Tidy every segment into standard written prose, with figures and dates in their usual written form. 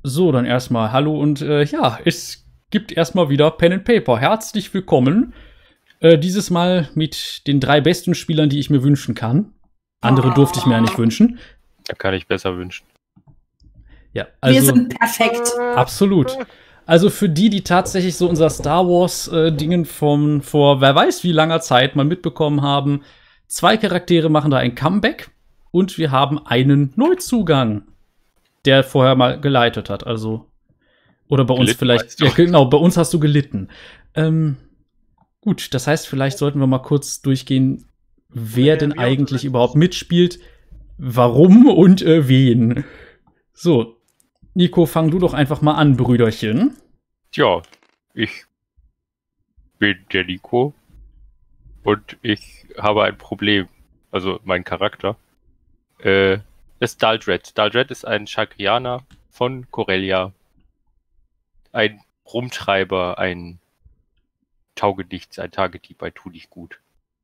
So, dann erstmal hallo und ja, es gibt erstmal wieder Pen and Paper. Herzlich willkommen. Dieses Mal mit den 3 besten Spielern, die ich mir wünschen kann. Andere durfte ich mir ja nicht wünschen. Da kann ich besser wünschen. Ja, also, Wir sind perfekt. Absolut. Also für die tatsächlich so unser Star Wars Dingen von vor wer weiß wie langer Zeit mal mitbekommen haben, 2 Charaktere machen da ein Comeback und wir haben einen Neuzugang, der vorher mal geleitet hat. Also oder bei uns Gelitten, vielleicht. Ja, genau, bei uns hast du gelitten. Gut, das heißt, vielleicht sollten wir mal kurz durchgehen, wer denn eigentlich überhaupt mitspielt, warum und wen. So, Nico, fang du doch einfach mal an, Brüderchen. Tja, ich bin der Nico und ich habe ein Problem. Also mein Charakter ist Daldred. Daldred ist ein Chakrianer von Corellia. Ein Rumtreiber, ein Taugenichts, ein Tagedieb, ein Tu dich gut.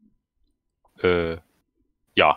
Ja.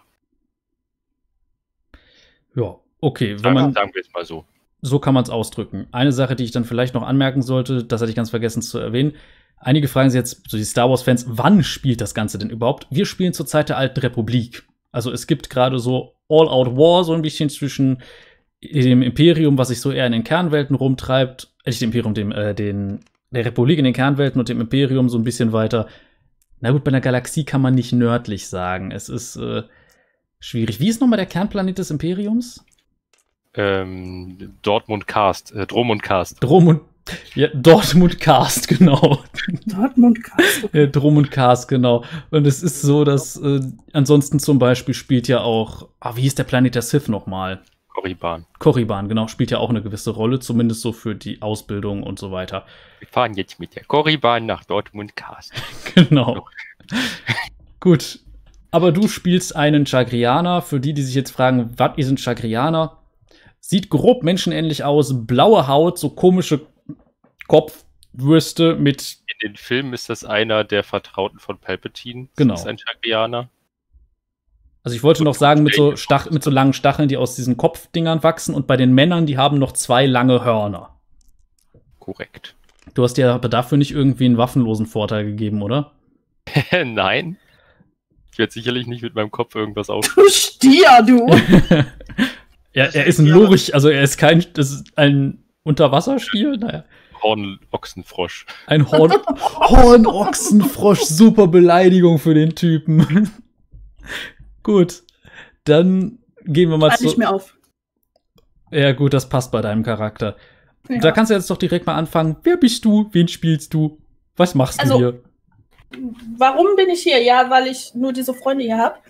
Ja, okay, wenn man Sagen wir es mal so. so kann man es ausdrücken. Eine Sache, die ich dann vielleicht noch anmerken sollte, das hatte ich ganz vergessen zu erwähnen. Einige fragen sich jetzt, so die Star Wars-Fans, wann spielt das Ganze denn überhaupt? Wir spielen zur Zeit der Alten Republik. Also es gibt gerade so All-Out-War, so ein bisschen zwischen dem Imperium, was sich so eher in den Kernwelten rumtreibt, nicht dem Imperium, der Republik in den Kernwelten und dem Imperium so ein bisschen weiter. Na gut, bei einer Galaxie kann man nicht nördlich sagen. Es ist schwierig. Wie ist nochmal der Kernplanet des Imperiums? Dortmund Cast, Dromund Cast. Dortmund Cast, genau. Dortmund Cast. Ja, Dromund Cast, genau. Und es ist so, dass ansonsten zum Beispiel spielt ja auch, wie hieß der Planet der Sith nochmal? Korriban, genau, spielt ja auch eine gewisse Rolle, zumindest so für die Ausbildung und so weiter. Wir fahren jetzt mit der Korriban nach Dortmund Cast. Genau. Gut. Aber du spielst einen Chagrianer. Für die sich jetzt fragen, was ist ein Chagrianer? Sieht grob menschenähnlich aus, blaue Haut, so komische Kopfwürste mit. In den Filmen ist das einer der Vertrauten von Palpatine. Genau. Das ist ein Chagrianer. Also ich wollte noch sagen, mit so langen Stacheln, die aus diesen Kopfdingern wachsen. Und bei den Männern, die haben noch 2 lange Hörner. Korrekt. Du hast dir aber dafür nicht irgendwie einen waffenlosen Vorteil gegeben, oder? Nein. Ich werde sicherlich nicht mit meinem Kopf irgendwas auf. Du Stier, du! Ja, er ist ein Lurch, also das ist ein Unterwasserstier, naja. Hornochsenfrosch. Ein Hornochsenfrosch, super Beleidigung für den Typen. Gut, dann gehen wir mal Nicht mehr auf. Ja gut, das passt bei deinem Charakter. Ja. Da kannst du jetzt doch direkt mal anfangen. Wer bist du? Wen spielst du? Was machst du hier? Warum bin ich hier? Ja, weil ich nur diese Freunde hier habe.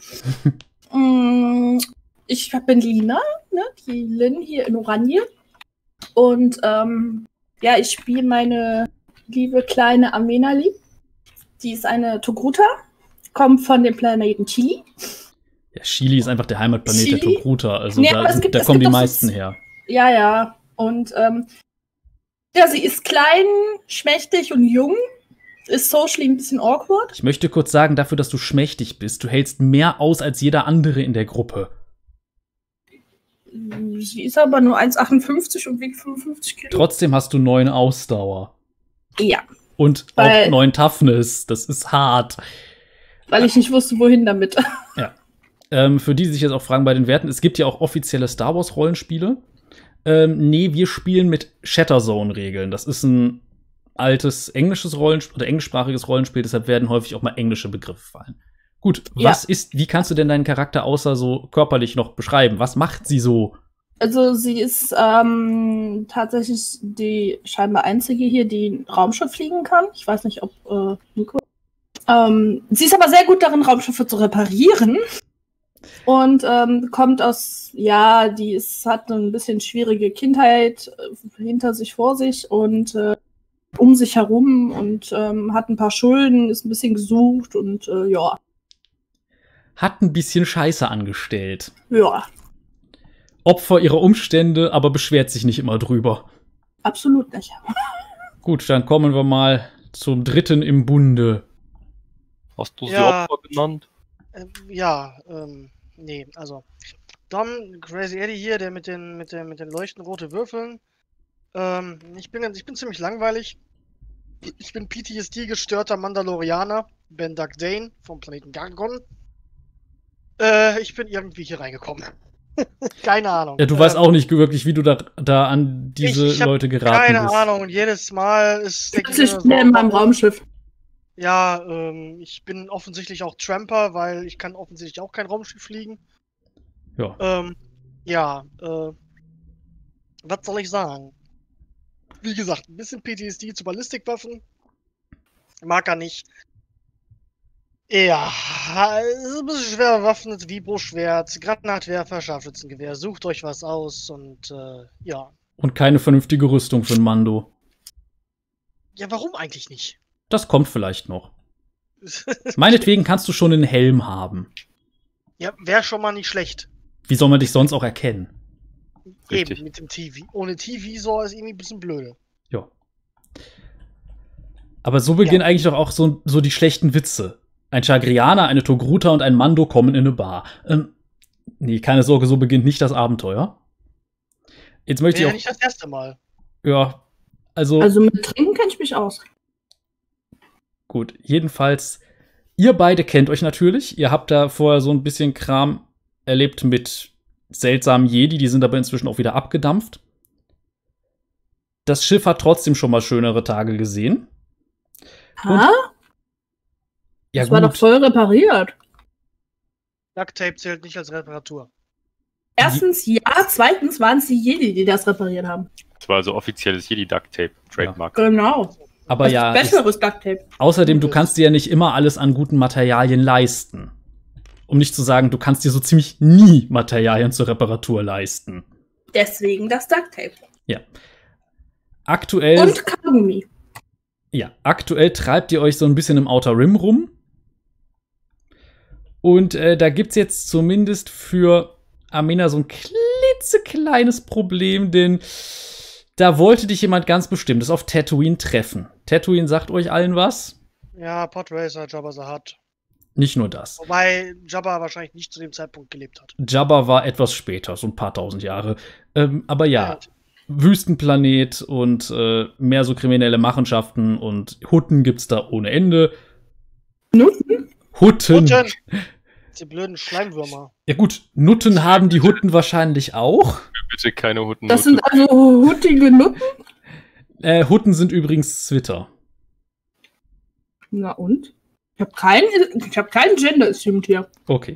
Ich bin Lina, ne? Die Lin hier in Oranje. Und ja, ich spiele meine liebe kleine Amenali. Die ist eine Togruta, kommt von dem Planeten Chili. Ja, Chili ist einfach der Heimatplanet der Chili? Togruta. Also Nee, da kommen die meisten her. Ja, ja. Und ja, sie ist klein, schmächtig und jung. Ist socially ein bisschen awkward. Ich möchte kurz sagen, dafür, dass du schmächtig bist, du hältst mehr aus als jeder andere in der Gruppe. Sie ist aber nur 1,58 und wiegt 55 Kilo. Trotzdem hast du 9 Ausdauer. Ja. Und auch 9 Toughness. Das ist hart. Weil ich nicht wusste, wohin damit. Ja. Für die, die sich jetzt auch fragen bei den Werten, es gibt ja auch offizielle Star Wars Rollenspiele. Nee, wir spielen mit Shatterzone-Regeln. Das ist ein altes englisches Rollenspiel oder englischsprachiges Rollenspiel, deshalb werden häufig auch mal englische Begriffe fallen. Gut, Ja. Wie kannst du denn deinen Charakter außer so körperlich noch beschreiben? Was macht sie so? Also sie ist tatsächlich die scheinbar einzige hier, die ein Raumschiff fliegen kann. Ich weiß nicht, ob Nico. Sie ist aber sehr gut darin, Raumschiffe zu reparieren. Und kommt aus, ja, hat ein bisschen schwierige Kindheit hinter sich, vor sich und um sich herum und hat ein paar Schulden, ist ein bisschen gesucht und ja. Hat ein bisschen Scheiße angestellt. Ja, Opfer ihrer Umstände, aber beschwert sich nicht immer drüber. absolut nicht. Gut, dann kommen wir mal zum dritten im Bunde. Hast du sie Ja. Opfer genannt? Nee, also Dom, Crazy Eddie hier, der mit den leuchtend roten Würfeln. Ich bin ziemlich langweilig. Ich bin PTSD-gestörter Mandalorianer, Ben Dugdane vom Planeten Gargon. Ich bin irgendwie hier reingekommen. Keine Ahnung. Ja, du weißt auch nicht wirklich, wie du da an diese Leute geraten keine bist. Ahnung. Und jedes Mal ist Ich bin schnell in meinem Raumschiff. Ja, ich bin offensichtlich auch Tramper, weil ich kann offensichtlich auch kein Raumschiff fliegen. Ja. Was soll ich sagen? Wie gesagt, ein bisschen PTSD zu Ballistikwaffen. Mag er nicht. Ja, es ist ein bisschen schwer bewaffnet, Vibro-Schwert, Granatwerfer, Scharfschützengewehr. Sucht euch was aus und ja. Und keine vernünftige Rüstung für ein Mando. Ja, warum eigentlich nicht? Das kommt vielleicht noch. Meinetwegen kannst du schon einen Helm haben. Ja, wäre schon mal nicht schlecht. Wie soll man dich sonst auch erkennen? Richtig. Eben, mit dem TV. Ohne TV-Visor ist irgendwie ein bisschen blöde. Ja. Aber so beginnen eigentlich doch auch so die schlechten Witze. Ein Chagrianer, eine Togruta und ein Mando kommen in eine Bar. Nee, keine Sorge, so beginnt nicht das Abenteuer. Jetzt möchte ich auch... nicht das erste Mal. Ja, also mit Trinken kenne ich mich aus. Gut, jedenfalls, ihr beide kennt euch natürlich. Ihr habt da vorher so ein bisschen Kram erlebt mit seltsamen Jedi, die sind aber inzwischen auch wieder abgedampft. Das Schiff hat trotzdem schon mal schönere Tage gesehen. Ha? Ja, Das war doch voll repariert. Ducktape zählt nicht als Reparatur. Erstens ja, zweitens waren es die Jedi, die das repariert haben. Das war also offizielles Jedi-Duct-Tape-Trademark. Genau. Aber ja, Besseres Ducktape. außerdem, du kannst dir ja nicht immer alles an guten Materialien leisten. Um nicht zu sagen, du kannst dir so ziemlich nie Materialien zur Reparatur leisten. Deswegen das Ducktape. Ja. Aktuell. Und Kaugummi. Ja, aktuell treibt ihr euch so ein bisschen im Outer Rim rum. Und da gibt's jetzt zumindest für Amina so ein klitzekleines Problem, denn da wollte dich jemand ganz Bestimmtes auf Tatooine treffen. Tatooine sagt euch allen was? Ja, Podracer, Jabba the Hutt. Nicht nur das. Wobei Jabba wahrscheinlich nicht zu dem Zeitpunkt gelebt hat. Jabba war etwas später, so ein paar tausend Jahre. Aber ja, Wüstenplanet und mehr so kriminelle Machenschaften und Hutten gibt's da ohne Ende. Nutten? Hutten! Die blöden Schleimwürmer. Ja gut, Nutten haben die Hutten wahrscheinlich auch. Bitte keine Hutten. Das sind also huttige Nutten? Hutten sind übrigens Zwitter. Na und? Ich hab kein Gender-Assumed hier. Okay.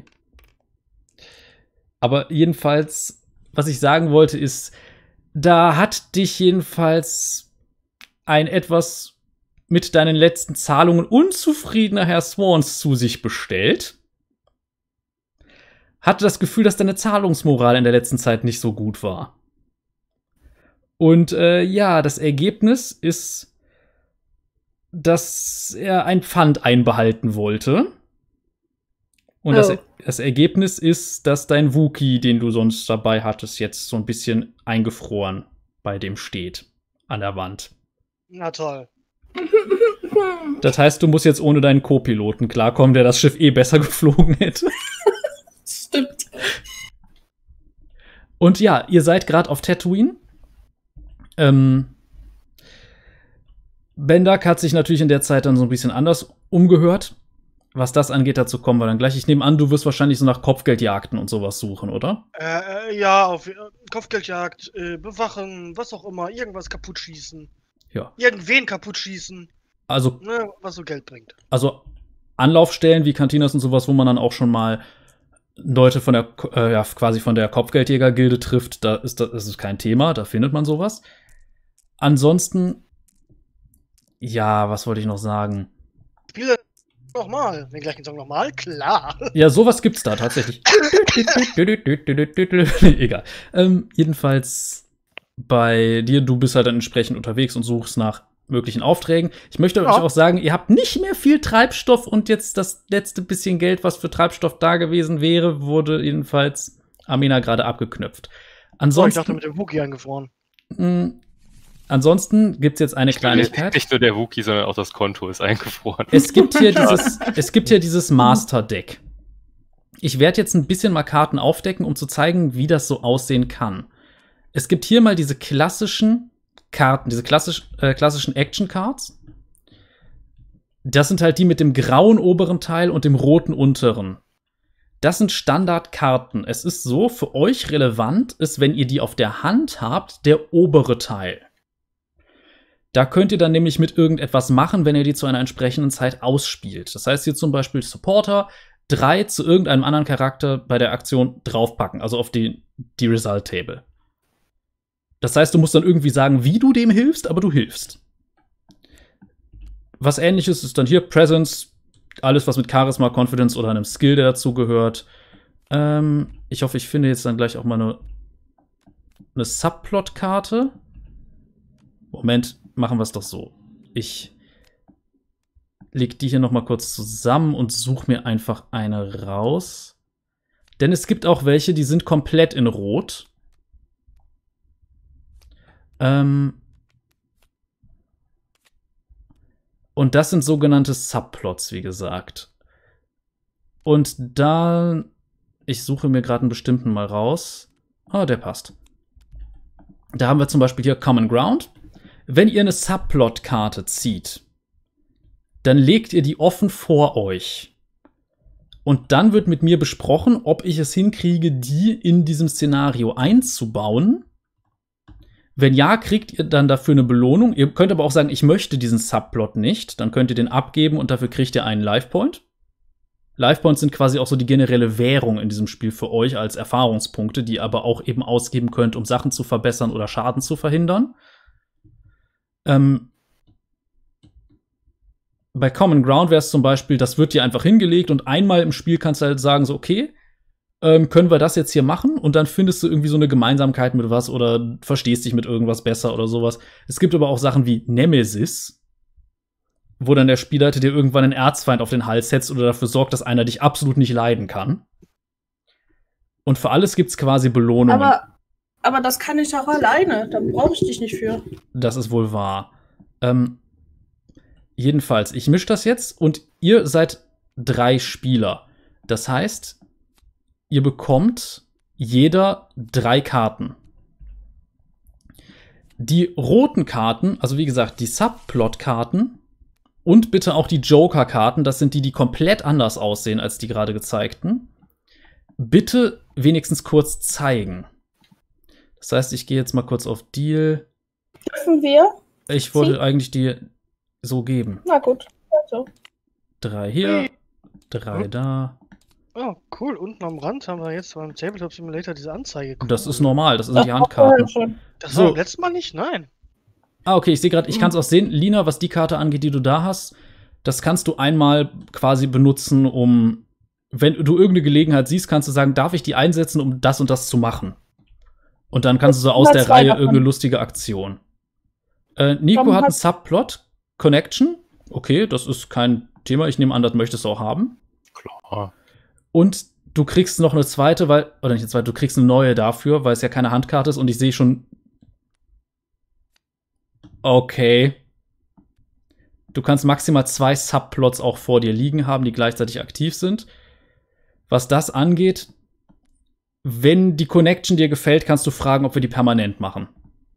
Aber jedenfalls, was ich sagen wollte, ist, da hat dich jedenfalls ein etwas mit deinen letzten Zahlungen unzufriedener Herr Swans zu sich bestellt. Hatte das Gefühl, dass deine Zahlungsmoral in der letzten Zeit nicht so gut war. Und ja, das Ergebnis ist, dass er ein Pfand einbehalten wollte. Und das Ergebnis ist, dass dein Wookie, den du sonst dabei hattest, jetzt so ein bisschen eingefroren bei dem steht. An der Wand. Na toll. Das heißt, du musst jetzt ohne deinen Co-Piloten klarkommen, der das Schiff eh besser geflogen hätte. Stimmt. Und ja, ihr seid gerade auf Tatooine. Bendak hat sich natürlich in der Zeit dann so ein bisschen anders umgehört. Was das angeht, dazu kommen wir dann gleich. Ich nehme an, du wirst wahrscheinlich so nach Kopfgeldjagden und sowas suchen, oder? Ja, auf Kopfgeldjagd, bewachen, was auch immer, irgendwas kaputt schießen. Ja. Irgendwen kaputt schießen. Also, ne, was so Geld bringt. Also Anlaufstellen wie Cantinas und sowas, wo man dann auch schon mal Leute von der quasi von der Kopfgeldjäger-Gilde trifft, das ist kein Thema, da findet man sowas. Ansonsten, ja, was wollte ich noch sagen? Spiele nochmal, den gleichen Song nochmal, klar. Ja, sowas gibt's da tatsächlich. Egal. Jedenfalls bei dir, du bist halt dann entsprechend unterwegs und suchst nach möglichen Aufträgen. Ich möchte euch auch sagen, ihr habt nicht mehr viel Treibstoff und jetzt das letzte bisschen Geld, was für Treibstoff da gewesen wäre, wurde jedenfalls Amina gerade abgeknöpft. Ansonsten, ich dachte mit dem Wookie eingefroren. Ansonsten gibt's jetzt eine Kleinigkeit. Nicht nur der Wookie, sondern auch das Konto ist eingefroren. Es gibt hier dieses Master-Deck. Ich werde jetzt ein bisschen mal Karten aufdecken, um zu zeigen, wie das so aussehen kann. Es gibt hier mal diese klassischen Karten, diese klassischen Action-Cards. Das sind halt die mit dem grauen oberen Teil und dem roten unteren. Das sind Standardkarten. Es ist so, für euch relevant ist, wenn ihr die auf der Hand habt, der obere Teil. Da könnt ihr dann nämlich mit irgendetwas machen, wenn ihr die zu einer entsprechenden Zeit ausspielt. Das heißt, hier zum Beispiel Supporter 3 zu irgendeinem anderen Charakter bei der Aktion draufpacken, also auf die Result-Table. Das heißt, du musst dann irgendwie sagen, wie du dem hilfst, aber du hilfst. Was Ähnliches ist dann hier Presence, alles, was mit Charisma, Confidence oder einem Skill, der dazu gehört. Ich hoffe, ich finde jetzt dann gleich auch mal eine Subplot-Karte. Moment, machen wir es doch so. Ich leg die hier noch mal kurz zusammen und suche mir einfach eine raus. Denn es gibt auch welche, die sind komplett in Rot. Und das sind sogenannte Subplots, wie gesagt. Und da, ich suche mir gerade einen bestimmten mal raus. Ah, der passt. Da haben wir zum Beispiel hier Common Ground. Wenn ihr eine Subplot-Karte zieht, dann legt ihr die offen vor euch. Und dann wird mit mir besprochen, ob ich es hinkriege, die in diesem Szenario einzubauen. Wenn ja, kriegt ihr dann dafür eine Belohnung. Ihr könnt aber auch sagen, ich möchte diesen Subplot nicht. Dann könnt ihr den abgeben und dafür kriegt ihr einen Life-Point. Life-Points sind quasi auch so die generelle Währung in diesem Spiel für euch als Erfahrungspunkte, die ihr aber auch eben ausgeben könnt, um Sachen zu verbessern oder Schaden zu verhindern. Bei Common Ground wäre es zum Beispiel, das wird dir einfach hingelegt und einmal im Spiel kannst du halt sagen, so okay, können wir das jetzt hier machen? Und dann findest du irgendwie so eine Gemeinsamkeit mit was oder verstehst dich mit irgendwas besser oder sowas. Es gibt aber auch Sachen wie Nemesis, wo dann der Spielleiter dir irgendwann einen Erzfeind auf den Hals setzt oder dafür sorgt, dass einer dich absolut nicht leiden kann. Und für alles gibt's quasi Belohnungen. Aber das kann ich auch alleine. Da brauche ich dich nicht für. Das ist wohl wahr. Jedenfalls, ich mische das jetzt und ihr seid 3 Spieler. Das heißt, ihr bekommt jeder 3 Karten. Die roten Karten, also wie gesagt, die Subplot-Karten und bitte auch die Joker-Karten, das sind die, die komplett anders aussehen als die gerade gezeigten, bitte wenigstens kurz zeigen. Das heißt, ich gehe jetzt mal kurz auf Deal. Dürfen wir? Ich wollte eigentlich die so geben. Na gut. Also. 3 hier, 3 da. Oh, cool. Unten am Rand haben wir jetzt beim Tabletop Simulator diese Anzeige. Cool. Das ist normal, das sind die Handkarten. Das So. war beim letzten Mal nicht? Nein. Ah, okay, ich sehe gerade, ich kann es auch sehen. Lina, was die Karte angeht, die du da hast, das kannst du einmal quasi benutzen, um, wenn du irgendeine Gelegenheit siehst, kannst du sagen, darf ich die einsetzen, um das und das zu machen? Und dann kannst du so aus der Reihe irgendeine lustige Aktion. Nico hat einen Subplot, Connection. Okay, das ist kein Thema. Ich nehme an, das möchtest du auch haben. Klar. Und du kriegst noch eine zweite, oder nicht eine zweite, du kriegst eine neue dafür, weil es ja keine Handkarte ist und ich sehe schon. Okay. Du kannst maximal 2 Subplots auch vor dir liegen haben, die gleichzeitig aktiv sind. Was das angeht, wenn die Connection dir gefällt, kannst du fragen, ob wir die permanent machen.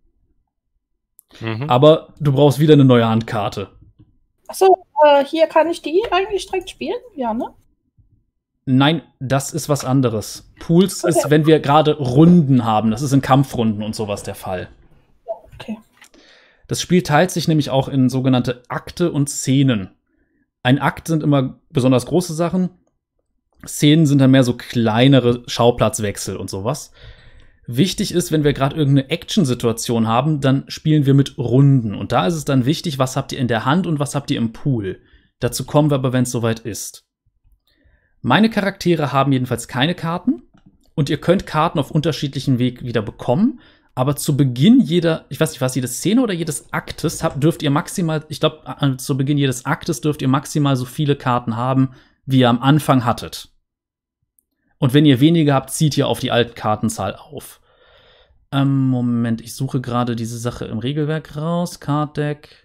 Mhm. Aber du brauchst wieder eine neue Handkarte. Achso, hier kann ich die eigentlich direkt spielen? Ja, ne? Nein, das ist was anderes. Pools ist, wenn wir gerade Runden haben. Das ist in Kampfrunden und sowas der Fall. Okay. Das Spiel teilt sich nämlich auch in sogenannte Akte und Szenen. Ein Akt sind immer besonders große Sachen. Szenen sind dann mehr so kleinere Schauplatzwechsel und sowas. Wichtig ist, wenn wir gerade irgendeine Action-Situation haben, dann spielen wir mit Runden. Und da ist es dann wichtig, was habt ihr in der Hand und was habt ihr im Pool. Dazu kommen wir aber, wenn es soweit ist. Meine Charaktere haben jedenfalls keine Karten. Und ihr könnt Karten auf unterschiedlichen Weg wieder bekommen. Aber zu Beginn jeder, ich weiß nicht, was, jede Szene oder jedes Aktes dürft ihr maximal, ich glaube, zu Beginn jedes Aktes dürft ihr maximal so viele Karten haben, wie ihr am Anfang hattet. Und wenn ihr weniger habt, zieht ihr auf die alten Kartenzahl auf. Moment, ich suche gerade diese Sache im Regelwerk raus. Card Deck.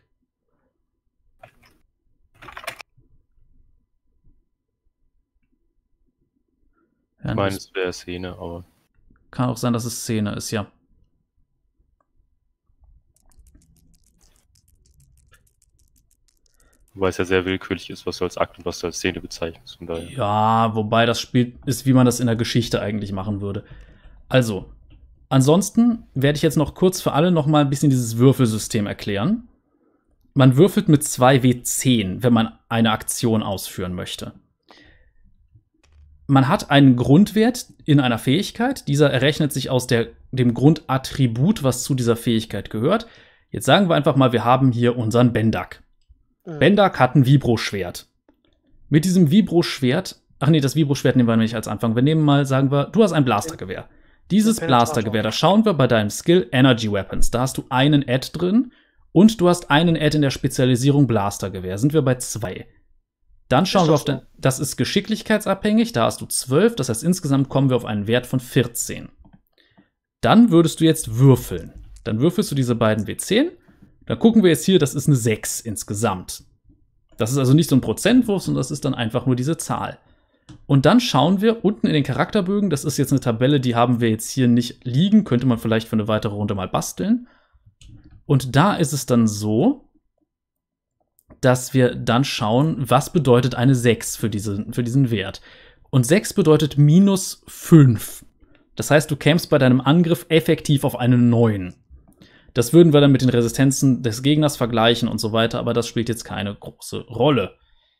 Ja, Ich meine, es wäre Szene, aber. kann auch sein, dass es Szene ist, ja. Wobei es ja sehr willkürlich ist, was du als Akt und was du als Szene bezeichnest. Von daher. Ja, wobei das Spiel ist, wie man das in der Geschichte eigentlich machen würde. Also, ansonsten werde ich jetzt noch kurz für alle noch mal ein bisschen dieses Würfelsystem erklären. Man würfelt mit 2W10, wenn man eine Aktion ausführen möchte. Man hat einen Grundwert in einer Fähigkeit. Dieser errechnet sich aus dem Grundattribut, was zu dieser Fähigkeit gehört. Jetzt sagen wir einfach mal, wir haben hier unseren Bendak. Bendak hat ein Vibroschwert. Mit diesem Vibroschwert, ach nee, das Vibroschwert nehmen wir nicht als Anfang. Wir nehmen mal, sagen wir, du hast ein Blastergewehr. Dieses Blastergewehr, da schauen wir bei deinem Skill Energy Weapons. Da hast du einen Add drin und du hast einen Add in der Spezialisierung Blastergewehr. Sind wir bei 2. Dann schauen wir auf das ist geschicklichkeitsabhängig, da hast du 12, das heißt insgesamt kommen wir auf einen Wert von 14. Dann würdest du jetzt würfeln. Dann würfelst du diese beiden W10. Dann gucken wir jetzt hier, das ist eine 6 insgesamt. Das ist also nicht so ein Prozentwurf, sondern das ist dann einfach nur diese Zahl. Und dann schauen wir unten in den Charakterbögen, das ist jetzt eine Tabelle, die haben wir jetzt hier nicht liegen, könnte man vielleicht für eine weitere Runde mal basteln. Und da ist es dann so, dass wir dann schauen, was bedeutet eine 6 für diesen Wert. Und 6 bedeutet -5. Das heißt, du kämst bei deinem Angriff effektiv auf eine 9. Das würden wir dann mit den Resistenzen des Gegners vergleichen und so weiter, aber das spielt jetzt keine große Rolle.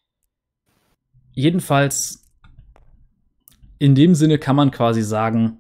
Jedenfalls, in dem Sinne kann man quasi sagen,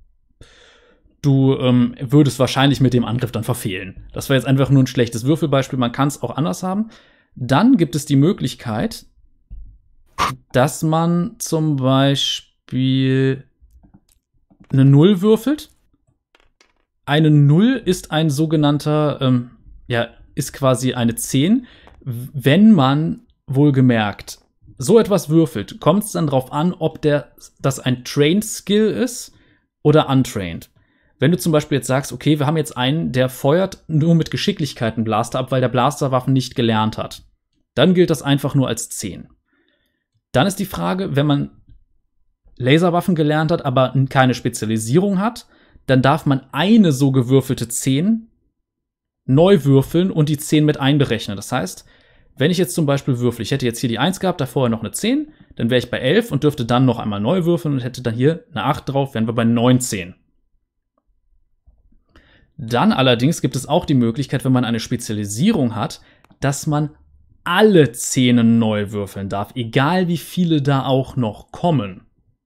du würdest wahrscheinlich mit dem Angriff dann verfehlen. Das war jetzt einfach nur ein schlechtes Würfelbeispiel, man kann es auch anders haben. Dann gibt es die Möglichkeit, dass man zum Beispiel eine 0 würfelt. Eine 0 ist ein sogenannter, ist quasi eine 10. Wenn man, wohlgemerkt, so etwas würfelt, kommt es dann darauf an, ob das ein Trained Skill ist oder untrained. Wenn du zum Beispiel jetzt sagst, okay, wir haben jetzt einen, der feuert nur mit Geschicklichkeit einen Blaster ab, weil der Blasterwaffen nicht gelernt hat. Dann gilt das einfach nur als 10. Dann ist die Frage, wenn man Laserwaffen gelernt hat, aber keine Spezialisierung hat, dann darf man eine so gewürfelte 10 neu würfeln und die 10 mit einberechnen. Das heißt, wenn ich jetzt zum Beispiel würfel, ich hätte jetzt hier die 1 gehabt, da vorher noch eine 10, dann wäre ich bei 11 und dürfte dann noch einmal neu würfeln und hätte dann hier eine 8 drauf, wären wir bei 19. Dann allerdings gibt es auch die Möglichkeit, wenn man eine Spezialisierung hat, dass man alle 10 neu würfeln darf, egal wie viele da auch noch kommen.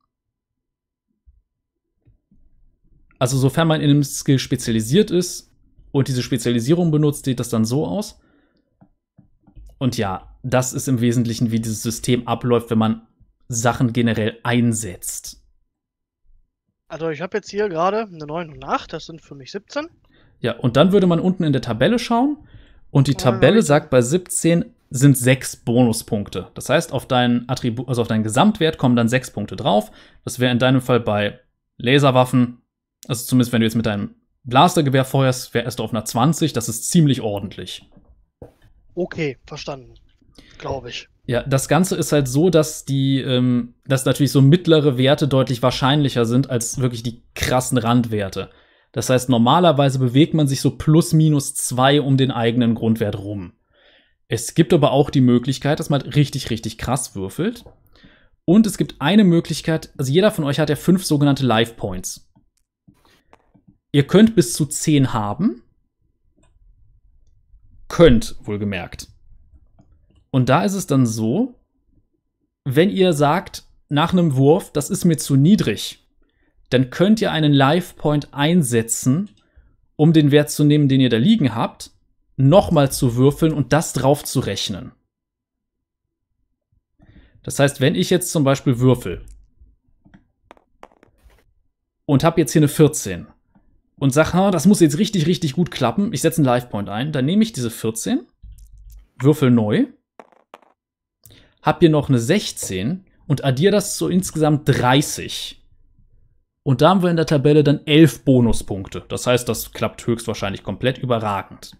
Also sofern man in einem Skill spezialisiert ist und diese Spezialisierung benutzt, sieht das dann so aus. Und ja, das ist im Wesentlichen, wie dieses System abläuft, wenn man Sachen generell einsetzt. Also ich habe jetzt hier gerade eine 9 und eine 8, das sind für mich 17. Ja, und dann würde man unten in der Tabelle schauen und die Tabelle sagt, bei 17 sind 6 Bonuspunkte. Das heißt, auf deinen Attribut, also auf deinen Gesamtwert kommen dann 6 Punkte drauf. Das wäre in deinem Fall bei Laserwaffen, also zumindest wenn du jetzt mit deinem Blastergewehr feuerst, wärst du auf einer 20. Das ist ziemlich ordentlich. Okay, verstanden. Glaube ich. Ja, das Ganze ist halt so, dass dass natürlich so mittlere Werte deutlich wahrscheinlicher sind als wirklich die krassen Randwerte. Das heißt, normalerweise bewegt man sich so +/-2 um den eigenen Grundwert rum. Es gibt aber auch die Möglichkeit, dass man richtig, richtig krass würfelt. Und es gibt eine Möglichkeit, also jeder von euch hat ja 5 sogenannte Life Points. Ihr könnt bis zu 10 haben. Könnt, wohlgemerkt. Und da ist es dann so, wenn ihr sagt, nach einem Wurf, das ist mir zu niedrig, dann könnt ihr einen Life Point einsetzen, um den Wert zu nehmen, den ihr da liegen habt, nochmal zu würfeln und das drauf zu rechnen. Das heißt, wenn ich jetzt zum Beispiel würfel und habe jetzt hier eine 14 und sage, das muss jetzt richtig, richtig gut klappen, ich setze einen Life Point ein, dann nehme ich diese 14, würfel neu, habe hier noch eine 16 und addiere das zu insgesamt 30. Und da haben wir in der Tabelle dann 11 Bonuspunkte. Das heißt, das klappt höchstwahrscheinlich komplett überragend.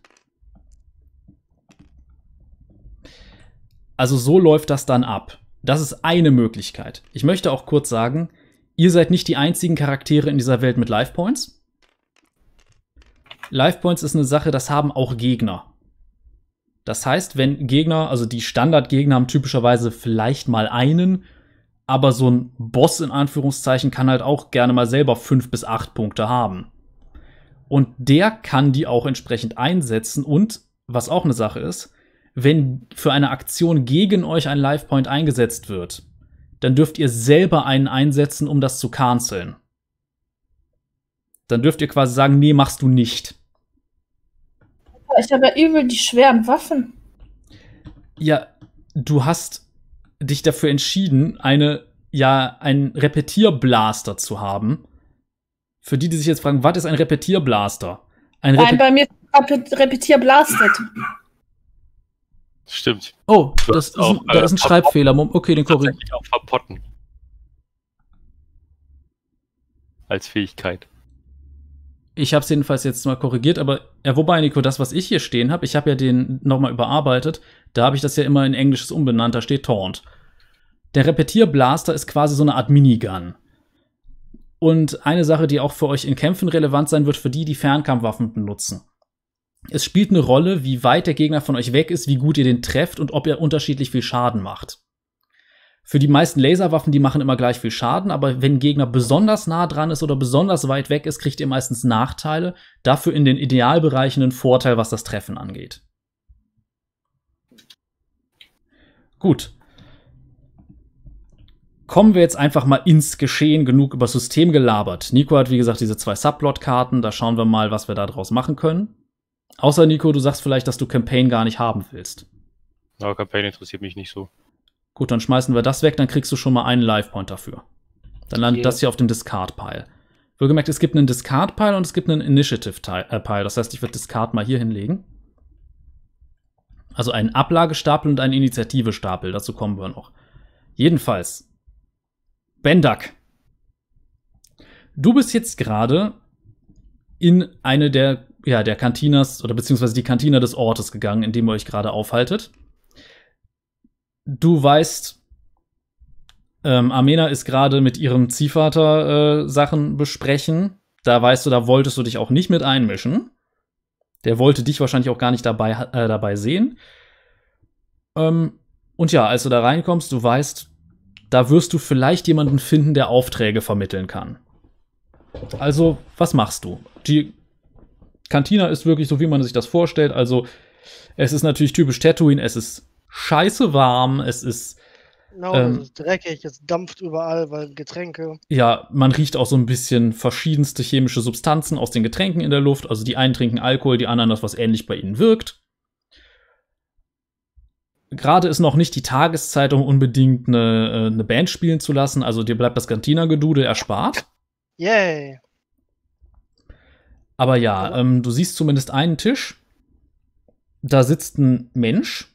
Also so läuft das dann ab. Das ist eine Möglichkeit. Ich möchte auch kurz sagen, ihr seid nicht die einzigen Charaktere in dieser Welt mit Life Points. Life Points ist eine Sache, das haben auch Gegner. Das heißt, wenn Gegner, also die Standardgegner haben typischerweise vielleicht mal einen, aber so ein Boss in Anführungszeichen kann halt auch gerne mal selber 5 bis 8 Punkte haben. Und der kann die auch entsprechend einsetzen. Und, was auch eine Sache ist, wenn für eine Aktion gegen euch ein Life-Point eingesetzt wird, dann dürft ihr selber einen einsetzen, um das zu canceln. Dann dürft ihr quasi sagen, nee, machst du nicht. Ich habe ja übel die schweren Waffen. Ja, du hast dich dafür entschieden, einen Repetierblaster zu haben. Für die sich jetzt fragen, was ist ein Repetierblaster? Nein, bei mir ist Repetierblastet. Stimmt. Oh, da ist ein Schreibfehler. Okay, den korrigieren. Tatsächlich auch verpotten. Als Fähigkeit. Ich habe es jedenfalls jetzt mal korrigiert, aber wobei, Nico, das, was ich hier stehen habe, ich habe ja den nochmal überarbeitet, da habe ich das ja immer in Englisches umbenannt, da steht Taunt. Der Repetierblaster ist quasi so eine Art Minigun. Und eine Sache, die auch für euch in Kämpfen relevant sein wird, für die Fernkampfwaffen benutzen. Es spielt eine Rolle, wie weit der Gegner von euch weg ist, wie gut ihr den trefft und ob er unterschiedlich viel Schaden macht. Für die meisten Laserwaffen, die machen immer gleich viel Schaden, aber wenn ein Gegner besonders nah dran ist oder besonders weit weg ist, kriegt ihr meistens Nachteile, dafür in den Idealbereichen einen Vorteil, was das Treffen angeht. Gut. Kommen wir jetzt einfach mal ins Geschehen, genug über das System gelabert. Nico hat, wie gesagt, diese 2 Subplot-Karten, da schauen wir mal, was wir da draus machen können. Außer, Nico, du sagst vielleicht, dass du Campaign gar nicht haben willst. Aber Campaign interessiert mich nicht so. Gut, dann schmeißen wir das weg, dann kriegst du schon mal einen Life-Point dafür. Dann landet das hier auf dem Discard-Pile. Wohlgemerkt, es gibt einen Discard-Pile und es gibt einen Initiative-Pile. Das heißt, ich werde Discard mal hier hinlegen. Also einen Ablagestapel und einen Initiative-Stapel. Dazu kommen wir noch. Jedenfalls. Bendak. Du bist jetzt gerade in eine der Kantinas oder beziehungsweise die Kantina des Ortes gegangen, in dem ihr euch gerade aufhaltet. Du weißt, Amena ist gerade mit ihrem Ziehvater Sachen besprechen. Da weißt du, da wolltest du dich auch nicht mit einmischen. Der wollte dich wahrscheinlich auch gar nicht dabei sehen. Und ja, als du da reinkommst, du weißt, da wirst du vielleicht jemanden finden, der Aufträge vermitteln kann. Also, was machst du? Die Kantina ist wirklich so, wie man sich das vorstellt. Also, es ist natürlich typisch Tatooine, es ist scheiße warm, es ist es ist dreckig, es dampft überall, weil Getränke. Ja, man riecht auch so ein bisschen verschiedenste chemische Substanzen aus den Getränken in der Luft. Also die einen trinken Alkohol, die anderen das, was ähnlich bei ihnen wirkt. Gerade ist noch nicht die Tageszeit, um unbedingt eine Band spielen zu lassen. Also dir bleibt das Cantina-Gedudel erspart. Yay! Aber ja, du siehst zumindest einen Tisch. Da sitzt ein Mensch.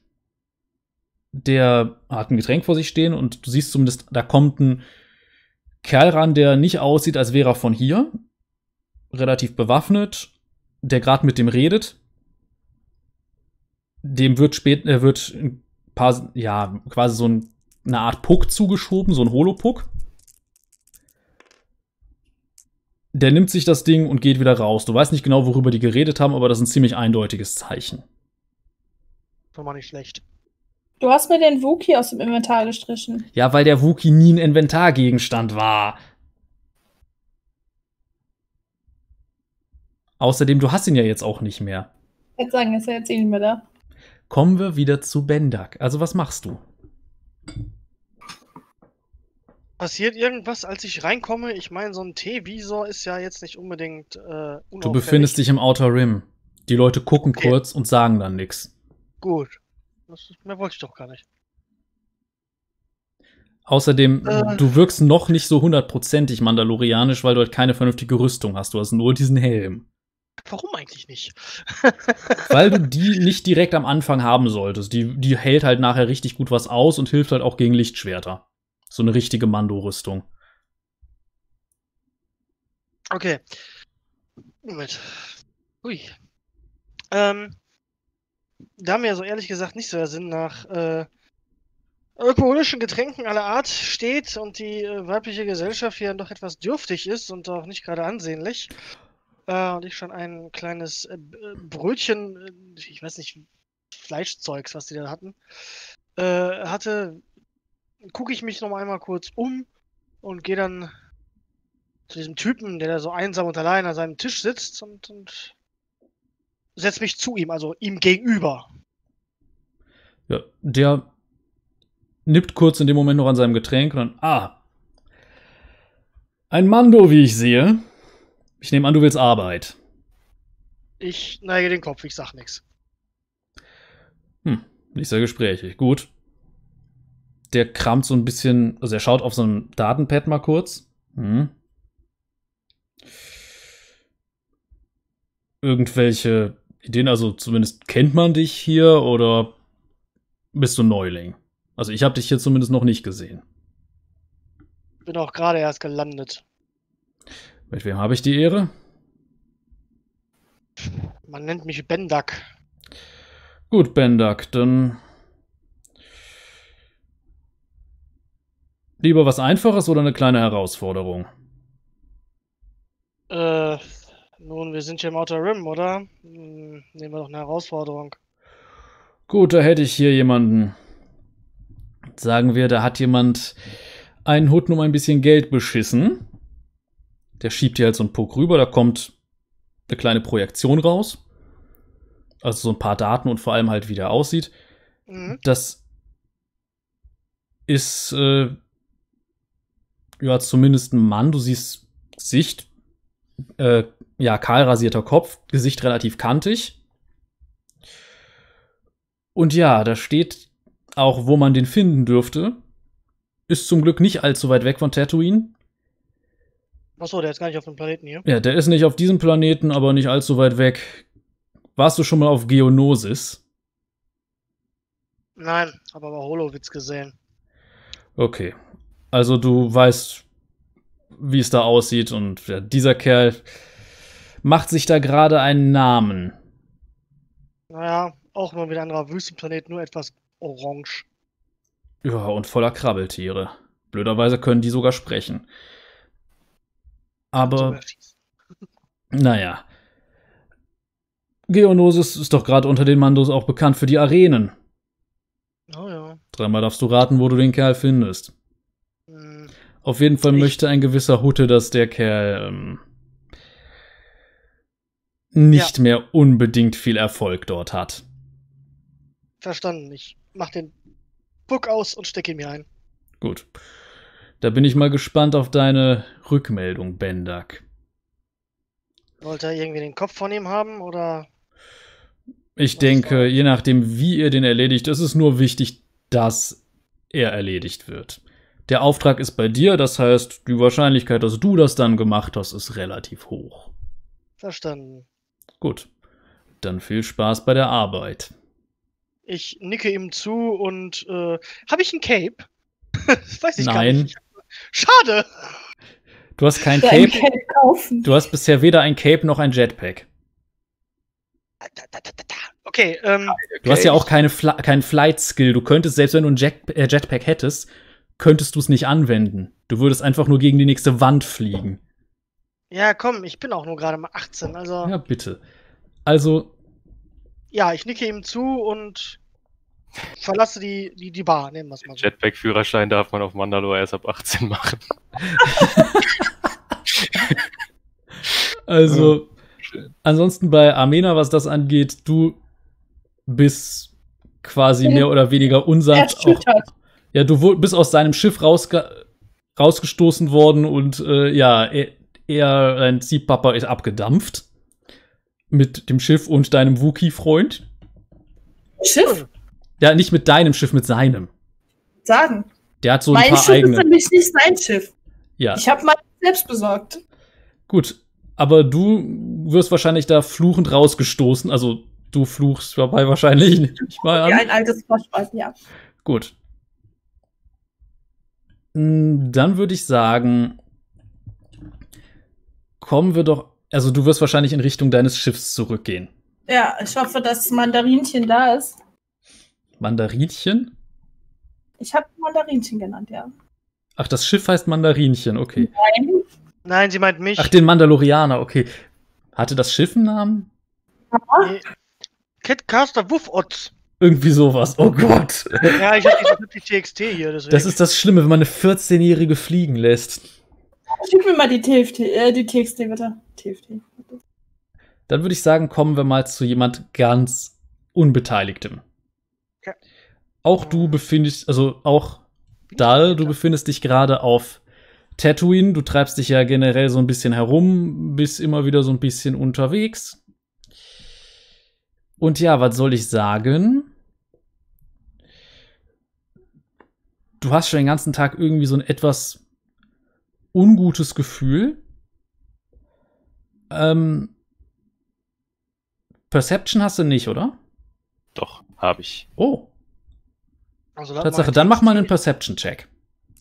Der hat ein Getränk vor sich stehen und du siehst zumindest, da kommt ein Kerl ran, der nicht aussieht, als wäre er von hier. Relativ bewaffnet, der gerade mit dem redet. Dem wird ein paar, quasi so eine Art Puck zugeschoben, so ein Holopuck. Der nimmt sich das Ding und geht wieder raus. Du weißt nicht genau, worüber die geredet haben, aber das ist ein ziemlich eindeutiges Zeichen. Schon mal nicht schlecht. Du hast mir den Wookie aus dem Inventar gestrichen. Ja, weil der Wookie nie ein Inventargegenstand war. Außerdem, du hast ihn ja jetzt auch nicht mehr. Jetzt sagen, ist er jetzt nicht mehr da. Kommen wir wieder zu Bendak. Also, was machst du? Passiert irgendwas, als ich reinkomme? Ich meine, so ein T-Visor ist ja jetzt nicht unbedingt unauffällig. Du befindest dich im Outer Rim. Die Leute gucken Okay. kurz und sagen dann nichts. Gut. Mehr wollte ich doch gar nicht. Außerdem, du wirkst noch nicht so 100%ig mandalorianisch, weil du halt keine vernünftige Rüstung hast. Du hast nur diesen Helm. Warum eigentlich nicht? Weil du die nicht direkt am Anfang haben solltest. Die hält halt nachher richtig gut was aus und hilft halt auch gegen Lichtschwerter. So eine richtige Mando-Rüstung. Okay. Moment. Hui. Da mir so ehrlich gesagt nicht so der Sinn nach alkoholischen Getränken aller Art steht und die weibliche Gesellschaft hier doch etwas dürftig ist und auch nicht gerade ansehnlich. Und ich schon ein kleines Brötchen, ich weiß nicht, Fleischzeugs, was die da hatten, gucke ich mich noch einmal kurz um und gehe dann zu diesem Typen, der da so einsam und allein an seinem Tisch sitzt und setze mich zu ihm, also ihm gegenüber. Ja, der nippt kurz in dem Moment noch an seinem Getränk und dann, ein Mando, wie ich sehe. Ich nehme an, du willst Arbeit. Ich neige den Kopf, ich sag nichts. Nicht sehr gesprächig. Gut. Der kramt so ein bisschen, also er schaut auf so ein Datenpad mal kurz. Irgendwelche Ideen, also zumindest kennt man dich hier oder bist du Neuling? Also ich habe dich hier zumindest noch nicht gesehen. Bin auch gerade erst gelandet. Mit wem habe ich die Ehre? Man nennt mich Bendak. Gut, Bendak, dann lieber was Einfaches oder eine kleine Herausforderung? Nun, wir sind hier im Outer Rim, oder? Nehmen wir doch eine Herausforderung. Gut, da hätte ich hier jemanden. Sagen wir, da hat jemand einen Hutten um ein bisschen Geld beschissen. Der schiebt hier halt so einen Puck rüber, da kommt eine kleine Projektion raus. Also so ein paar Daten und vor allem halt, wie der aussieht. Mhm. Das ist ja zumindest ein Mann. Du siehst Gesicht, kahl rasierter Kopf, Gesicht relativ kantig. Und ja, da steht auch, wo man den finden dürfte. Ist zum Glück nicht allzu weit weg von Tatooine. Achso, der ist gar nicht auf dem Planeten hier. Ja, der ist nicht auf diesem Planeten, aber nicht allzu weit weg. Warst du schon mal auf Geonosis? Nein, habe aber Holowitz gesehen. Okay. Also du weißt, wie es da aussieht und ja, dieser Kerl macht sich da gerade einen Namen. Naja, auch mal wieder ein anderer Wüstenplanet, nur etwas orange. Ja, und voller Krabbeltiere. Blöderweise können die sogar sprechen. Aber, naja. Geonosis ist doch gerade unter den Mandos auch bekannt für die Arenen. Oh ja. Dreimal darfst du raten, wo du den Kerl findest. Auf jeden Fall möchte ein gewisser Hutte, dass der Kerl nicht mehr unbedingt viel Erfolg dort hat. Verstanden. Ich mach den Puck aus und stecke ihn mir ein. Gut. Da bin ich mal gespannt auf deine Rückmeldung, Bendak. Wollte er irgendwie den Kopf von ihm haben, oder? Ich denke, je nachdem, wie ihr den erledigt, ist es nur wichtig, dass er erledigt wird. Der Auftrag ist bei dir, das heißt, die Wahrscheinlichkeit, dass du das dann gemacht hast, ist relativ hoch. Verstanden. Gut. Dann viel Spaß bei der Arbeit. Ich nicke ihm zu und, habe ich ein Cape? Weiß ich gar Nein. nicht. Schade! Du hast kein Ja, ein Cape. Cape kaufen. Du hast bisher weder ein Cape noch ein Jetpack. Okay, Du hast ja auch keinen Flight-Skill. Du könntest, selbst wenn du ein Jetpack hättest, könntest du es nicht anwenden. Du würdest einfach nur gegen die nächste Wand fliegen. ja, komm, ich bin auch nur gerade mal 18, also. Ja, bitte. Also, Ja, ich nicke ihm zu und verlasse die Bar, nehmen wir es mal so. Jetpack-Führerschein darf man auf Mandalore erst ab 18 machen. also Schön. ansonsten bei Armena, was das angeht, du bist quasi mehr oder weniger unsanft. Erschüttert. Ja, du bist aus seinem Schiff rausgestoßen worden und dein Ziehpapa ist abgedampft. Mit dem Schiff und deinem Wookie-Freund. Schiff? Ja, nicht mit deinem Schiff, mit seinem. Sagen. Der hat so Mein ein paar Schiff ist eigene. nämlich nicht sein Schiff. Ja, Ich habe mein selbst besorgt. gut. Aber du wirst wahrscheinlich da fluchend rausgestoßen. Also, du fluchst dabei wahrscheinlich nicht mal an. Wie ein altes Froschbalken, ja. Gut. Dann würde ich sagen, kommen wir doch. Also, du wirst wahrscheinlich in Richtung deines Schiffs zurückgehen. Ja, ich hoffe, dass Mandarinchen da ist. Mandarinchen? Ich habe Mandarinchen genannt, ja. Ach, das Schiff heißt Mandarinchen, okay. Nein. Nein, sie meint mich. Ach, den Mandalorianer, okay. Hatte das Schiff einen Namen? Nee. Kit Caster Wuffotz. Irgendwie sowas. Oh Gott. Ja, ich hab die TXT hier, deswegen. Das ist das Schlimme, wenn man eine 14-Jährige fliegen lässt. Schick mir mal die TXT, bitte. TFT. Dann würde ich sagen, kommen wir mal zu jemand ganz Unbeteiligtem. Okay. Auch du befindest, also auch Dal, du befindest dich gerade auf Tatooine. Du treibst dich ja generell so ein bisschen herum, bist immer wieder so ein bisschen unterwegs. Und ja, was soll ich sagen? Du hast schon den ganzen Tag irgendwie so ein etwas ungutes Gefühl. Perception hast du nicht, oder? Doch, habe ich. Oh, Also Tatsache. Dann mach mal einen Perception-Check.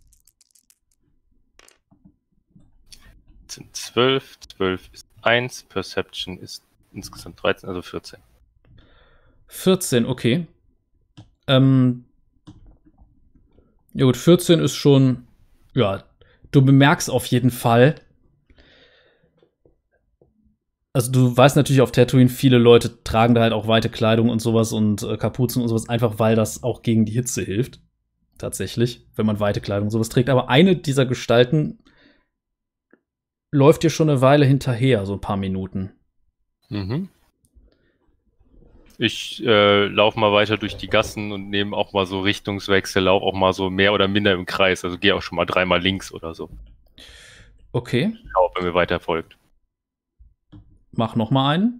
Das sind 12. 12 ist 1. Perception ist insgesamt 13, also 14. 14, okay. Ja gut, 14 ist schon, ja, du bemerkst auf jeden Fall, also du weißt natürlich auf Tatooine, viele Leute tragen da halt auch weite Kleidung und sowas und Kapuzen und sowas, einfach weil das auch gegen die Hitze hilft. Tatsächlich, wenn man weite Kleidung und sowas trägt. Aber eine dieser Gestalten läuft dir schon eine Weile hinterher, so ein paar Minuten. Mhm. Ich laufe mal weiter durch die Gassen und nehme auch mal so Richtungswechsel, laufe auch mal so mehr oder minder im Kreis. Also gehe auch schon mal 3-mal links oder so. Okay, Schau, ob er mir weiter folgt. mach noch mal einen.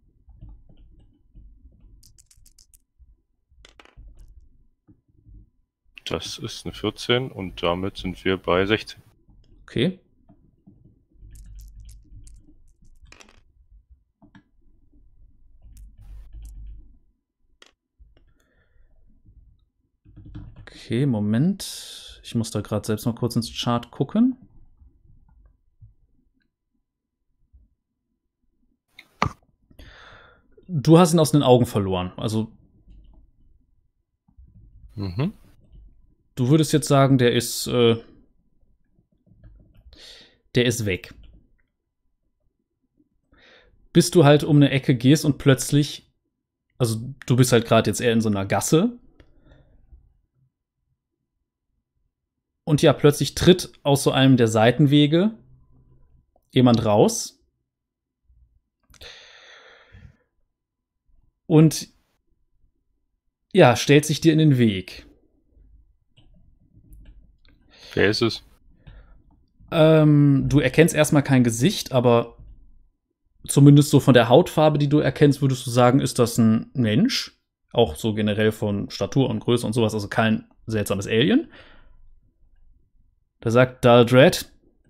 Das ist eine 14 und damit sind wir bei 16. Okay. Okay, Moment. Ich muss da gerade selbst mal kurz ins Chart gucken. Du hast ihn aus den Augen verloren. Also, Mhm. du würdest jetzt sagen, der ist weg. Bis du halt um eine Ecke gehst und plötzlich, also du bist halt gerade jetzt eher in so einer Gasse. Und ja, plötzlich tritt aus so einem der Seitenwege jemand raus. Und ja, stellt sich dir in den Weg. Wer ist es? Du erkennst erstmal kein Gesicht, aber zumindest so von der Hautfarbe, die du erkennst, würdest du sagen, ist das ein Mensch. Auch so generell von Statur und Größe und sowas, also kein seltsames Alien. Da sagt Daldred,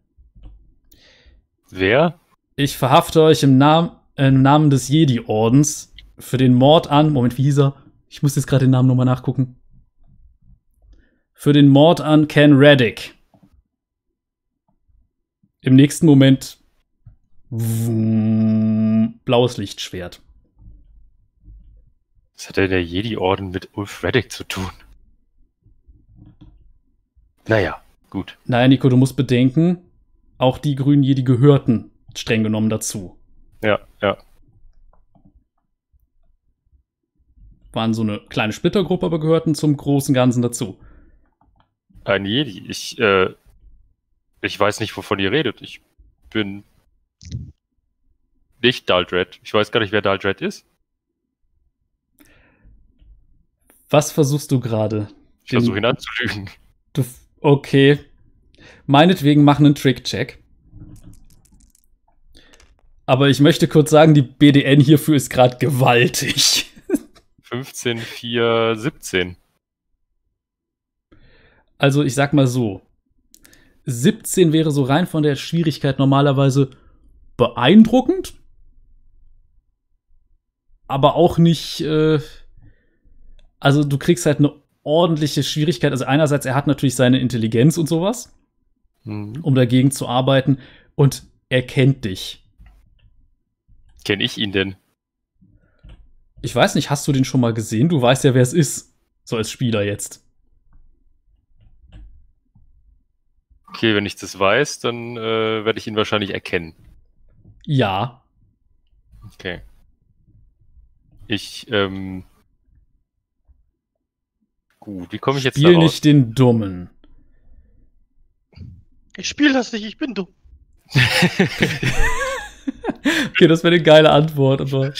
Wer? ich verhafte euch im Namen des Jedi-Ordens für den Mord an, Moment, wie hieß er? Ich muss jetzt gerade den Namen nochmal nachgucken. Für den Mord an Ken Reddick. Im nächsten Moment blaues Lichtschwert. Was hat denn der Jedi-Orden mit Ulf Reddick zu tun? Naja, gut. Naja, Nico, du musst bedenken, auch die grünen Jedi gehörten streng genommen dazu. Ja, ja. Waren so eine kleine Splittergruppe, aber gehörten zum großen Ganzen dazu. Ein Jedi. Ich weiß nicht, wovon ihr redet. Ich bin nicht Daldred. Ich weiß gar nicht, wer Daldred ist. Was versuchst du gerade? Ich versuche ihn anzulügen. Okay. Meinetwegen mach einen Trick-Check. Aber ich möchte kurz sagen, die BDN hierfür ist gerade gewaltig. 15, 4, 17. Also ich sag mal so. 17 wäre so rein von der Schwierigkeit normalerweise beeindruckend. Aber auch nicht, also du kriegst halt eine ordentliche Schwierigkeit. Also einerseits, er hat natürlich seine Intelligenz und sowas, um dagegen zu arbeiten. Und er kennt dich. Kenn ich ihn denn? Ich weiß nicht, hast du den schon mal gesehen? Du weißt ja, wer es ist. So als Spieler jetzt. Okay, wenn ich das weiß, dann werde ich ihn wahrscheinlich erkennen. Ja. Okay. Ich Gut, wie komme ich jetzt da Spiel raus? nicht den Dummen. Ich spiele das nicht, ich bin dumm. Okay, das wäre eine geile Antwort, aber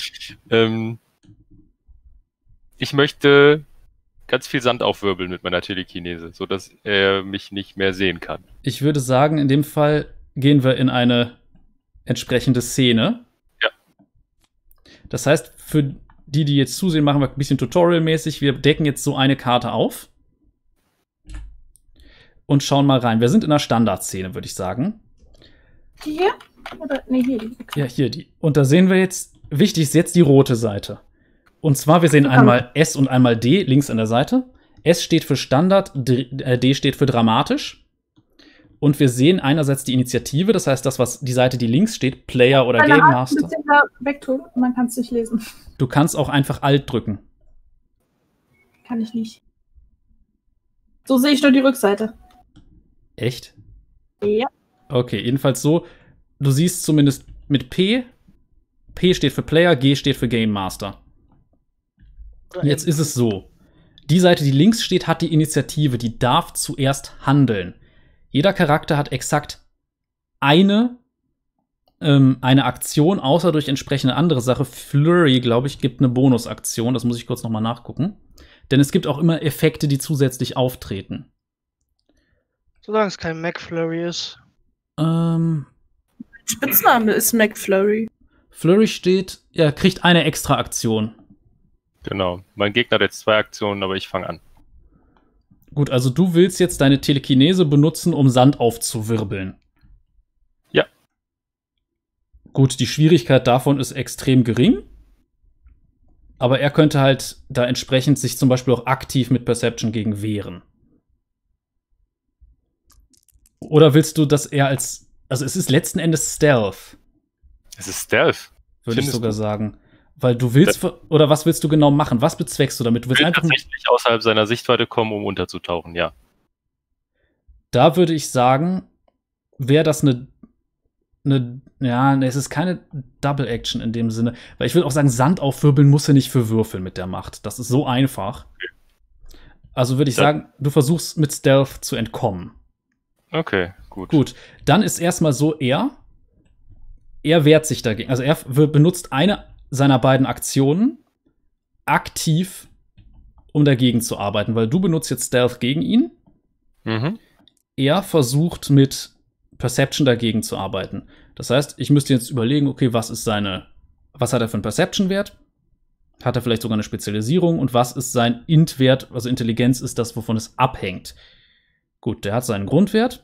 Ich möchte ganz viel Sand aufwirbeln mit meiner Telekinese, sodass er mich nicht mehr sehen kann. ich würde sagen, in dem Fall gehen wir in eine entsprechende Szene. Ja. Das heißt, für die jetzt zusehen, machen wir ein bisschen Tutorial-mäßig. Wir decken jetzt so eine Karte auf und schauen mal rein. Wir sind in einer Standardszene, würde ich sagen. Die hier? Oder? Nee, hier. Die. Ja, hier die. Und da sehen wir jetzt, wichtig ist jetzt die rote Seite. Und zwar, wir sehen einmal S und einmal D links an der Seite. S steht für Standard, D steht für dramatisch. Und wir sehen einerseits die Initiative, das heißt, das, was die Seite, die links steht, Player oder Game Master. Ein bisschen da wegtun, man kann es nicht lesen. Du kannst auch einfach Alt drücken. Kann ich nicht. So sehe ich nur die Rückseite. Echt? Ja. Okay, jedenfalls so. Du siehst zumindest mit P. P steht für Player, G steht für Game Master. Jetzt ist es so. Die Seite, die links steht, hat die Initiative. Die darf zuerst handeln. Jeder Charakter hat exakt eine Aktion, außer durch entsprechende andere Sache. Flurry, glaube ich, gibt eine Bonusaktion. Das muss ich kurz nochmal nachgucken. Denn es gibt auch immer Effekte, die zusätzlich auftreten. Solange es kein McFlurry ist. Spitzname ist McFlurry. Flurry steht, er kriegt eine extra Aktion. Genau. Mein Gegner hat jetzt 2 Aktionen, aber ich fange an. Gut, also du willst jetzt deine Telekinese benutzen, um Sand aufzuwirbeln. Ja. Gut, die Schwierigkeit davon ist extrem gering. Aber er könnte halt da entsprechend sich zum Beispiel auch aktiv mit Perception gegen wehren. Oder willst du, dass er als. Also es ist letzten Endes Stealth, Es ist Stealth. würde ich Findest sogar du? sagen. Weil du willst. Oder was willst du genau machen? Was bezweckst du damit? Du Ich willst will einfach. tatsächlich außerhalb seiner Sichtweite kommen, um unterzutauchen, ja. Da würde ich sagen, wäre das ja, es ist keine Double Action in dem Sinne. Weil ich würde auch sagen, Sand aufwirbeln muss er nicht für würfeln mit der Macht. Das ist so einfach. Also würde ich sagen, du versuchst mit Stealth zu entkommen. Okay, gut. Gut, dann ist erstmal so, er wehrt sich dagegen. Also er benutzt eine seiner beiden Aktionen aktiv, um dagegen zu arbeiten. Weil du benutzt jetzt Stealth gegen ihn. Mhm. Er versucht mit Perception dagegen zu arbeiten. Das heißt, ich müsste jetzt überlegen, okay, was hat er für einen Perception-Wert? Hat er vielleicht sogar eine Spezialisierung? Und was ist sein Int-Wert? Also Intelligenz ist das, wovon es abhängt. Gut, der hat seinen Grundwert.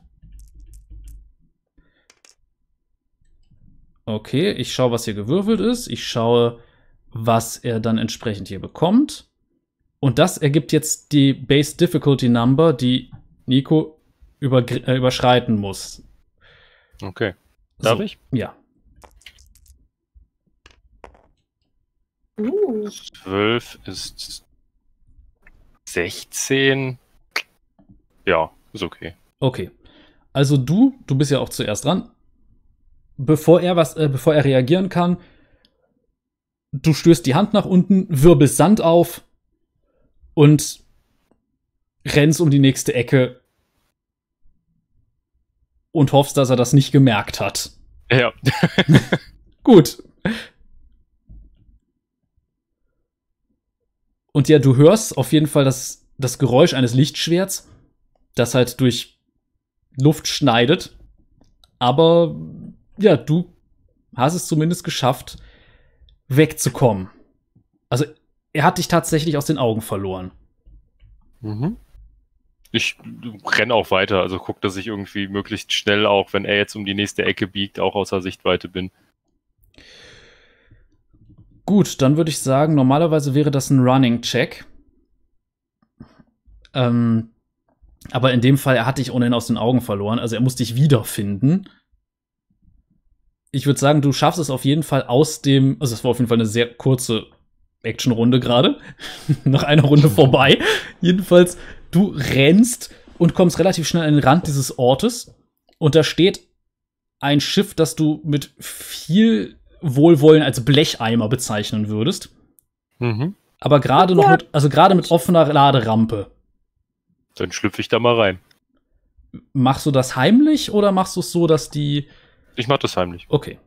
Okay, ich schaue, was hier gewürfelt ist. Ich schaue, was er dann entsprechend hier bekommt. Und das ergibt jetzt die Base Difficulty Number, die Nico überschreiten muss. Okay. Darf So, ich? Ja. 12 ist 16. Ja, ist okay. Okay. Also du bist ja auch zuerst dran. Bevor er reagieren kann, du stößt die Hand nach unten, wirbelst Sand auf und rennst um die nächste Ecke und hoffst, dass er das nicht gemerkt hat. Ja. Gut. Und ja, du hörst auf jeden Fall das Geräusch eines Lichtschwerts, das halt durch Luft schneidet. Aber ja, du hast es zumindest geschafft, wegzukommen. Also, er hat dich tatsächlich aus den Augen verloren. Mhm. Ich renne auch weiter, also guck, dass ich irgendwie möglichst schnell, auch wenn er jetzt um die nächste Ecke biegt, auch außer Sichtweite bin. Gut, dann würde ich sagen, normalerweise wäre das ein Running-Check. Aber in dem Fall, er hat dich ohnehin aus den Augen verloren, also er muss dich wiederfinden. Ich würde sagen, du schaffst es auf jeden Fall also es war auf jeden Fall eine sehr kurze Action-Runde gerade. Nach einer Runde vorbei. Jedenfalls, du rennst und kommst relativ schnell an den Rand dieses Ortes. Und da steht ein Schiff, das du mit viel Wohlwollen als Blecheimer bezeichnen würdest. Mhm. Aber gerade noch mit offener Laderampe. Dann schlüpfe ich da mal rein. Machst du das heimlich oder machst du es so, dass die... Ich mache das heimlich. Okay.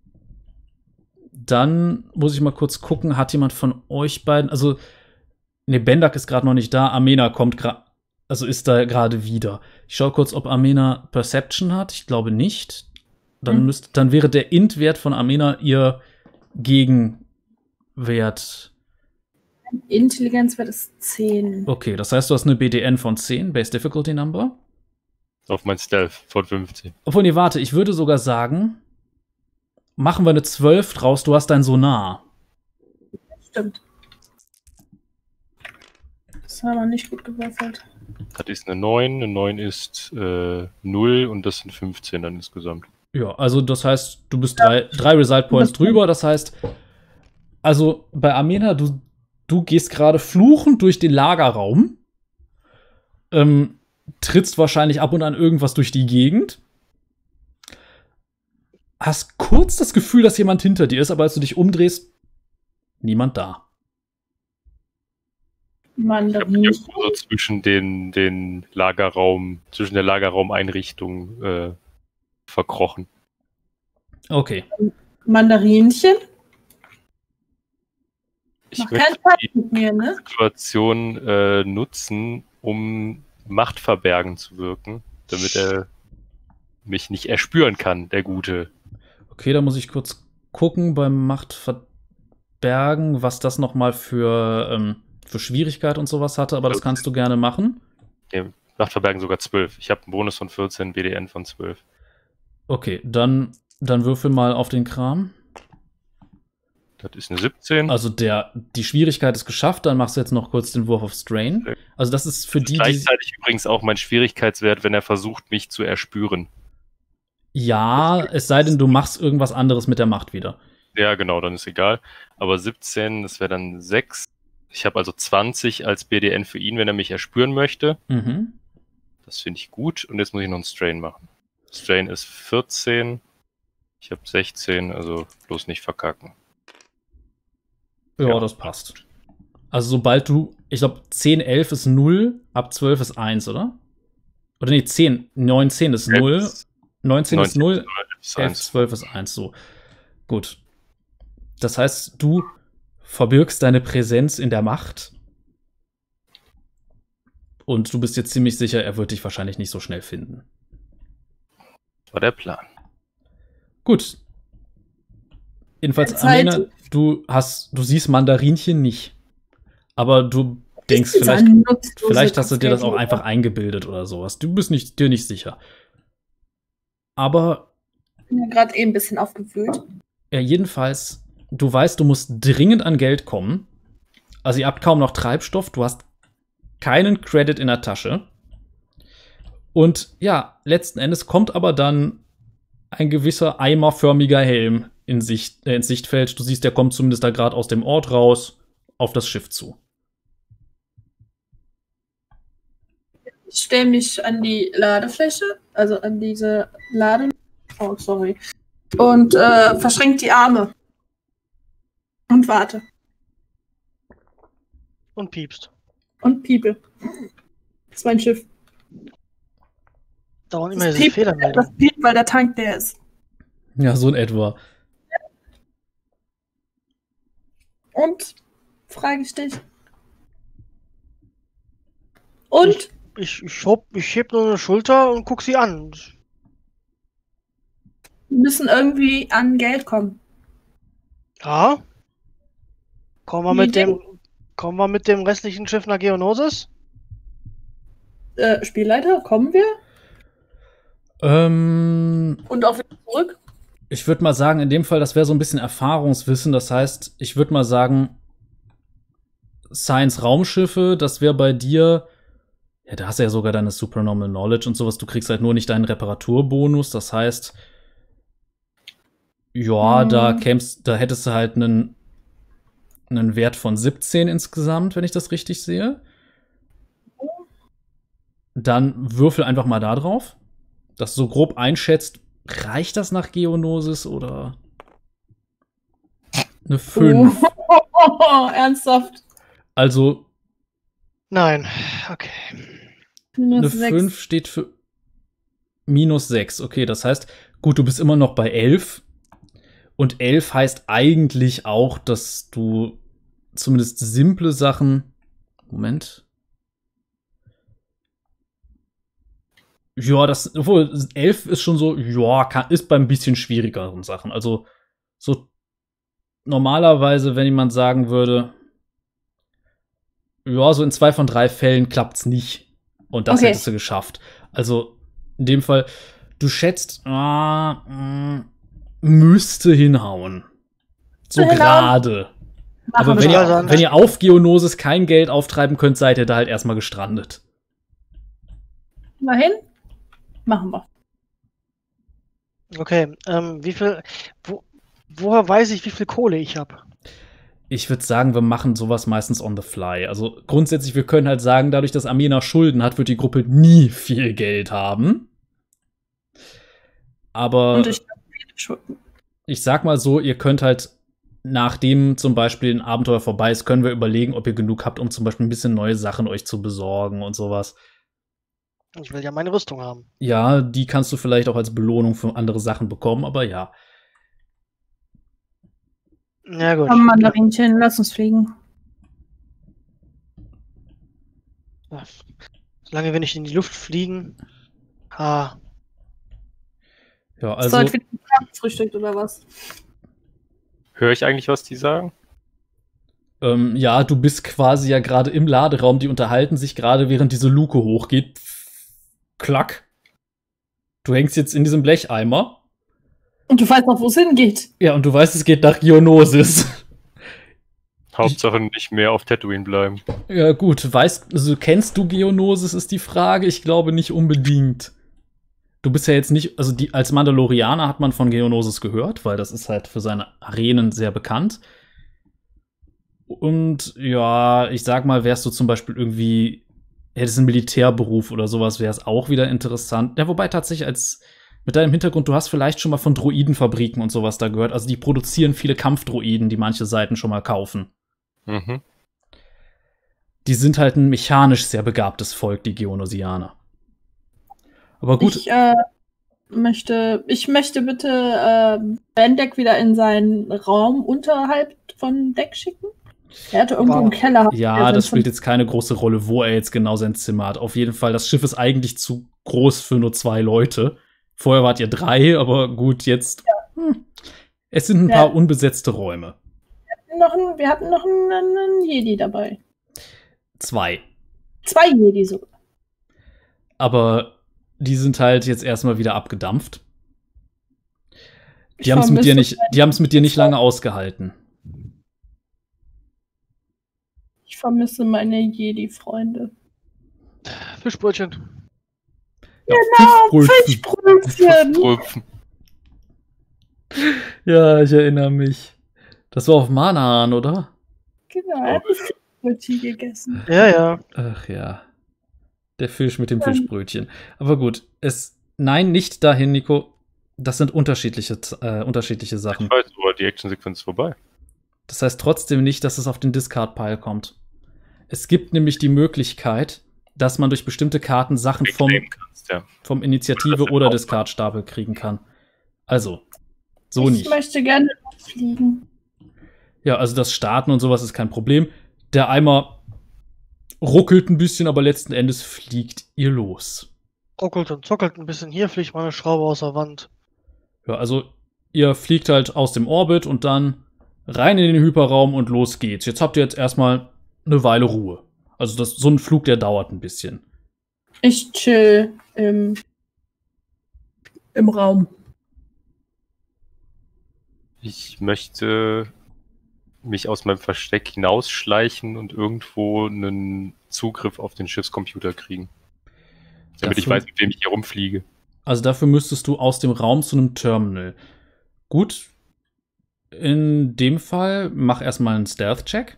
Dann muss ich mal kurz gucken, hat jemand von euch beiden, also, ne, Bendak ist gerade noch nicht da, Amena kommt gerade, also ist da gerade wieder. Ich schaue kurz, ob Amena Perception hat. Ich glaube nicht. Dann wäre der Int-Wert von Amena ihr Gegenwert. Intelligenzwert ist 10. Okay, das heißt, du hast eine BDN von 10, Base Difficulty Number. Auf mein Stealth von 15. Obwohl, nee, warte, ich würde sogar sagen, machen wir eine 12 draus, du hast dein Sonar. Stimmt. Das war aber nicht gut gewürfelt. Das ist eine 9. Eine 9 ist 0 und das sind 15 dann insgesamt. Ja, also das heißt, du bist drei Result Points drüber. Das heißt, also bei Amena, du gehst gerade fluchend durch den Lagerraum, trittst wahrscheinlich ab und an irgendwas durch die Gegend, hast kurz das Gefühl, dass jemand hinter dir ist, aber als du dich umdrehst, niemand da. Mandarin. Ich habe so zwischen den Lagerraum, zwischen der Lagerraumeinrichtung verkrochen. Okay. Mandarinchen. Ich Mach möchte keinen Spaß die mit mir, ne? Situation nutzen, um Machtverbergen zu wirken, damit er mich nicht erspüren kann, der Gute. Okay, da muss ich kurz gucken beim Machtverbergen, was das noch mal für Schwierigkeit und sowas hatte, aber das kannst du gerne machen. Nee, Machtverbergen sogar 12. Ich habe einen Bonus von 14, BDN von 12. Okay, dann würfel mal auf den Kram. Das ist eine 17. Also die Schwierigkeit ist geschafft, dann machst du jetzt noch kurz den Wurf auf Strain. Also das ist für die, gleichzeitig übrigens auch mein Schwierigkeitswert, wenn er versucht, mich zu erspüren. Ja, es sei denn, du machst irgendwas anderes mit der Macht wieder. Ja, genau, dann ist egal. Aber 17, das wäre dann 6. Ich habe also 20 als BDN für ihn, wenn er mich erspüren möchte. Mhm. Das finde ich gut. Und jetzt muss ich noch einen Strain machen. Strain ist 14. Ich habe 16, also bloß nicht verkacken. Ja, das passt. Also sobald du, ich glaube 10, 11 ist 0, ab 12 ist 1, oder? Oder nee, 10, 19 ist 0, 19 ist 0, 11, 12 ist 1, so. Gut. Das heißt, du verbirgst deine Präsenz in der Macht und du bist jetzt ziemlich sicher, er wird dich wahrscheinlich nicht so schnell finden. Das war der Plan. Gut. Jedenfalls, Amena, du siehst Mandarinchen nicht. Aber du denkst, vielleicht hast du dir das auch einfach eingebildet oder sowas. Du bist dir nicht sicher. Aber Ich bin ja gerade eben ein bisschen aufgewühlt. ja, jedenfalls, du weißt, du musst dringend an Geld kommen. Also ihr habt kaum noch Treibstoff, du hast keinen Credit in der Tasche. Und ja, letzten Endes kommt aber dann ein gewisser eimerförmiger Helm ins Sichtfeld. Du siehst, der kommt zumindest da gerade aus dem Ort raus, auf das Schiff zu. Ich stelle mich an die Ladefläche, also an diese Oh, sorry. Und verschränkt die Arme. Und warte. Und piepst. Und piepe. Das ist mein Schiff. Dauernd immer Das diese piept, Fehlermeldung. das piept, weil der Tank der ist. Ja, so in etwa. Und? Frage ich dich. Und? Ich heb nur eine Schulter und guck sie an. Wir müssen irgendwie an Geld kommen. Ja. Kommen wir mit dem restlichen Schiff nach Geonosis? Spielleiter, kommen wir? Und auch wieder zurück? Ich würde mal sagen, in dem Fall, das wäre so ein bisschen Erfahrungswissen. Das heißt, ich würde mal sagen, Science-Raumschiffe, das wäre bei dir, ja, da hast du ja sogar deine Supernormal Knowledge und sowas. Du kriegst halt nur nicht deinen Reparaturbonus. Das heißt, ja, da hättest du halt einen Wert von 17 insgesamt, wenn ich das richtig sehe. Dann würfel einfach mal da drauf. Dass du so grob einschätzt, reicht das nach Geonosis oder eine 5? Ernsthaft? Also. Nein, okay. Eine -6. 5 steht für -6. Okay, das heißt, gut, du bist immer noch bei 11. Und 11 heißt eigentlich auch, dass du zumindest simple Sachen. Moment. Ja, obwohl 11 ist schon so, ja, ist bei ein bisschen schwierigeren Sachen. Also, so normalerweise, wenn jemand sagen würde, ja, so in 2 von 3 Fällen klappt's nicht. Und das hättest du geschafft. Also, in dem Fall, du schätzt, müsste hinhauen. So gerade. Aber wenn ihr auf Geonosis kein Geld auftreiben könnt, seid ihr da halt erstmal gestrandet. Mal hin? Machen wir. Okay, woher weiß ich, wie viel Kohle ich habe? Ich würde sagen, wir machen sowas meistens on the fly. Also grundsätzlich, wir können halt sagen, dadurch, dass Amina Schulden hat, wird die Gruppe nie viel Geld haben. Aber Und ich habe viele Schulden. Ich sag mal so, ihr könnt halt, nachdem zum Beispiel ein Abenteuer vorbei ist, können wir überlegen, ob ihr genug habt, um zum Beispiel ein bisschen neue Sachen euch zu besorgen und sowas. Ich will ja meine Rüstung haben. Ja, die kannst du vielleicht auch als Belohnung für andere Sachen bekommen, aber ja. Ja, gut. Komm, Mandarinchen, lass uns fliegen. Solange wir nicht in die Luft fliegen. Ja, Also, also. heute wieder frühstückt oder was? Höre ich eigentlich, was die sagen? Ja, du bist quasi ja gerade im Laderaum, die unterhalten sich gerade, während diese Luke hochgeht. Klack. Du hängst jetzt in diesem Blecheimer. Und du weißt noch, wo es hingeht. Ja, und du weißt, es geht nach Geonosis. Hauptsache nicht mehr auf Tatooine bleiben. Ja, gut, kennst du Geonosis, ist die Frage. Ich glaube nicht unbedingt. Du bist ja jetzt nicht, also als Mandalorianer hat man von Geonosis gehört, weil das ist halt für seine Arenen sehr bekannt. Und ja, ich sag mal, wärst du zum Beispiel irgendwie, hättest einen Militärberuf oder sowas, wäre es auch wieder interessant. Ja, wobei tatsächlich mit deinem Hintergrund, du hast vielleicht schon mal von Droidenfabriken und sowas da gehört. Also die produzieren viele Kampfdroiden, die manche Seiten schon mal kaufen. Mhm. Die sind halt ein mechanisch sehr begabtes Volk, die Geonosianer. Aber gut. Ich möchte bitte Bendeck wieder in seinen Raum unterhalb von Deck schicken. Er hatte irgendwo einen Keller. Ja, das spielt jetzt keine große Rolle, wo er jetzt genau sein Zimmer hat. Auf jeden Fall, das Schiff ist eigentlich zu groß für nur 2 Leute. Vorher wart ihr 3, aber gut, jetzt. Ja. Es sind ein paar unbesetzte Räume. Wir hatten noch einen Jedi dabei. 2. 2 Jedi sogar. Aber die sind halt jetzt erstmal wieder abgedampft. Die haben es mit dir nicht lange ausgehalten. Ich vermisse meine Jedi-Freunde. Fischbrötchen. Ja, genau, Fischbrötchen. Ja, ich erinnere mich. Das war auf Manaan, oder? Genau, er hat Fischbrötchen gegessen. Ja. Ach ja. Der Fisch mit dem Fischbrötchen. Aber gut, nein, nicht dahin, Nico. Das sind unterschiedliche Sachen. Ich weiß, aber die Actionsequenz ist vorbei. Das heißt trotzdem nicht, dass es auf den Discard-Pile kommt. Es gibt nämlich die Möglichkeit, dass man durch bestimmte Karten Sachen vom Initiative- oder Discard-Stapel kriegen kann. Also, so nicht. Ich möchte gerne fliegen. Ja, also das Starten und sowas ist kein Problem. Der Eimer ruckelt ein bisschen, aber letzten Endes fliegt ihr los. Ruckelt und zuckelt ein bisschen. Hier fliegt meine Schraube aus der Wand. Ja, also ihr fliegt halt aus dem Orbit und dann rein in den Hyperraum und los geht's. Jetzt habt ihr erstmal eine Weile Ruhe. Also so ein Flug, der dauert ein bisschen. Ich chill im Raum. Ich möchte mich aus meinem Versteck hinausschleichen und irgendwo einen Zugriff auf den Schiffscomputer kriegen. Damit ich weiß, mit wem ich hier rumfliege. Also dafür müsstest du aus dem Raum zu einem Terminal. Gut. In dem Fall mach erstmal einen Stealth-Check.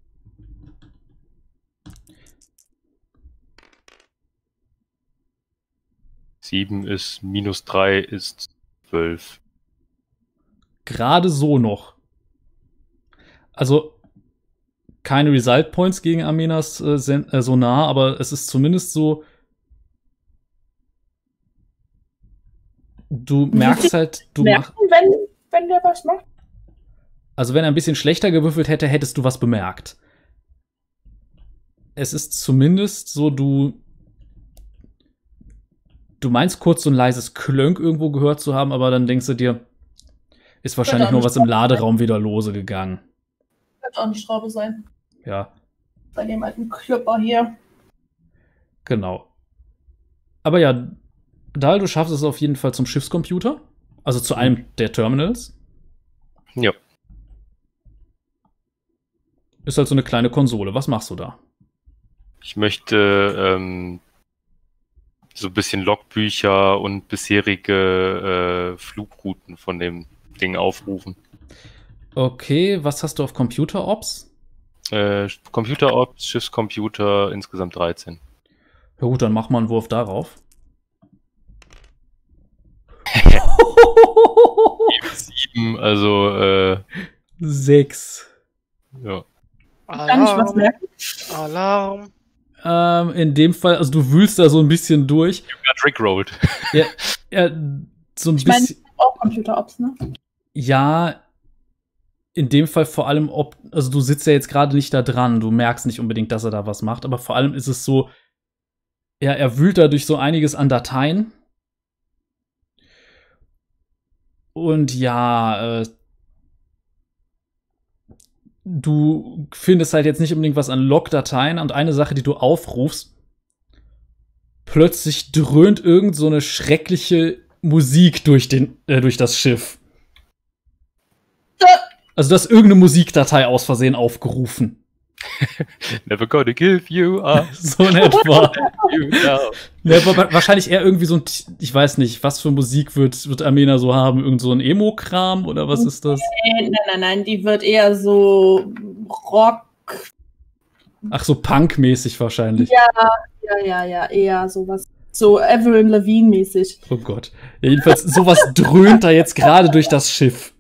-7 ist -3 ist 12. Gerade so noch. Also keine Result Points gegen Aminas Sonar, aber es ist zumindest so, Du merkst halt, merken, wenn der was macht? Also wenn er ein bisschen schlechter gewürfelt hätte, hättest du was bemerkt. Es ist zumindest so, du meinst kurz so ein leises Klönk irgendwo gehört zu haben, aber dann denkst du dir, ist wahrscheinlich nur was im Laderaum wieder lose gegangen. Könnte auch eine Schraube sein. Ja. Bei dem alten Klopper hier. Genau. Aber ja, Dahl, du schaffst es auf jeden Fall zum Schiffscomputer. Also zu einem der Terminals. Ja. Ist halt so eine kleine Konsole. Was machst du da? Ich möchte so ein bisschen Logbücher und bisherige Flugrouten von dem Ding aufrufen. Okay, was hast du auf Computer Ops? Computer Ops, Schiffscomputer, insgesamt 13. Ja gut, dann mach mal einen Wurf darauf. 7, also 6. ja. Kann ich was merken? Alarm. In dem Fall, also du wühlst da so ein bisschen durch. Ich hab grad Rickrollt. Ja, so ein Ich meine, bisschen. auch Computer-Ops, ne? Ja, in dem Fall vor allem, also du sitzt ja jetzt gerade nicht da dran, du merkst nicht unbedingt, dass er da was macht, aber vor allem ist es so, ja, er wühlt da durch so einiges an Dateien. Und ja, du findest halt jetzt nicht unbedingt was an Logdateien und eine Sache, die du aufrufst, plötzlich dröhnt irgend so eine schreckliche Musik durch das Schiff. Also du hast irgendeine Musikdatei aus Versehen aufgerufen. Never gonna give you up. So in etwa. You know. Ja, wahrscheinlich eher irgendwie so ein, ich weiß nicht, was für Musik wird Amena so haben? Irgend so ein Emo-Kram oder was ist das? Nein, die wird eher so Rock. Ach, so Punk-mäßig wahrscheinlich. Ja, eher sowas. So Avril Lavigne-mäßig. Oh Gott. Ja, jedenfalls, sowas dröhnt da jetzt gerade durch das Schiff.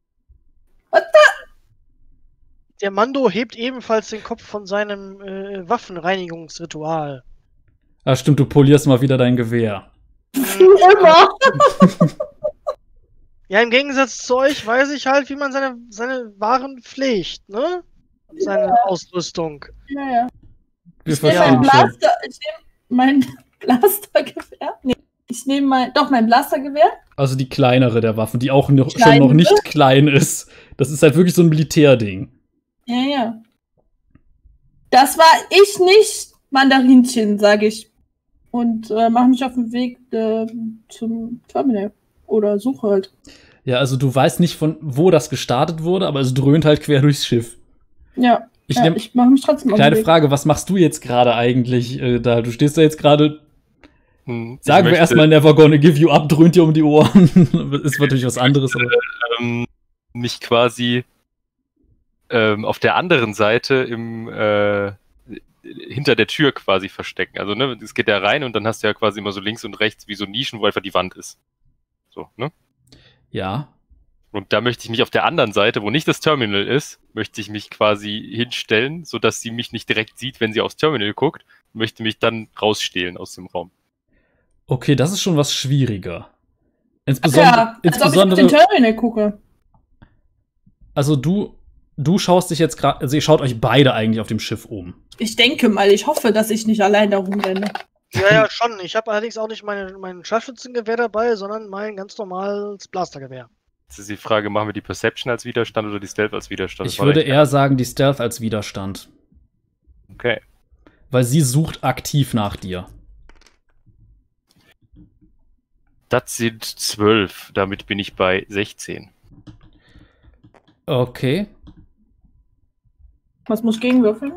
Der Mando hebt ebenfalls den Kopf von seinem Waffenreinigungsritual. Ah, stimmt, du polierst mal wieder dein Gewehr. Immer. Ja, im Gegensatz zu euch weiß ich halt, wie man seine Waren pflegt, ne? Seine Ausrüstung. Ja. Wir Ich nehme verstehen schon. mein Blastergewehr. Nee, ich nehme mein Blastergewehr. Also die kleinere der Waffen, die auch schon Kleinere? noch nicht klein ist. Das ist halt wirklich so ein Militärding. Ja. Das war ich nicht, Mandarinchen, sage ich. Und mache mich auf den Weg zum Terminal. Oder suche halt. Ja, also du weißt nicht, von wo das gestartet wurde, aber es dröhnt halt quer durchs Schiff. Ja. Ich mache mich trotzdem auf den kleine Weg. Frage, was machst du jetzt gerade eigentlich da? Du stehst da jetzt gerade, Ich sagen wir möchte, erstmal Never Gonna Give You Up, dröhnt dir um die Ohren. Ist natürlich was anderes, aber mich quasi auf der anderen Seite hinter der Tür quasi verstecken. Also, ne, es geht ja rein und dann hast du ja quasi immer so links und rechts wie so Nischen, wo einfach die Wand ist. So, ne? ja. Und da möchte ich mich auf der anderen Seite, wo nicht das Terminal ist, möchte ich mich quasi hinstellen, sodass sie mich nicht direkt sieht, wenn sie aufs Terminal guckt, möchte mich dann rausstehlen aus dem Raum. Okay, das ist schon was schwieriger. Als ob ich auf den Terminal gucke. Also du schaust dich jetzt gerade, also ihr schaut euch beide eigentlich auf dem Schiff um. Ich denke mal, ich hoffe, dass ich nicht allein da rumrenne. Ja, schon. Ich habe allerdings auch nicht mein Scharfschützengewehr dabei, sondern mein ganz normales Blastergewehr. Jetzt ist die Frage, machen wir die Perception als Widerstand oder die Stealth als Widerstand? Ich würde eher sagen, die Stealth als Widerstand. Okay. Weil sie sucht aktiv nach dir. Das sind 12. Damit bin ich bei 16. Okay. Was muss ich gegenwürfeln?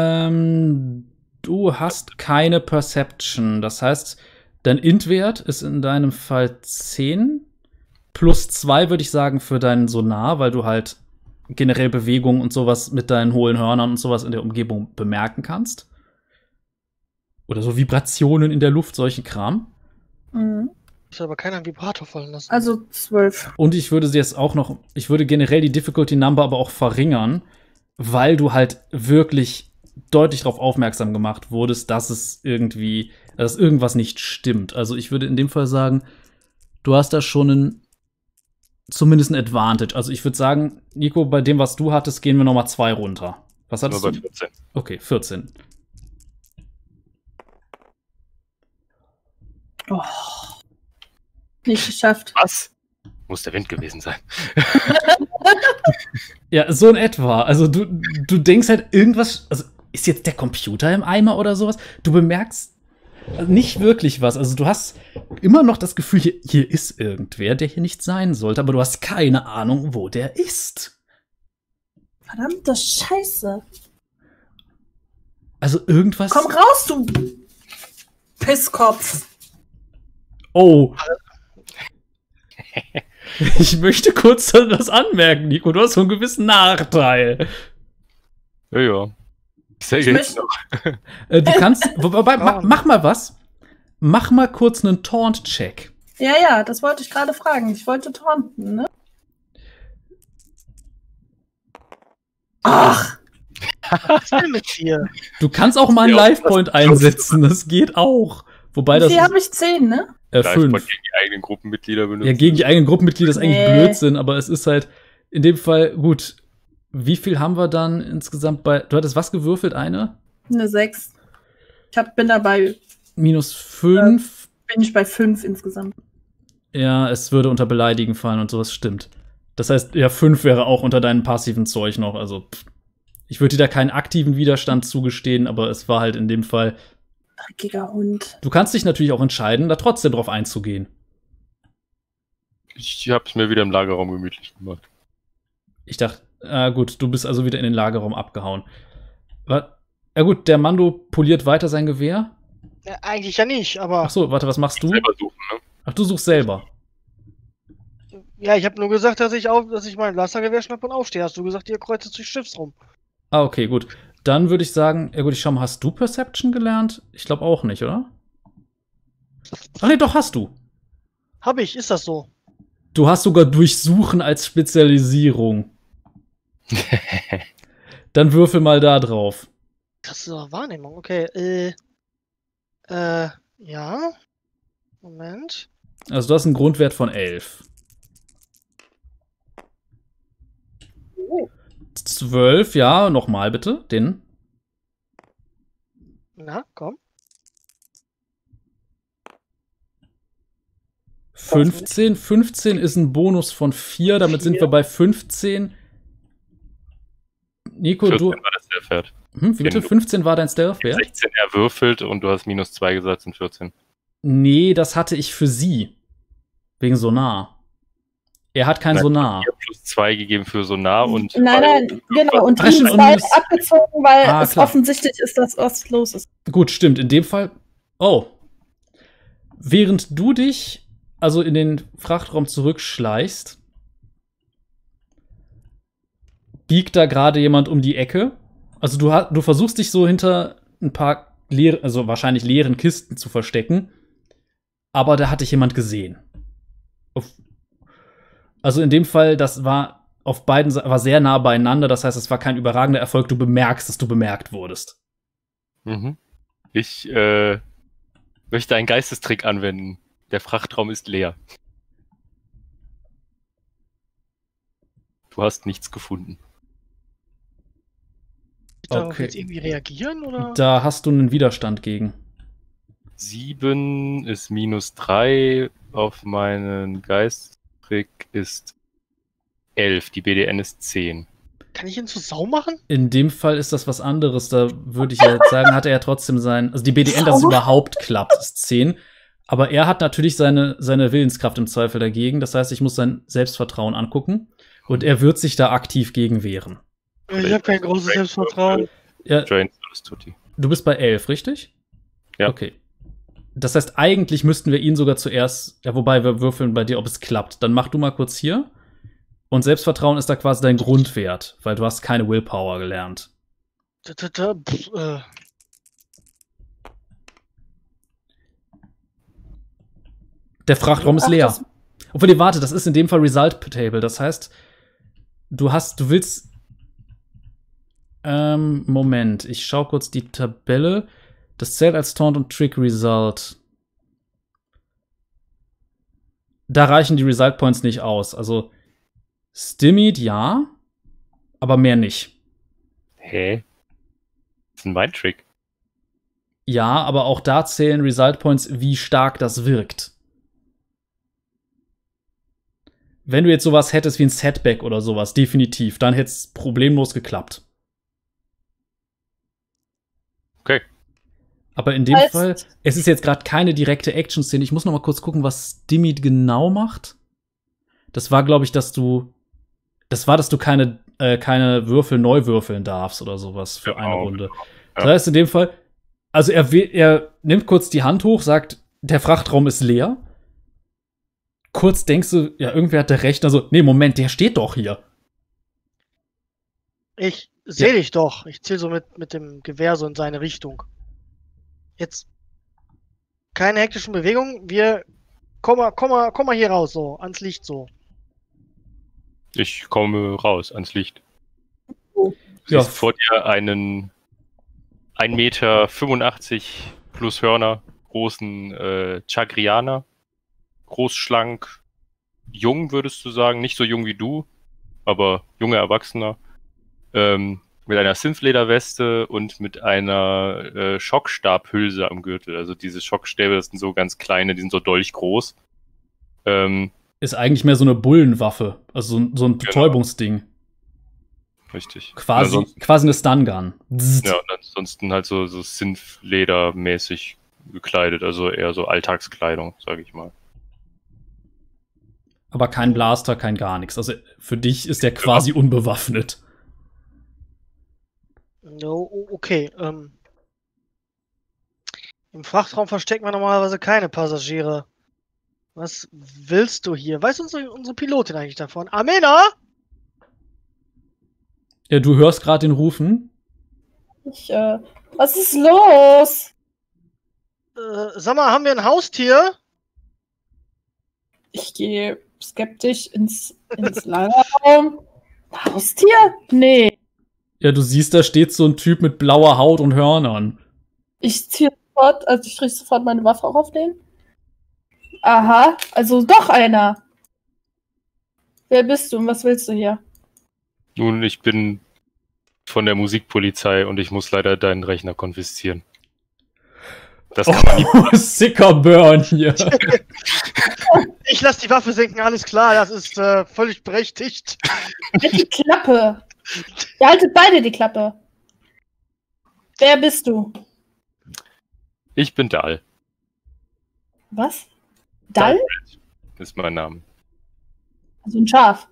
Du hast keine Perception. Das heißt, dein Int-Wert ist in deinem Fall 10. Plus 2 würde ich sagen für deinen Sonar, weil du halt generell Bewegungen und sowas mit deinen hohlen Hörnern und sowas in der Umgebung bemerken kannst. Oder so Vibrationen in der Luft, solchen Kram. Mhm. Ich habe aber keinen Vibrator fallen lassen. Also 12. Und ich würde generell die Difficulty Number aber auch verringern, weil du halt wirklich deutlich darauf aufmerksam gemacht wurdest, dass irgendwas nicht stimmt. Also ich würde in dem Fall sagen, du hast da schon zumindest ein Advantage. Also ich würde sagen, Nico, bei dem, was du hattest, gehen wir noch mal 2 runter. Was hattest Nur du? bei 14. Okay, 14. Oh. Nicht geschafft. Was? Muss der Wind gewesen sein. Ja, so in etwa. Also du denkst halt irgendwas, also ist jetzt der Computer im Eimer oder sowas? Du bemerkst nicht wirklich was. Also du hast immer noch das Gefühl, hier ist irgendwer, der hier nicht sein sollte, aber du hast keine Ahnung, wo der ist. Verdammte Scheiße. Also irgendwas. Komm raus, du Pisskopf. Oh. Ich möchte kurz das anmerken, Nico. Du hast so einen gewissen Nachteil. Ja. Sehr möchte- noch. Du kannst. Wobei, mach mal was. Mach mal kurz einen Taunt-Check. Ja, das wollte ich gerade fragen. Ich wollte taunten, ne? Ach, Was ist denn mit dir? Du kannst auch mal einen Live-Point einsetzen. Das geht auch. Wobei wie das. viel habe ich? 10, ne? 5. Gegen die eigenen Gruppenmitglieder benutzen. Ja, gegen die eigenen Gruppenmitglieder ist eigentlich Nee. Blödsinn, aber es ist halt in dem Fall gut. Wie viel haben wir dann insgesamt bei. Du hattest was gewürfelt? Eine? Eine 6. Bin dabei, -5. bin ich bei 5 insgesamt. Ja, es würde unter Beleidigen fallen und sowas stimmt. Das heißt, ja, 5 wäre auch unter deinem passiven Zeug noch. Also, ich würde dir da keinen aktiven Widerstand zugestehen, aber es war halt in dem Fall. Dreckiger Hund. Du kannst dich natürlich auch entscheiden, da trotzdem drauf einzugehen. Ich hab's mir wieder im Lagerraum gemütlich gemacht. Ich dachte, gut, du bist also wieder in den Lagerraum abgehauen. Ja gut, der Mando poliert weiter sein Gewehr. Ja, eigentlich ja nicht, aber. Ach so, warte, was machst du? Selber suchen, ne? Ach, du suchst selber. Ja, ich habe nur gesagt, dass ich mein Lasergewehr schnapp und aufstehe. Hast du gesagt, ihr kreuzt jetzt durch Schiffs rum? Ah, okay, gut. Dann würde ich sagen, ja gut, ich schau mal, hast du Perception gelernt? Ich glaube auch nicht, oder? Ach nee, doch, hast du. Hab ich, ist das so? Du hast sogar Durchsuchen als Spezialisierung. Dann würfel mal da drauf. Das ist doch Wahrnehmung, okay. Ja. Moment. Also du hast einen Grundwert von 11. 12, ja, nochmal bitte, den. Na, komm. 15. 15 ist ein Bonus von 4, damit sind wir bei 15. Nico, 14 du. war das der Pferd. Wie bitte? 15 war dein Stealth-Wert? 16 erwürfelt und du hast -2 gesagt, sind 14. Nee, das hatte ich für sie. Wegen Sonar. Er hat kein Sonar. Ich habe +2 gegeben für Sonar und. Nein, genau. Und Ach, ihm stimmt, ist halt und- abgezogen, weil es klar. offensichtlich ist, dass was los ist. Gut, stimmt. In dem Fall. Oh. Während du dich also in den Frachtraum zurückschleichst, biegt da gerade jemand um die Ecke. Also du versuchst dich so hinter ein paar also wahrscheinlich leeren Kisten zu verstecken. Aber da hat dich jemand gesehen. Also in dem Fall, das war auf beiden war sehr nah beieinander. Das heißt, es war kein überragender Erfolg. Du bemerkst, dass du bemerkt wurdest. Mhm. Ich möchte einen Geistestrick anwenden. Der Frachtraum ist leer. Du hast nichts gefunden. Darauf Okay. jetzt irgendwie reagieren, oder? Da hast du einen Widerstand gegen. 7 ist -3 auf meinen Geistestrick ist 11. Die BDN ist 10. Kann ich ihn zu Sau machen? In dem Fall ist das was anderes. Da würde ich ja jetzt sagen, hatte er trotzdem also die BDN, dass es überhaupt klappt, ist 10. Aber er hat natürlich seine Willenskraft im Zweifel dagegen. Das heißt, ich muss sein Selbstvertrauen angucken. Und er wird sich da aktiv gegen wehren. Ich habe kein großes Selbstvertrauen. Ja, Drains, alles tutti. du bist bei 11, richtig? Ja. Okay. Das heißt, eigentlich müssten wir ihn sogar zuerst, ja, wobei wir würfeln bei dir, ob es klappt. Dann mach du mal kurz hier. Und Selbstvertrauen ist da quasi dein Grundwert, weil du hast keine Willpower gelernt. Der Frachtraum ist Ach, leer. das- Obwohl, warte, das ist in dem Fall Result Table. Das heißt, du willst. Moment, ich schau kurz die Tabelle. Das zählt als Taunt und Trick Result. da reichen die Result Points nicht aus. Also Stimmit ja, aber mehr nicht. Hä? Das ist ein Mindtrick. Ja, aber auch da zählen Result Points, wie stark das wirkt. Wenn du jetzt sowas hättest wie ein Setback oder sowas, definitiv, dann hätte es problemlos geklappt. Okay. Aber in dem Fall, es ist jetzt gerade keine direkte Action-Szene. Ich muss noch mal kurz gucken, was Stimmit genau macht. Das war, glaube ich, dass du keine Würfel neu würfeln darfst oder sowas für eine Runde. Ja. Das heißt in dem Fall, also er nimmt kurz die Hand hoch, sagt, der Frachtraum ist leer. Kurz denkst du, ja, irgendwer hat der Rechner so, nee, Moment, der steht doch hier. Ich sehe dich doch. Ich zähle so mit dem Gewehr so in seine Richtung. Jetzt keine hektischen Bewegungen. Komm mal hier raus, so, ans Licht so. Ich komme raus ans Licht. Oh. Du Ja. siehst vor dir einen 1,85 Meter plus Hörner großen Chagrianer. Groß, schlank, jung, würdest du sagen. Nicht so jung wie du, aber junger Erwachsener. Mit einer Synth-Lederweste und mit einer Schockstabhülse am Gürtel. Also diese Schockstäbe, das sind so ganz kleine, die sind so dolchgroß. Ist eigentlich mehr so eine Bullenwaffe, also so ein Betäubungsding. Richtig. Quasi eine Stun-Gun. Ja, und ansonsten halt so Synth-Leder-mäßig gekleidet, also eher so Alltagskleidung, sage ich mal. Aber kein Blaster, kein gar nichts. Also für dich ist der quasi unbewaffnet. No, okay. Im Frachtraum verstecken wir normalerweise keine Passagiere. Was willst du hier? Weiß unsere Pilotin eigentlich davon? Amena? Ja, du hörst gerade den Rufen. Was ist los? Sag mal, haben wir ein Haustier? Ich gehe skeptisch ins Lagerraum. Haustier? Nee. Ja, du siehst, da steht so ein Typ mit blauer Haut und Hörnern. Ich richte sofort meine Waffe auch auf den. Aha, also doch einer. Wer bist du und was willst du hier? Nun, ich bin von der Musikpolizei und ich muss leider deinen Rechner konfiszieren. Das kann man nie. Oh, sicker Burn hier. Ich lass die Waffe sinken, alles klar, das ist völlig berechtigt. Halt die Klappe. Ihr haltet beide die Klappe. Wer bist du? Ich bin Dal. Was? Dall? Ist mein Name. Also ein Schaf.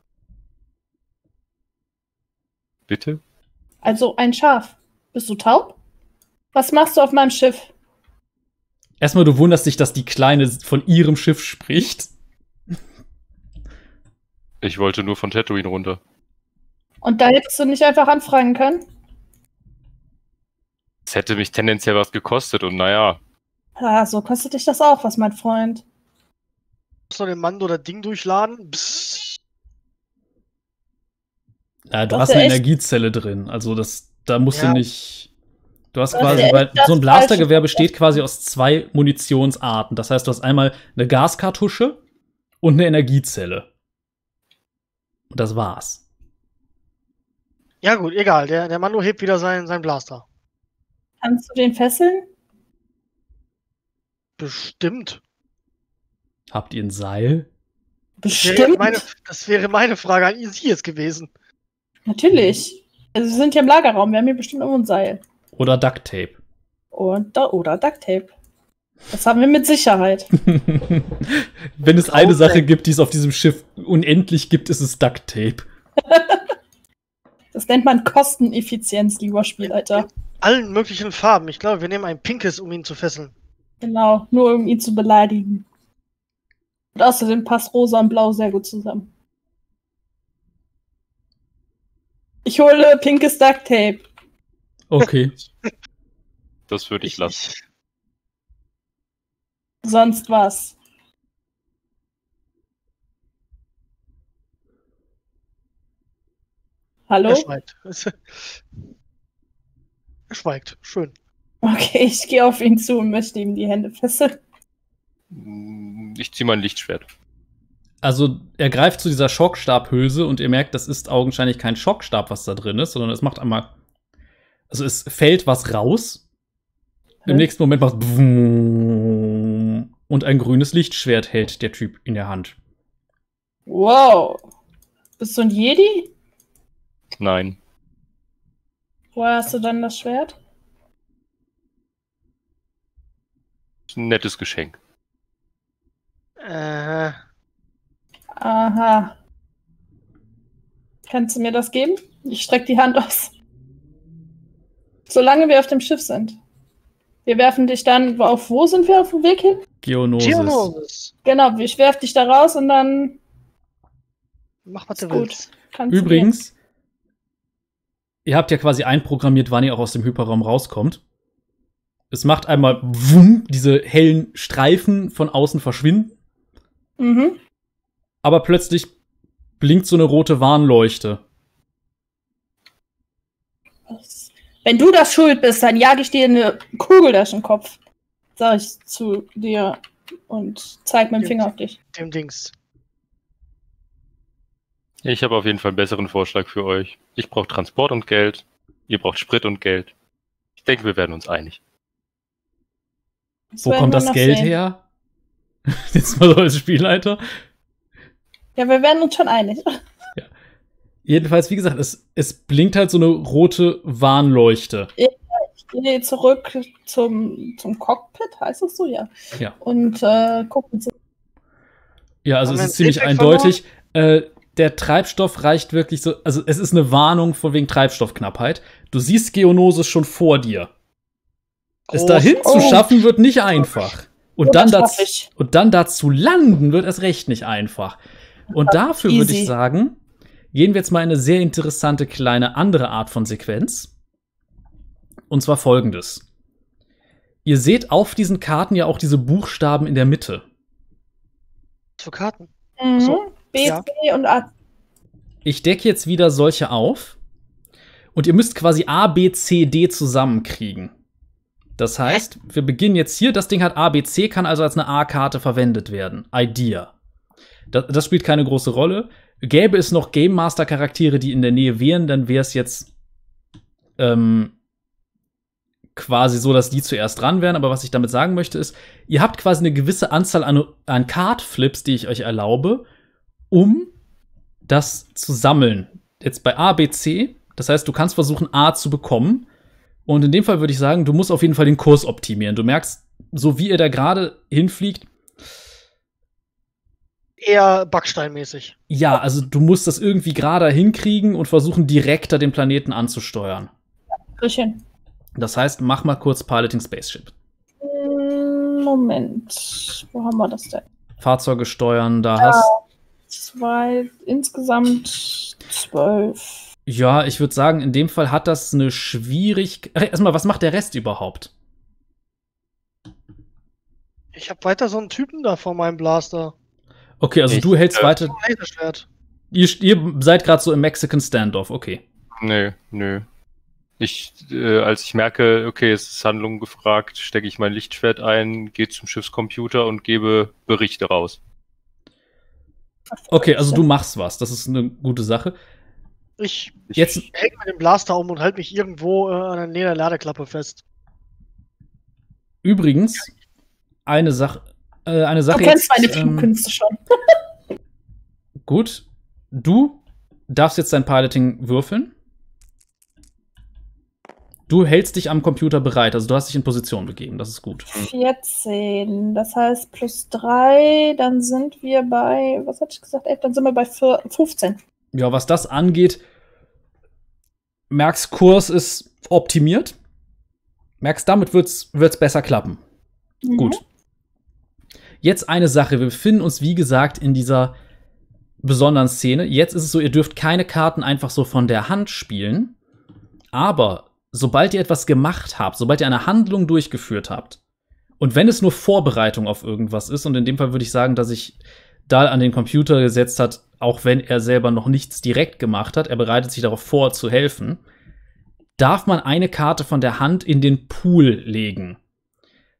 Bitte? Also ein Schaf. Bist du taub? Was machst du auf meinem Schiff? Erstmal, du wunderst dich, dass die Kleine von ihrem Schiff spricht. Ich wollte nur von Tatooine runter. Und da hättest du nicht einfach anfragen können? Es hätte mich tendenziell was gekostet und naja, Ja, so kostet dich das auch was, mein Freund. Muss noch den Mando das Ding durchladen? Psst. Ja, du Das hast ist ja eine echt- Energiezelle drin. Also da musst du Ja. nicht. Du hast Das ist quasi, ja echt weil das so ein Blastergewehr Falsche. besteht quasi aus 2 Munitionsarten. Das heißt, du hast einmal eine Gaskartusche und eine Energiezelle. Und das war's. Ja gut, egal, der Mando hebt wieder sein Blaster. Kannst du den fesseln? Bestimmt. Habt ihr ein Seil? Bestimmt. Das wäre meine Frage an Sie jetzt gewesen. Natürlich. Also wir sind hier im Lagerraum, wir haben hier bestimmt irgendwo ein Seil. Oder Duct Tape? Oder Duct Tape. Das haben wir mit Sicherheit. Wenn es eine Sache gibt, die es auf diesem Schiff unendlich gibt, ist es Duct Tape. Das nennt man Kosteneffizienz, lieber Spielleiter. Allen möglichen Farben. Ich glaube, wir nehmen ein pinkes, um ihn zu fesseln. Genau, nur um ihn zu beleidigen. Und außerdem passt rosa und blau sehr gut zusammen. Ich hole pinkes Duct Tape. Okay. das würde ich lassen. Sonst was. Hallo? Er schweigt. Er schweigt. Schön. Okay, ich gehe auf ihn zu und möchte ihm die Hände fesseln. Ich ziehe mein Lichtschwert. Also, er greift zu dieser Schockstabhülse und ihr merkt, das ist augenscheinlich kein Schockstab, was da drin ist, sondern es macht einmal. Also, es fällt was raus. Im nächsten Moment macht und ein grünes Lichtschwert hält der Typ in der Hand. Wow. Bist du ein Jedi? Nein. Woher hast du dann das Schwert? Ein nettes Geschenk. Aha. Kannst du mir das geben? Ich strecke die Hand aus. Solange wir auf dem Schiff sind. Wir werfen dich dann auf wo sind wir auf dem Weg hin? Geonosis. Genau, ich werfe dich da raus und dann. Mach, was du Gut. willst. Kannst du Übrigens, ihr habt ja quasi einprogrammiert, wann ihr auch aus dem Hyperraum rauskommt. Es macht einmal wumm, diese hellen Streifen von außen verschwinden. gehen. Aber plötzlich blinkt so eine rote Warnleuchte. Wenn du das schuld bist, dann jage ich dir eine Kugel durch den Kopf. Sag ich zu dir und zeig mit dem Finger auf dich. Dem Dings. Ich habe auf jeden Fall einen besseren Vorschlag für euch. Ich brauche Transport und Geld. Ihr braucht Sprit und Geld. Ich denke, wir werden uns einig. Wo kommt das Geld her? Jetzt mal so als Spielleiter. Ja, wir werden uns schon einig. Jedenfalls, wie gesagt, es blinkt halt so eine rote Warnleuchte. Ich gehe zurück zum Cockpit, heißt das so? Ja. Ja. Und gucken Sie. Ja, also Haben es wir ist ziemlich ein Feedback eindeutig. Der Treibstoff reicht wirklich so, also es ist eine Warnung von wegen Treibstoffknappheit. Du siehst Geonosis schon vor dir. Es dahin zu schaffen, wird nicht einfach. Und dann, das schaff ich. da zu landen, wird erst recht nicht einfach. Und dafür würde ich easy. sagen, gehen wir jetzt mal in eine sehr interessante kleine andere Art von Sequenz. Und zwar folgendes. Ihr seht auf diesen Karten ja auch diese Buchstaben in der Mitte. Für Karten. So. B, Ja. C und A. Ich decke jetzt wieder solche auf. Und ihr müsst quasi A, B, C, D zusammenkriegen. Das heißt, wir beginnen jetzt hier. Das Ding hat A, B, C, kann also als eine A-Karte verwendet werden. Idea. Das spielt keine große Rolle. Gäbe es noch Game Master Charaktere, die in der Nähe wären, dann wäre es jetzt quasi so, dass die zuerst dran wären. Aber was ich damit sagen möchte ist, ihr habt quasi eine gewisse Anzahl an Card-Flips, die ich euch erlaube, um das zu sammeln. Jetzt bei A, B, C. Das heißt, du kannst versuchen, A zu bekommen. Und in dem Fall würde ich sagen, du musst auf jeden Fall den Kurs optimieren. Du merkst, so wie ihr da gerade hinfliegt, Eher backsteinmäßig. ja, also du musst das irgendwie gerade hinkriegen und versuchen, direkter den Planeten anzusteuern. Grüchen. Das heißt, mach mal kurz Piloting Spaceship. Moment. Wo haben wir das denn? Fahrzeuge steuern, da hast. Insgesamt 12. Ja, ich würde sagen, in dem Fall hat das eine Schwierigkeit. Erstmal, was macht der Rest überhaupt? Ich habe weiter so einen Typen da vor meinem Blaster. Okay, also Ich, du hältst weiter. Ein Laserschwert. Ihr seid gerade so im Mexican Standoff, okay. Nö. Als ich merke, okay, es ist Handlung gefragt, stecke ich mein Lichtschwert ein, gehe zum Schiffscomputer und gebe Berichte raus. Okay, also du machst was. Das ist eine gute Sache. Ich Jetzt, hänge mit dem Blaster um und halte mich irgendwo an der Ladeklappe fest. übrigens, eine Sache. Du kennst meine jetzt, Flugkünste schon. gut. Du darfst jetzt dein Piloting würfeln. Du hältst dich am Computer bereit, also du hast dich in Position begeben, das ist gut. 14. Das heißt plus 3, dann sind wir bei, was hatte ich gesagt? 11, dann sind wir bei 15. Ja, was das angeht, Merks Kurs ist optimiert. Merks, damit wird's besser klappen. Mhm. Gut. Jetzt eine Sache, wir befinden uns, wie gesagt, in dieser besonderen Szene. Jetzt ist es so, ihr dürft keine Karten einfach so von der Hand spielen, aber sobald ihr etwas gemacht habt, sobald ihr eine Handlung durchgeführt habt, und wenn es nur Vorbereitung auf irgendwas ist, und in dem Fall würde ich sagen, dass sich Dahl an den Computer gesetzt hat, auch wenn er selber noch nichts direkt gemacht hat, er bereitet sich darauf vor, zu helfen, darf man eine Karte von der Hand in den Pool legen.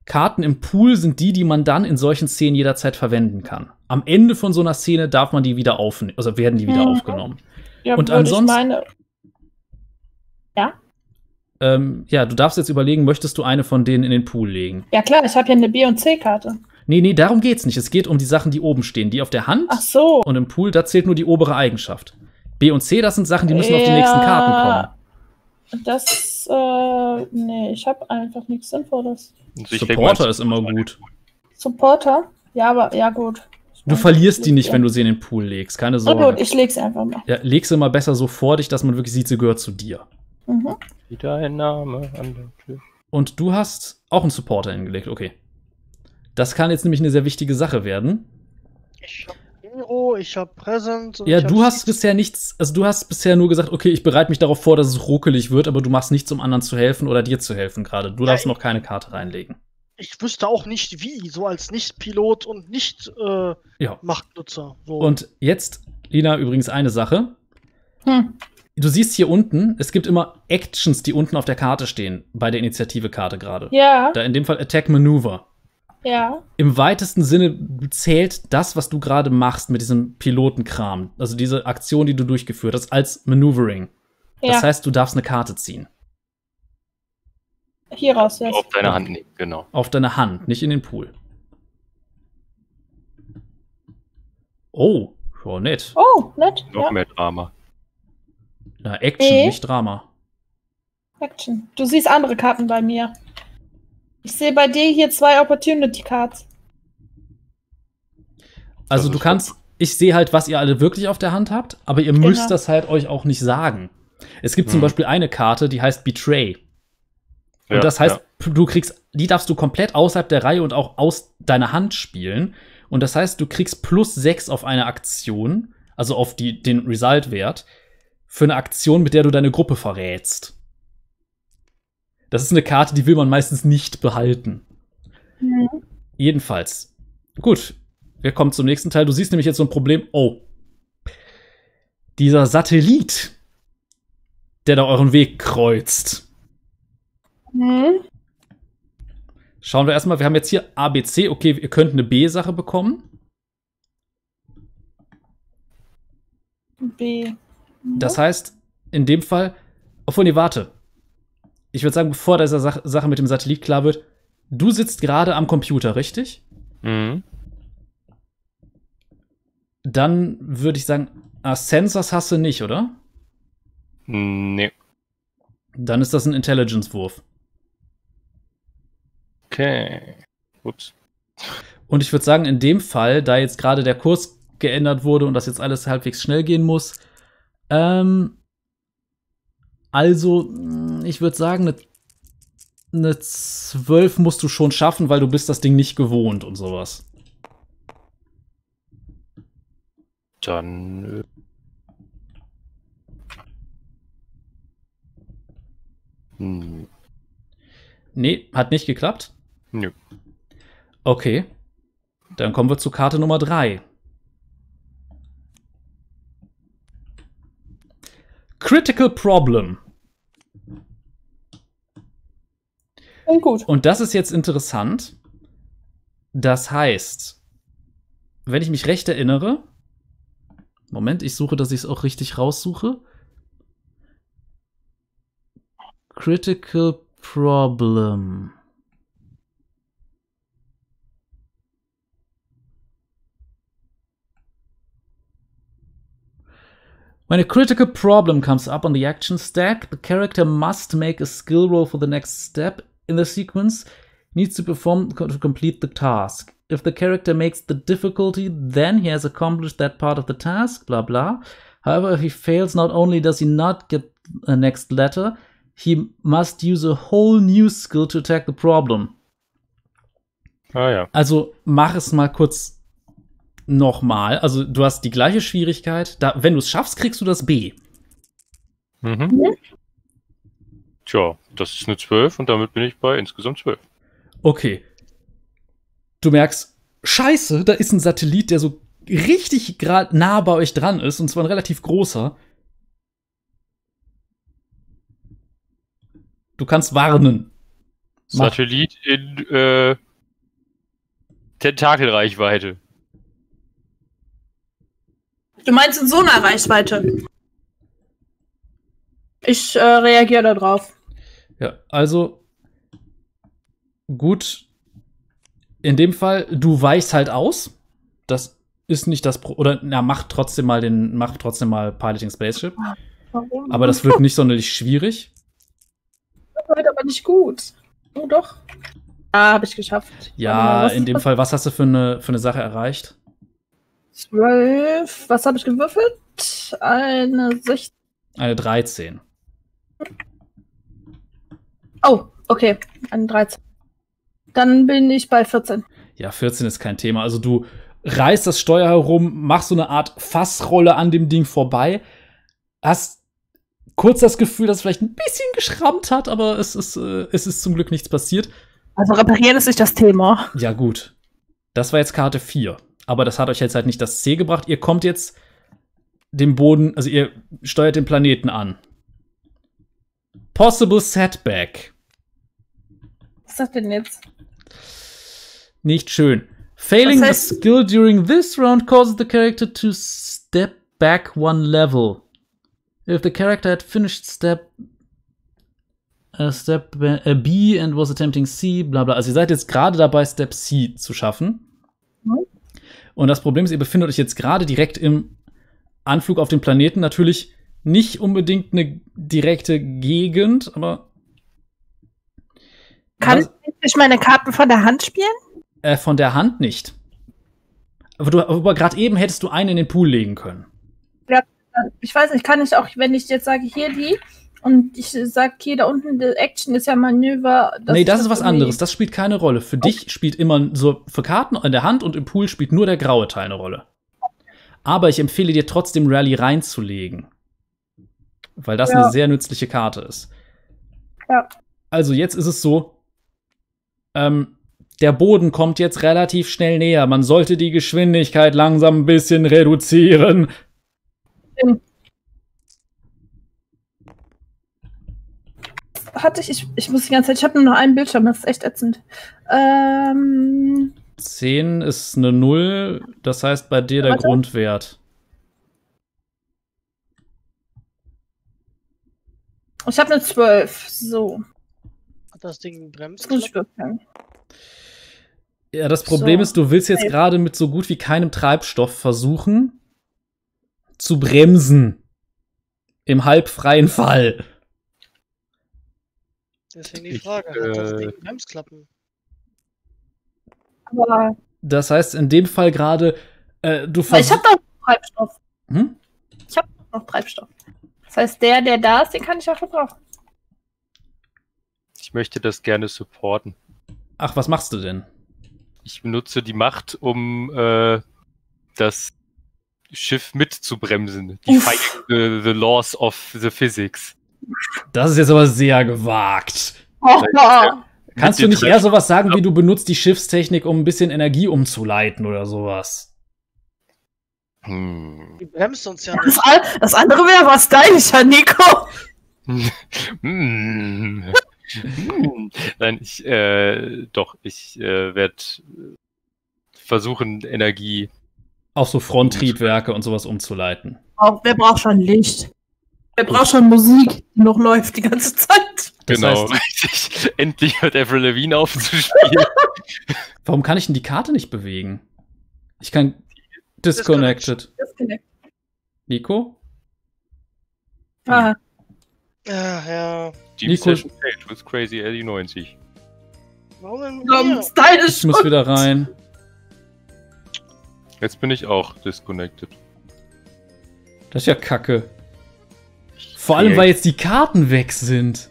Karten im Pool sind die man dann in solchen Szenen jederzeit verwenden kann. Am Ende von so einer Szene darf man die wieder aufnehmen, also werden die wieder aufgenommen. Ja, Und würde ich ansonsten- meine. Ja? Ja, du darfst jetzt überlegen, möchtest du eine von denen in den Pool legen? Ja klar, ich habe hier eine B- und C-Karte. Nee, darum geht's nicht. Es geht um die Sachen, die oben stehen. Die auf der Hand Ach so. und im Pool, da zählt nur die obere Eigenschaft. B und C, das sind Sachen, die müssen auf die nächsten Karten kommen. Das, nee, ich habe einfach nichts Sinnvolles. Also ich leg Supporter mal- ist immer gut. Supporter? Ja, aber, ja gut. Du verlierst die nicht, wenn du sie in den Pool legst. Keine So gut, Sorge. ich leg's einfach mal. Ja, leg sie mal besser so vor dich, dass man wirklich sieht, sie gehört zu dir. Mhm. Wieder ein Name an der Tür. Und du hast auch einen Supporter hingelegt, okay. Das kann jetzt nämlich eine sehr wichtige Sache werden. Ich hab Hero, ich hab Present. und Ja, ich hab du hast Seeds. bisher nichts, also du hast bisher nur gesagt, okay, ich bereite mich darauf vor, dass es ruckelig wird, aber du machst nichts, um anderen zu helfen oder dir zu helfen gerade. Du Ja, darfst noch keine Karte reinlegen. Ich wüsste auch nicht wie, so als Nicht-Pilot und Ja. Nicht-Machtnutzer. So. Und jetzt, Lina, übrigens eine Sache. Hm. Du siehst hier unten, es gibt immer Actions, die unten auf der Karte stehen, bei der Initiative-Karte gerade. Ja, Da in dem Fall Attack Maneuver. ja. Im weitesten Sinne zählt das, was du gerade machst mit diesem Pilotenkram, also diese Aktion, die du durchgeführt hast, als Maneuvering. Das Ja, heißt, du darfst eine Karte ziehen. hier raus jetzt. Auf deine Hand nehmen, genau. Auf deine Hand, nicht in den Pool. Oh, ja, nett. Oh, nett. Noch Ja, mehr Drama. Na, Action, Nee. nicht Drama. Action. Du siehst andere Karten bei mir. Ich sehe bei dir hier 2 Opportunity Cards. Also Das du ist kannst, ich sehe halt, was ihr alle wirklich auf der Hand habt, aber ihr Genau. müsst das halt euch auch nicht sagen. Es gibt zum Beispiel eine Karte, die heißt Betray. Und Ja, das heißt, ja. du kriegst, die darfst du komplett außerhalb der Reihe und auch aus deiner Hand spielen. Und das heißt, du kriegst +6 auf eine Aktion, also auf den Result-Wert, für eine Aktion, mit der du deine Gruppe verrätst. Das ist eine Karte, die will man meistens nicht behalten. Mhm. Jedenfalls. Gut, wir kommen zum nächsten Teil. Du siehst nämlich jetzt so ein Problem. Oh. Dieser Satellit, der da euren Weg kreuzt. Hm? Schauen wir erstmal, wir haben jetzt hier ABC. Okay, ihr könnt eine B-Sache bekommen. B. Das heißt, in dem Fall, obwohl, nee, warte. Ich würde sagen, bevor diese Sache mit dem Satellit klar wird, du sitzt gerade am Computer, richtig? Mhm. Dann würde ich sagen, Sensors hast du nicht, oder? Nee. Dann ist das ein Intelligence-Wurf. Okay. Ups. Und ich würde sagen, in dem Fall, da jetzt gerade der Kurs geändert wurde und das jetzt alles halbwegs schnell gehen muss, also, ich würde sagen, eine 12 musst du schon schaffen, weil du bist das Ding nicht gewohnt und sowas. Dann. Nee, hat nicht geklappt? Nö. Okay. Dann kommen wir zu Karte Nummer 3. Critical Problem. Und gut. Und das ist jetzt interessant. Das heißt, wenn ich mich recht erinnere, Moment, ich suche, dass ich es auch richtig raussuche. Critical Problem. When a critical problem comes up on the action stack, the character must make a skill roll for the next step in the sequence, needs to perform to complete the task. If the character makes the difficulty, then he has accomplished that part of the task, blah blah. However, if he fails, not only does he not get the next letter, he must use a whole new skill to attack the problem. Ah ja. Also mach es mal kurz nochmal. Also du hast die gleiche Schwierigkeit. Da, wenn du es schaffst, kriegst du das B. Mhm. Tja, das ist eine 12 und damit bin ich bei insgesamt 12. Okay. Du merkst, scheiße, da ist ein Satellit, der so richtig nah bei euch dran ist, und zwar ein relativ großer. Du kannst warnen. Satellit in Tentakelreichweite. Du meinst in so einer Reichweite? Ich reagiere da drauf. Ja, also gut. In dem Fall, du weichst halt aus. Das ist nicht das oder mach trotzdem mal Piloting Spaceship. Warum? Aber das wird nicht sonderlich schwierig. Das wird aber nicht gut. Oh doch. Ah, habe ich geschafft. Ja, in dem Fall, was hast du für eine Sache erreicht? 12. Was habe ich gewürfelt? Eine 16. Eine 13. Oh, okay. Eine 13. Dann bin ich bei 14. Ja, 14 ist kein Thema. Also du reißt das Steuer herum, machst so eine Art Fassrolle an dem Ding vorbei, hast kurz das Gefühl, dass es vielleicht ein bisschen geschrammt hat, aber es ist zum Glück nichts passiert. Also reparieren ist nicht das Thema. Ja, gut. Das war jetzt Karte 4. Aber das hat euch jetzt halt nicht das C gebracht. Ihr kommt jetzt dem Boden, also ihr steuert den Planeten an. Possible Setback. Was ist das denn jetzt? Nicht schön. Failing Was heißt- a skill during this round causes the character to step back one level. If the character had finished step B and was attempting C, bla bla. Also ihr seid jetzt gerade dabei, Step C zu schaffen. Mhm. Und das Problem ist, ihr befindet euch jetzt gerade direkt im Anflug auf den Planeten. Natürlich nicht unbedingt eine direkte Gegend, aber Kann ich meine Karten von der Hand spielen? von der Hand nicht. Aber gerade eben hättest du eine in den Pool legen können. Ich weiß nicht, kann ich auch, wenn ich jetzt sage, hier die und ich sage, hier da unten, die Action ist ja Manöver. Nee, das ist was anderes. Das spielt keine Rolle. Für dich spielt immer so, für Karten in der Hand und im Pool spielt nur der graue Teil eine Rolle. Aber ich empfehle dir trotzdem Rally reinzulegen. Weil das eine sehr nützliche Karte ist. Ja. Also jetzt ist es so, der Boden kommt jetzt relativ schnell näher. Man sollte die Geschwindigkeit langsam ein bisschen reduzieren. Hatte ich muss die ganze Zeit, ich habe nur noch einen Bildschirm, das ist echt ätzend. 10 ist eine 0, das heißt bei dir der Warte. Grundwert. Ich habe eine 12. So. Hat das Ding bremst? Das muss ich würfeln. Ja, das Problem So. ist, du willst jetzt gerade mit so gut wie keinem Treibstoff versuchen zu bremsen. Im halbfreien Fall. Deswegen die Frage, hat das Ding Bremsklappen? Aber Das heißt, in dem Fall gerade, du ich habe versuchst. noch Treibstoff. Hm? Ich habe noch Treibstoff. Das heißt, der da ist, den kann ich auch verbrauchen. Ich möchte das gerne supporten. Ach, was machst du denn? Ich benutze die Macht, um das Schiff mitzubremsen. Die fighting the laws of the physics. Das ist jetzt aber sehr gewagt. Oh, Kannst du nicht eher sowas sagen, wie du benutzt die Schiffstechnik, um ein bisschen Energie umzuleiten oder sowas? Die bremst uns ja nicht. das andere wäre was stylischer, Nico. Nein, ich werde versuchen, Energie. Auf so Fronttriebwerke und sowas umzuleiten. Oh, wer braucht schon Licht? Wer braucht schon Musik, die noch läuft die ganze Zeit? Das Genau, heißt, endlich hört Avril Lavigne auf zu spielen. warum kann ich denn die Karte nicht bewegen? Ich kann Disconnected. Nico? Ah, Ja. Deep Nico- Session Page with Crazy Eddie 90. Warum denn mit mir? stylisch. Ich muss wieder rein. Jetzt bin ich auch disconnected. Das ist ja kacke. Vor allem, weil jetzt die Karten weg sind.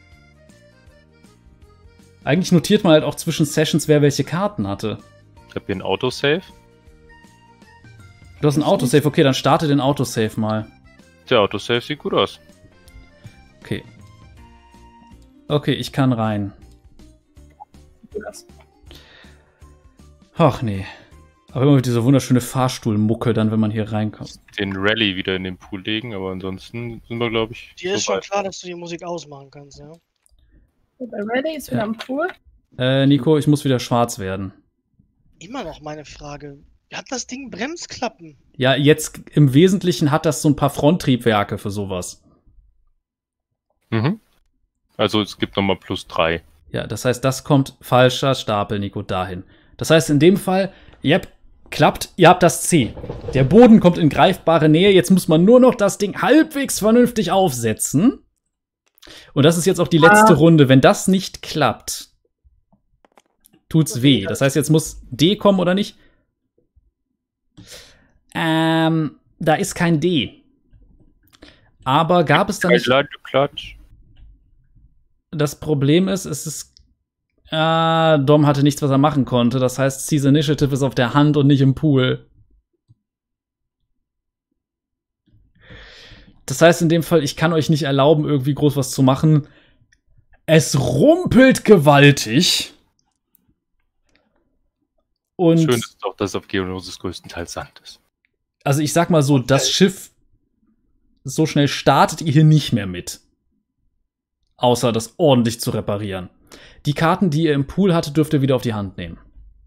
Eigentlich notiert man halt auch zwischen Sessions, wer welche Karten hatte. Ich habe hier ein Autosave. Du hast ein Autosave, okay, dann starte den Autosave mal. Der Autosave sieht gut aus. Okay. Okay, ich kann rein. Ach nee. Aber immer mit dieser wunderschöne Fahrstuhlmucke dann, wenn man hier reinkommt. Den Rally wieder in den Pool legen, aber ansonsten sind wir, glaube ich, Dir ist so schon weit. klar, dass du die Musik ausmachen kannst, ja? Ready ist wieder am Pool. Nico, ich muss wieder schwarz werden. Immer noch meine Frage. Hat das Ding Bremsklappen? Ja, jetzt im Wesentlichen hat das so ein paar Fronttriebwerke für sowas. Mhm. Also es gibt nochmal +3. Ja, das heißt, das kommt falscher Stapel, Nico, dahin. Das heißt, in dem Fall, klappt, ihr habt das C. Der Boden kommt in greifbare Nähe, jetzt muss man nur noch das Ding halbwegs vernünftig aufsetzen. Und das ist jetzt auch die letzte Runde. Wenn das nicht klappt, tut's weh. Das heißt, jetzt muss D kommen, oder nicht? Da ist kein D. Aber gab es da nicht... Klatsch. Das Problem ist, Dom hatte nichts, was er machen konnte. Das heißt, Seize Initiative ist auf der Hand und nicht im Pool. Das heißt in dem Fall, ich kann euch nicht erlauben, irgendwie groß was zu machen. Es rumpelt gewaltig. Und Schön ist auch, dass auf Geonosis größtenteils Sand ist. also ich sag mal so, das Schiff, so schnell startet ihr hier nicht mehr mit. Außer das ordentlich zu reparieren. Die Karten, die ihr im Pool hattet, dürft ihr wieder auf die Hand nehmen.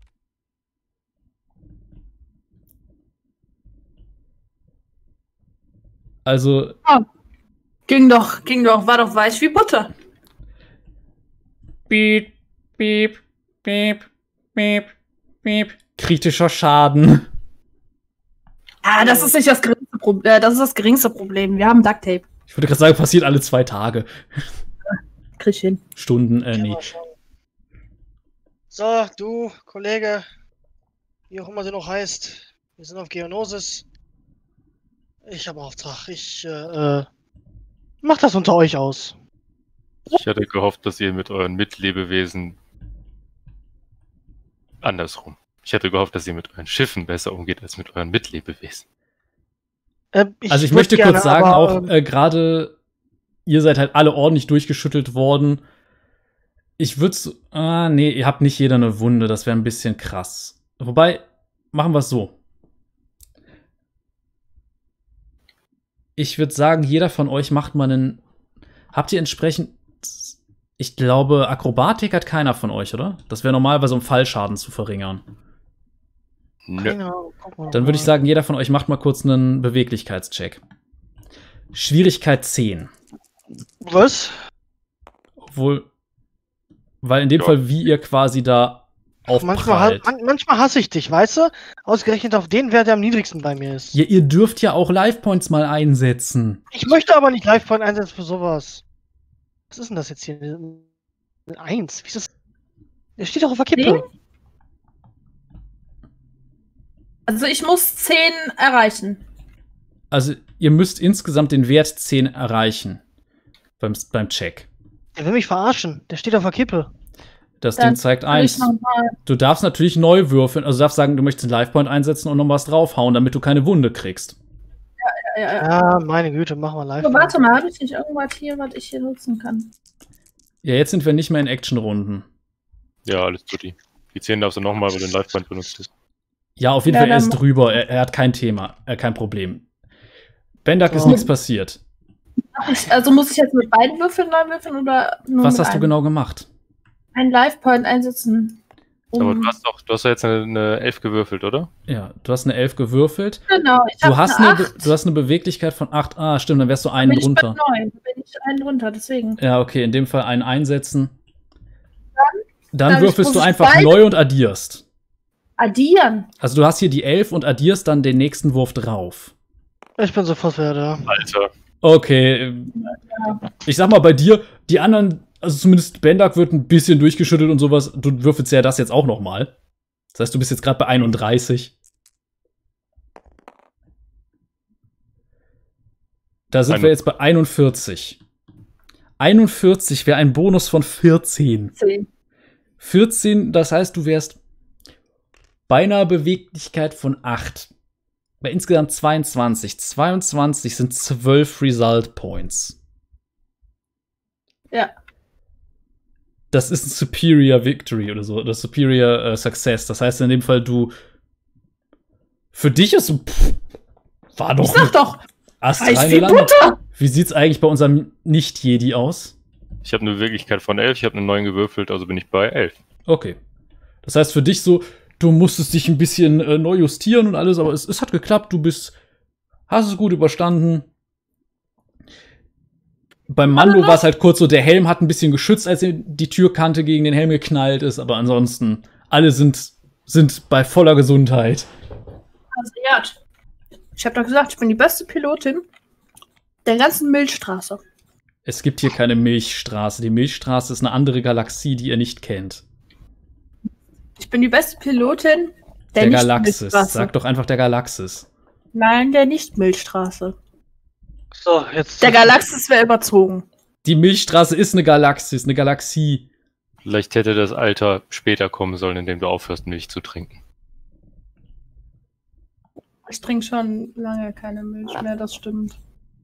Also, Ging doch, war doch weich wie Butter. piep, piep, piep, piep, piep. Kritischer Schaden. Ah, das ist nicht das geringste Problem. Das ist das geringste Problem. Wir haben Duct Tape. Ich würde gerade sagen, passiert alle 2 Tage. Krieg ich hin. Stunden, Können nee. wir schauen. So, du, Kollege, wie auch immer du noch heißt, wir sind auf Geonosis. Ich habe Auftrag. Ich mach das unter euch aus. Ich hatte gehofft, dass ihr mit euren Mitlebewesen andersrum. Ich hatte gehofft, dass ihr mit euren Schiffen besser umgeht als mit euren Mitlebewesen. Also ich würd möchte gerne, kurz sagen, aber, auch gerade ihr seid halt alle ordentlich durchgeschüttelt worden. Ich würde nee, ihr habt nicht jeder eine Wunde, das wäre ein bisschen krass. Wobei, machen wir es so. Ich würde sagen, jeder von euch macht mal einen. Habt ihr entsprechend. Ich glaube, Akrobatik hat keiner von euch, oder? Das wäre normalerweise, um Fallschaden zu verringern. Nö. Genau, guck mal. Dann würde ich sagen, jeder von euch macht mal kurz einen Beweglichkeitscheck. Schwierigkeit 10. Was? Obwohl. Weil in dem Ja. Fall, wie ihr quasi da aufprallt. Manchmal hasse ich dich, weißt du? Ausgerechnet auf den Wert, der am niedrigsten bei mir ist. Ja, ihr dürft ja auch Life-Points mal einsetzen. Ich möchte aber nicht Life-Point einsetzen für sowas. Was ist denn das jetzt hier? Eine 1? Wie ist das? Der steht doch auf der Kippe. Also ich muss 10 erreichen. Also, ihr müsst insgesamt den Wert 10 erreichen. Beim Check. Der will mich verarschen. Der steht auf der Kippe. Das Dann Ding zeigt kann ich 1. noch mal- Du darfst natürlich neu würfeln. Also, du darfst sagen, du möchtest einen Life-Point einsetzen und noch was draufhauen, damit du keine Wunde kriegst. Ja. Ja, meine Güte, mach mal live. Aber warte mal, habe ich nicht irgendwas hier, was ich hier nutzen kann? Ja, jetzt sind wir nicht mehr in Action-Runden. Ja, alles tutti. Die 10 darfst du nochmal, weil du den Liveband benutzt hast. Ja, auf jeden Ja, Fall, er ist dann- drüber. Er hat kein Thema, kein Problem. Bendak ist So. nichts passiert. Also muss ich jetzt mit beiden Würfeln neu würfeln oder nur Was mit hast du einem? genau gemacht? Einen Life-Point einsetzen. Aber du hast ja jetzt eine 11 gewürfelt, oder? Ja, du hast eine 11 gewürfelt. Genau, ich Du habe hast eine eine, 8. du hast eine Beweglichkeit von 8. Ah, stimmt, dann wärst du einen bin ich bei drunter. 9. Bin ich einen drunter, deswegen. Ja, okay, in dem Fall einen einsetzen. Dann Dann würfelst muss du ich einfach beide- neu und addierst. Addieren. Also du hast hier die 11 und addierst dann den nächsten Wurf drauf. Ich bin sofort wieder da. Alter. Okay. Ich sag mal, bei dir, die anderen, also zumindest Bendak wird ein bisschen durchgeschüttelt und sowas. Du würfelst ja das jetzt auch noch mal. Das heißt, du bist jetzt gerade bei 31. Da sind wir jetzt bei 41. 41 wäre ein Bonus von 14. 10. 14, das heißt, du wärst bei einer Beweglichkeit von 8. Bei insgesamt 22. 22 sind 12 Result Points. Ja. Das ist ein Superior Victory oder so. Oder Superior Success. Das heißt in dem Fall, für dich ist so, war doch Ich sag doch, astreine weiß wie Land. Butter. Wie sieht's eigentlich bei unserem Nicht-Jedi aus? Ich habe eine Wirklichkeit von 11, ich habe eine 9 gewürfelt, also bin ich bei 11. Okay. Das heißt für dich so, du musstest dich ein bisschen neu justieren und alles, aber es hat geklappt, hast es gut überstanden. Beim Mando war es halt kurz so, der Helm hat ein bisschen geschützt, als die Türkante gegen den Helm geknallt ist, aber ansonsten, alle sind bei voller Gesundheit. Also, ja, ich habe doch gesagt, ich bin die beste Pilotin der ganzen Milchstraße. Es gibt hier keine Milchstraße. Die Milchstraße ist eine andere Galaxie, die ihr nicht kennt. Ich bin die beste Pilotin Der nicht Galaxis. Milchstraße. Sag doch einfach der Galaxis. Nein, der Nicht-Milchstraße. So, jetzt. Der Galaxis wäre überzogen. Die Milchstraße ist eine Galaxis, eine Galaxie. Vielleicht hätte das Alter später kommen sollen, in dem du aufhörst, Milch zu trinken. Ich trinke schon lange keine Milch mehr, das stimmt.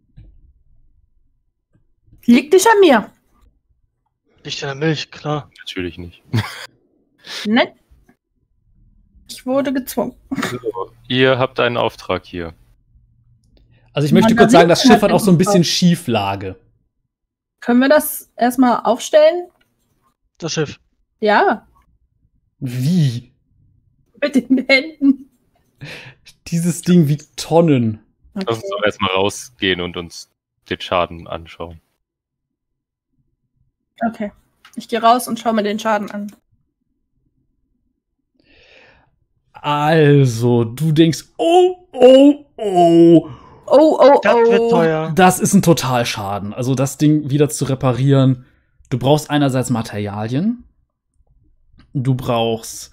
Liegt nicht an mir. Licht in der Milch, klar. Natürlich nicht. Nein. Ich wurde gezwungen. So, ihr habt einen Auftrag hier. Also ich möchte Man, kurz da sagen, das sieht man Schiff hat auch so ein bisschen drauf. Schieflage. Können wir das erstmal aufstellen? Das Schiff. Ja, Wie? mit den Händen. Dieses Ding wiegt Tonnen. Lass uns doch erstmal rausgehen und uns den Schaden anschauen. Okay. Ich gehe raus und schaue mir den Schaden an. Also, du denkst, oh, Oh, oh, Das wird oh. teuer. das ist ein Totalschaden. Also das Ding wieder zu reparieren. Du brauchst einerseits Materialien. Du brauchst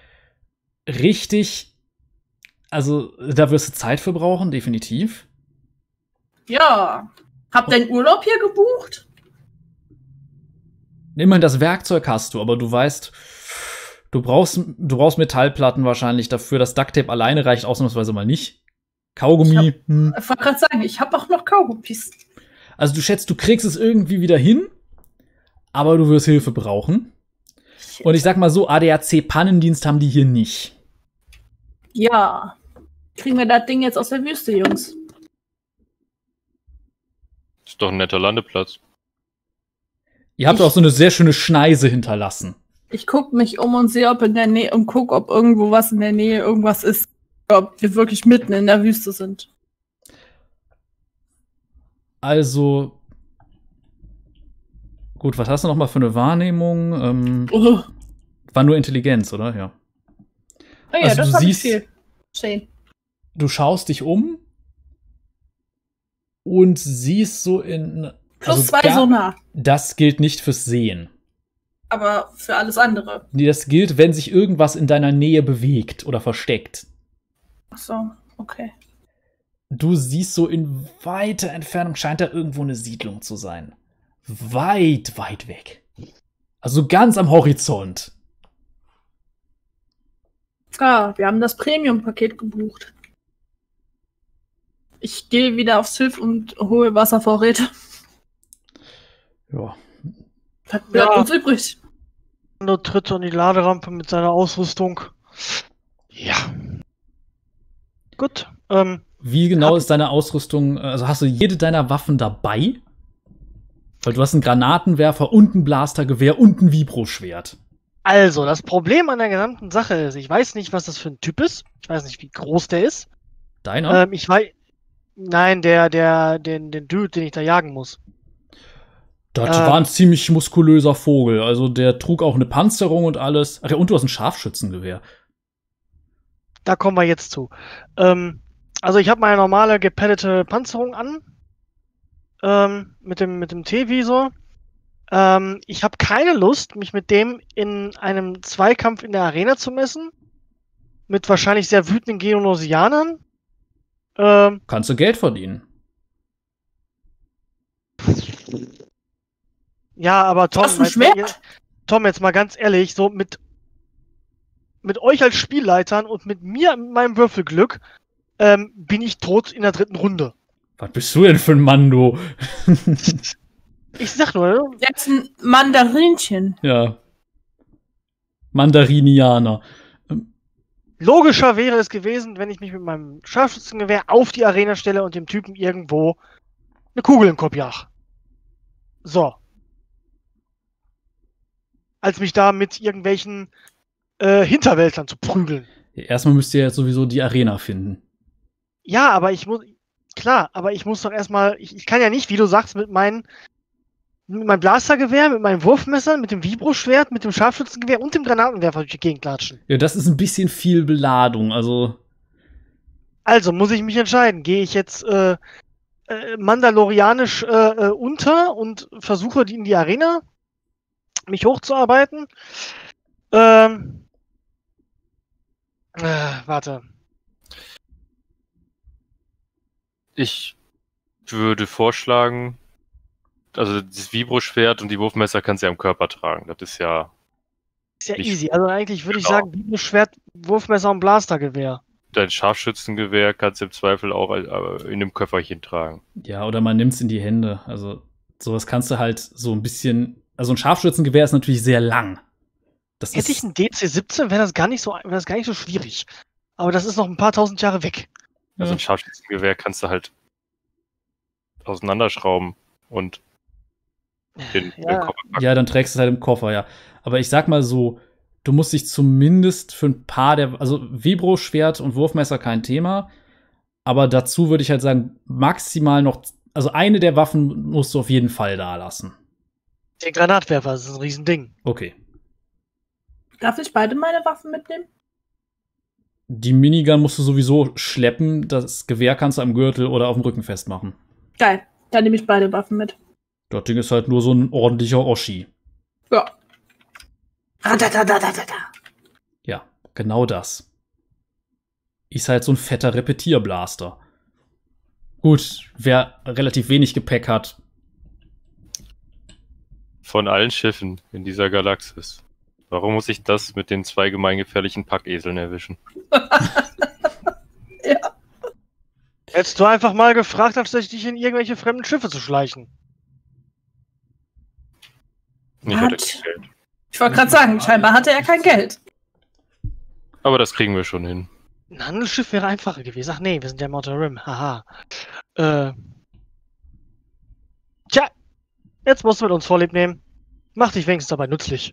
also da wirst du Zeit für brauchen, definitiv. Ja. Habt ihr einen Urlaub hier gebucht? Immerhin das Werkzeug hast du, aber du weißt, du brauchst Metallplatten wahrscheinlich dafür. Das Ducktape alleine reicht ausnahmsweise mal nicht. Kaugummi. Ich wollte gerade sagen, ich habe auch noch Kaugummis. Also du schätzt, du kriegst es irgendwie wieder hin, aber du wirst Hilfe brauchen. Und ich sag mal so, ADAC-Pannendienst haben die hier nicht. Ja. Kriegen wir das Ding jetzt aus der Wüste, Jungs? Ist doch ein netter Landeplatz. Ihr habt auch so eine sehr schöne Schneise hinterlassen. Ich gucke mich um und sehe, ob in der Nähe und gucke, ob irgendwo was in der Nähe irgendwas ist. Ob wir wirklich mitten in der Wüste sind. Also, gut, was hast du noch mal für eine Wahrnehmung? War nur Intelligenz, oder? Ja. Oh ja, Also das du hab ich siehst- viel. 10. Du schaust dich um und siehst so in... Plus 2 gar- Sonar. Das gilt nicht fürs Sehen. Aber für alles andere. Nee, das gilt, wenn sich irgendwas in deiner Nähe bewegt oder versteckt. Ach so, okay. Du siehst so in weiter Entfernung, scheint da irgendwo eine Siedlung zu sein. Weit, weit weg. Also ganz am Horizont. Ah, wir haben das Premium-Paket gebucht. Ich gehe wieder aufs Schiff und hole Wasservorräte. Ja. Was bleibt Ja. uns übrig? Nur tritt an die Laderampe mit seiner Ausrüstung. Ja. Gut. Wie genau ist deine Ausrüstung? Also hast du jede deiner Waffen dabei? Weil du hast einen Granatenwerfer und ein Blastergewehr und ein Vibroschwert. Also, das Problem an der gesamten Sache ist, ich weiß nicht, was das für ein Typ ist. Ich weiß nicht, wie groß der ist. Deiner? Ich weiß. Nein, den Dude, den ich da jagen muss. Das war ein ziemlich muskulöser Vogel. Also der trug auch eine Panzerung und alles. Ach ja, und du hast ein Scharfschützengewehr. Da kommen wir jetzt zu. Also ich habe meine normale gepaddete Panzerung an. Mit dem T-Visor. Ich habe keine Lust, mich mit dem in einem Zweikampf in der Arena zu messen. Mit wahrscheinlich sehr wütenden Geonosianern. Kannst du Geld verdienen. Ja, aber Tom, Hast du ein Schwert? Tom, jetzt mal ganz ehrlich, so mit euch als Spielleitern und mit mir, mit meinem Würfelglück, bin ich tot in der 3. Runde. Was bist du denn für ein Mando? Ich sag nur, Jetzt ein Mandarinchen. Ja. Mandarinianer. logischer wäre es gewesen, wenn ich mich mit meinem Scharfschützengewehr auf die Arena stelle und dem Typen irgendwo eine Kugel im Kopf jag. So. als mich da mit irgendwelchen Hinterwäldlern zu prügeln. Erstmal müsst ihr jetzt sowieso die Arena finden. Ja, aber ich muss doch erstmal, ich kann ja nicht, wie du sagst, mit meinem Blastergewehr, mit meinem Wurfmesser, mit dem Vibroschwert, mit dem Scharfschützengewehr und dem Granatenwerfer durch die Gegend klatschen. Ja, das ist ein bisschen viel Beladung, also. Also muss ich mich entscheiden. Gehe ich jetzt mandalorianisch unter und versuche in die Arena mich hochzuarbeiten? Warte. Ich würde vorschlagen, also das Vibroschwert und die Wurfmesser kannst du ja am Körper tragen. Das ist ja Ist ja nicht- easy. Also eigentlich würde ich Genau. sagen, Vibroschwert, Wurfmesser und Blastergewehr. dein Scharfschützengewehr kannst du im Zweifel auch in einem Köfferchen tragen. Ja, oder man nimmt's in die Hände. Also, sowas kannst du halt so ein bisschen. Also, ein Scharfschützengewehr ist natürlich sehr lang. Das Hätte ich ist, einen DC-17, wäre das gar nicht so schwierig. Aber das ist noch ein paar tausend Jahre weg. Also ja. ein Scharfschützengewehr kannst du halt auseinanderschrauben und in den Koffer packen. Ja, dann trägst du es halt im Koffer, ja. Aber ich sag mal so, du musst dich zumindest für ein paar also Vibro-Schwert und Wurfmesser kein Thema. Aber dazu würde ich halt sagen, maximal noch, also eine der Waffen musst du auf jeden Fall da lassen. Den Granatwerfer, das ist ein Riesending. Okay. Darf ich beide meine Waffen mitnehmen? Die Minigun musst du sowieso schleppen. Das Gewehr kannst du am Gürtel oder auf dem Rücken festmachen. Geil. Dann nehme ich beide Waffen mit. Das Ding ist halt nur so ein ordentlicher Oschi. Ja. Radadadadadada. Ja, genau das. Ist halt so ein fetter Repetierblaster. Gut, wer relativ wenig Gepäck hat. Von allen Schiffen in dieser Galaxis. Warum muss ich das mit den 2 gemeingefährlichen Packeseln erwischen? Ja. Hättest du einfach mal gefragt, anstatt dich in irgendwelche fremden Schiffe zu schleichen. Ich hatte Was? kein Geld. Ich wollte gerade sagen, scheinbar hatte er kein Geld. Aber das kriegen wir schon hin. Ein Handelsschiff wäre einfacher gewesen. Ach nee, wir sind ja im Outer Rim. Haha. Tja, jetzt musst du mit uns Vorlieb nehmen. Mach dich wenigstens dabei nützlich.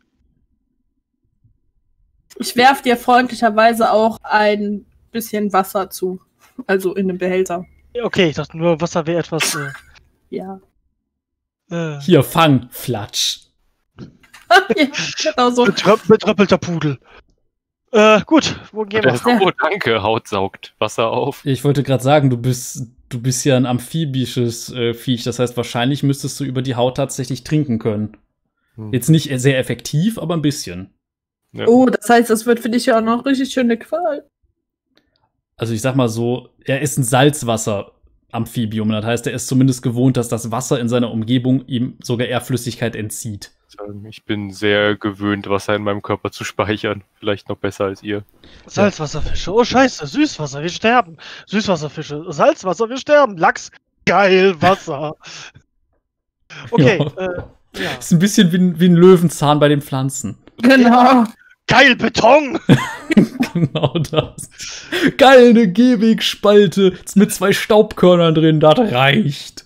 Ich werf dir freundlicherweise auch ein bisschen Wasser zu. Also in den Behälter. Okay, ich dachte nur, Wasser wäre etwas. Ja. Hier, fang, flatsch. Ja, genau so. Betröppelter Pudel. Gut, wo gehen wir? Ja. Oh, danke, Haut saugt Wasser auf. Ich wollte gerade sagen, du bist ja ein amphibisches Viech. Das heißt, wahrscheinlich müsstest du über die Haut tatsächlich trinken können. Jetzt nicht sehr effektiv, aber ein bisschen. Ja. Oh, das heißt, das wird für dich ja auch noch richtig schöne Qual. Also ich sag mal so, er ist ein Salzwasser-Amphibium. Das heißt, er ist zumindest gewohnt, dass das Wasser in seiner Umgebung ihm sogar eher Flüssigkeit entzieht. Ich bin sehr gewöhnt, Wasser in meinem Körper zu speichern. Vielleicht noch besser als ihr. Salzwasserfische. Oh scheiße, Süßwasser, wir sterben. Süßwasserfische, Salzwasser, wir sterben. Lachs, geil, Wasser. Okay, ja. Ist ein bisschen wie ein Löwenzahn bei den Pflanzen. Genau. Geil, Beton! Genau das. Geil, eine Gehwegspalte mit 2 Staubkörnern drin, das reicht.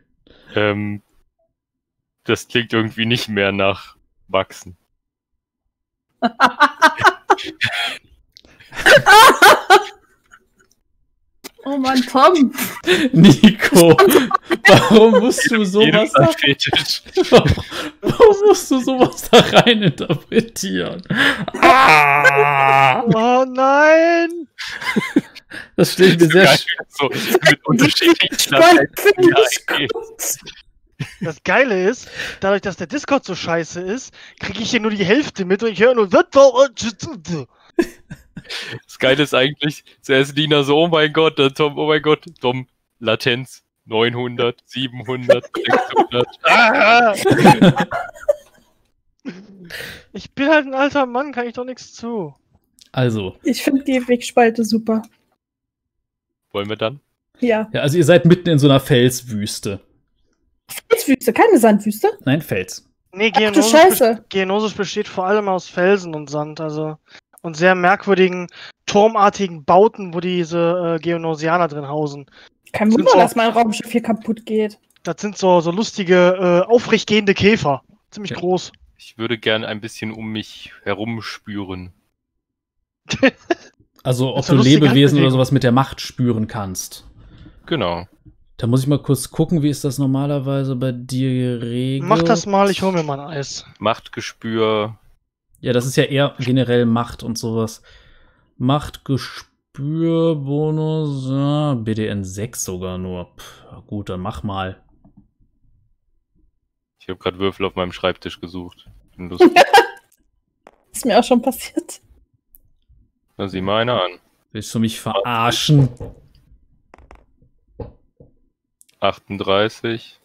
Das klingt irgendwie nicht mehr nach Wachsen. Oh Mann, Tom. Nico, warum musst du sowas da, Fetisch. warum musst du sowas da rein interpretieren? Ah! Oh nein! Das stelle ich mir sehr Geil, so mit unterschiedlichen Latenzen. Das Geile ist, dadurch, dass der Discord so scheiße ist, kriege ich hier nur die Hälfte mit und ich höre nur. Das Geile ist eigentlich, zuerst Lina so, oh mein Gott, dann Tom, oh mein Gott, Tom, Latenz 900, 700, 600. Ah! Ich bin halt ein alter Mann, kann ich doch nichts zu. Also, Ich finde die Wegspalte super. Wollen wir dann? Ja. ja, also ihr seid mitten in so einer Felswüste. Felswüste, keine Sandwüste. Nein, Fels. Nee, Ach du Scheiße. Geonosis besteht vor allem aus Felsen und Sand, also und sehr merkwürdigen, turmartigen Bauten, wo diese Geonosianer drin hausen. Kein Sind Wunder, so- dass mein Raumschiff hier kaputt geht. Das sind so lustige, aufrechtgehende Käfer. Ziemlich Ja. groß. Ich würde gern ein bisschen um mich herum spüren. Also, ob Das ist du eine lustige Lebewesen oder Handbewegung. sowas mit der Macht spüren kannst. Genau. Da muss ich mal kurz gucken, wie ist das normalerweise bei dir geregelt? Mach das mal, ich hole mir mal ein Eis. Machtgespür. Ja, das ist ja eher generell Macht und sowas. Machtgespür, Bonus, BDN 6 sogar nur. Gut, dann mach mal. Ich habe gerade Würfel auf meinem Schreibtisch gesucht. Bin lustig. Ist mir auch schon passiert. Dann sieh mal einer an. Willst du mich verarschen? 38.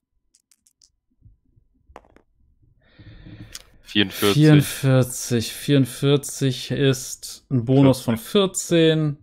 44. 44. 44 ist ein Bonus von 14.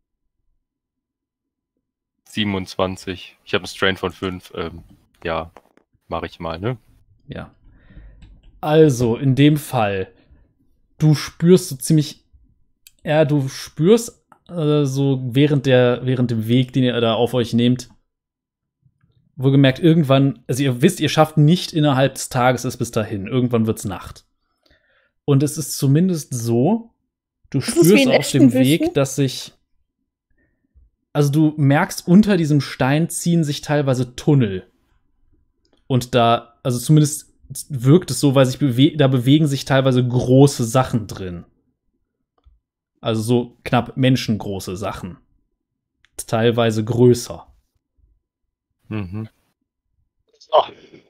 27. Ich habe einen Strain von 5. Ja, mache ich mal, ne? Ja. Also, in dem Fall, du spürst so ziemlich. Ja, du spürst so während dem Weg, den ihr da auf euch nehmt. Wohlgemerkt, irgendwann, also ihr wisst, ihr schafft nicht innerhalb des Tages es bis dahin. Irgendwann wird's Nacht. Und es ist zumindest so, du Ist es wie spürst in auf echten dem Wüsten? Weg, dass sich. Also du merkst, unter diesem Stein ziehen sich teilweise Tunnel. Und da, also zumindest wirkt es so, weil da bewegen sich teilweise große Sachen drin. Also so knapp menschengroße Sachen. Teilweise größer. Mhm. So.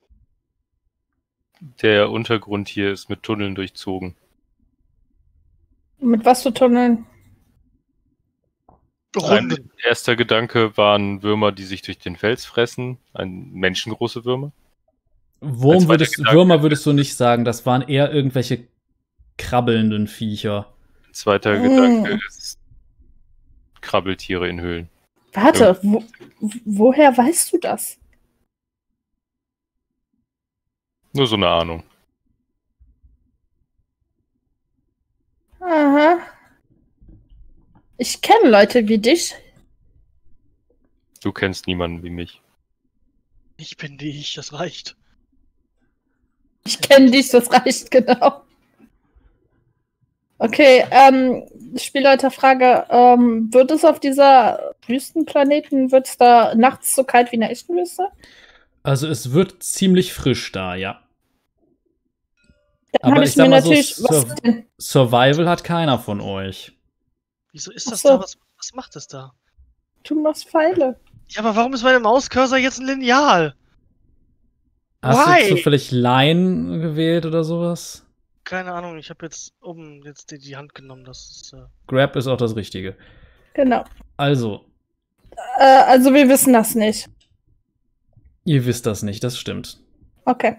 Der Untergrund hier ist mit Tunneln durchzogen. Mit was für Tunneln? Mein Runden. erster Gedanke waren Würmer, die sich durch den Fels fressen. Menschengroße Würmer. Würmer würdest du nicht sagen, das waren eher irgendwelche krabbelnden Viecher. Zweiter Gedanke ist Krabbeltiere in Höhlen. Warte, woher weißt du das? Nur so eine Ahnung. Aha. Ich kenne Leute wie dich. Du kennst niemanden wie mich. Ich bin die ich, das reicht. Ich kenne dich, das reicht genau. Okay, Spielleiterfrage, wird es auf dieser Wüstenplaneten, wird es da nachts so kalt wie in der echten Wüste? Also es wird ziemlich frisch da, ja. Dann Aber habe ich ich sag mir mal so, natürlich. Was denn? Survival hat keiner von euch. Wieso ist das Ach so. da? Was macht das da? Du machst Pfeile. Ja, aber warum ist meine Mauscursor jetzt ein Lineal? Hast Why? du zufällig Line gewählt oder sowas? Keine Ahnung, ich habe jetzt oben jetzt die Hand genommen. Das ist. Grab ist auch das Richtige. Genau. Also, Also wir wissen das nicht. ihr wisst das nicht, das stimmt. Okay.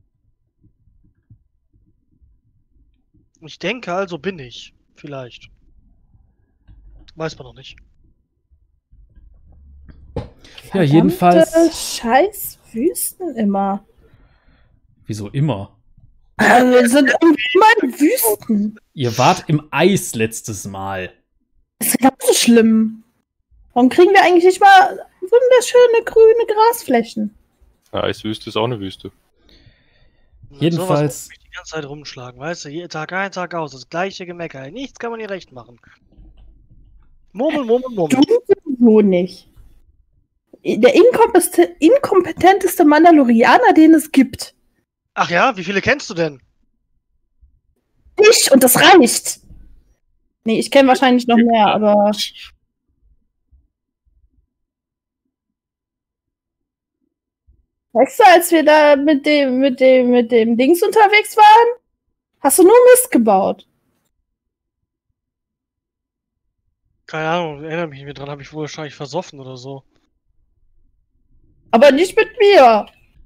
Ich denke, also bin ich. Vielleicht. Weiß man noch nicht. Ja, jedenfalls. Verdammte Scheiß Wüsten immer. Wieso immer? Also wir sind irgendwie immer in Wüsten. Ihr wart im Eis letztes Mal. Das ist genauso schlimm. Warum kriegen wir eigentlich nicht mal wunderschöne grüne Grasflächen? Eine Eiswüste ist auch eine Wüste. Mit Jedenfalls- sowas muss ich die ganze Zeit rumschlagen, weißt du? Jeden Tag ein, Tag aus, das gleiche Gemecker. Nichts kann man hier recht machen. Murmel, murmel, Du murmel. sowieso nicht. Der inkompetenteste Mandalorianer, den es gibt. Ach ja, wie viele kennst du denn? Ich, und das reicht. Nee, ich kenne wahrscheinlich noch mehr, aber. Weißt du, als wir da mit dem Dings unterwegs waren, hast du nur Mist gebaut. Keine Ahnung, erinnere mich nicht mehr dran, habe ich wohl wahrscheinlich versoffen oder so. Aber nicht mit mir.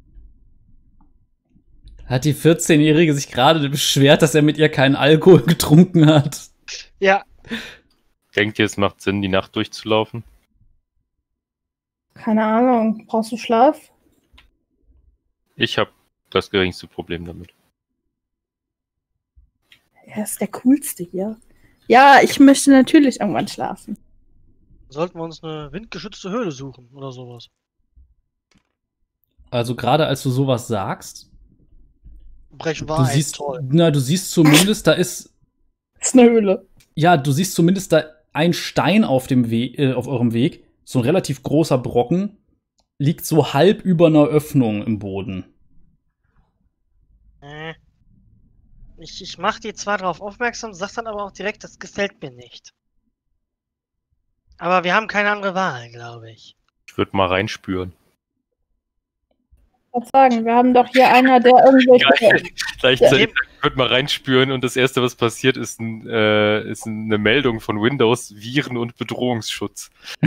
Hat die 14-Jährige sich gerade beschwert, dass er mit ihr keinen Alkohol getrunken hat? Ja, Denkt ihr, es macht Sinn, die Nacht durchzulaufen? Keine Ahnung. Brauchst du Schlaf? Ich habe das geringste Problem damit. Er ist der coolste hier. Ja, ich möchte natürlich irgendwann schlafen. sollten wir uns eine windgeschützte Höhle suchen oder sowas. Also gerade als du sowas sagst, brechen wir Du ein. siehst, Toll. du siehst zumindest, da ist, Das ist eine Höhle. ja, du siehst zumindest da ein Stein auf dem Weg, auf eurem Weg, so ein relativ großer Brocken, liegt so halb über einer Öffnung im Boden. Ich mach die zwar darauf aufmerksam, sag dann aber auch direkt, das gefällt mir nicht. Aber wir haben keine andere Wahl, glaube ich. Ich würde mal reinspüren. Was sagen? Wir haben doch hier einer, der irgendwelche. Gleichzeitig würde mal reinspüren und das erste, was passiert, ist eine Meldung von Windows, Viren und Bedrohungsschutz.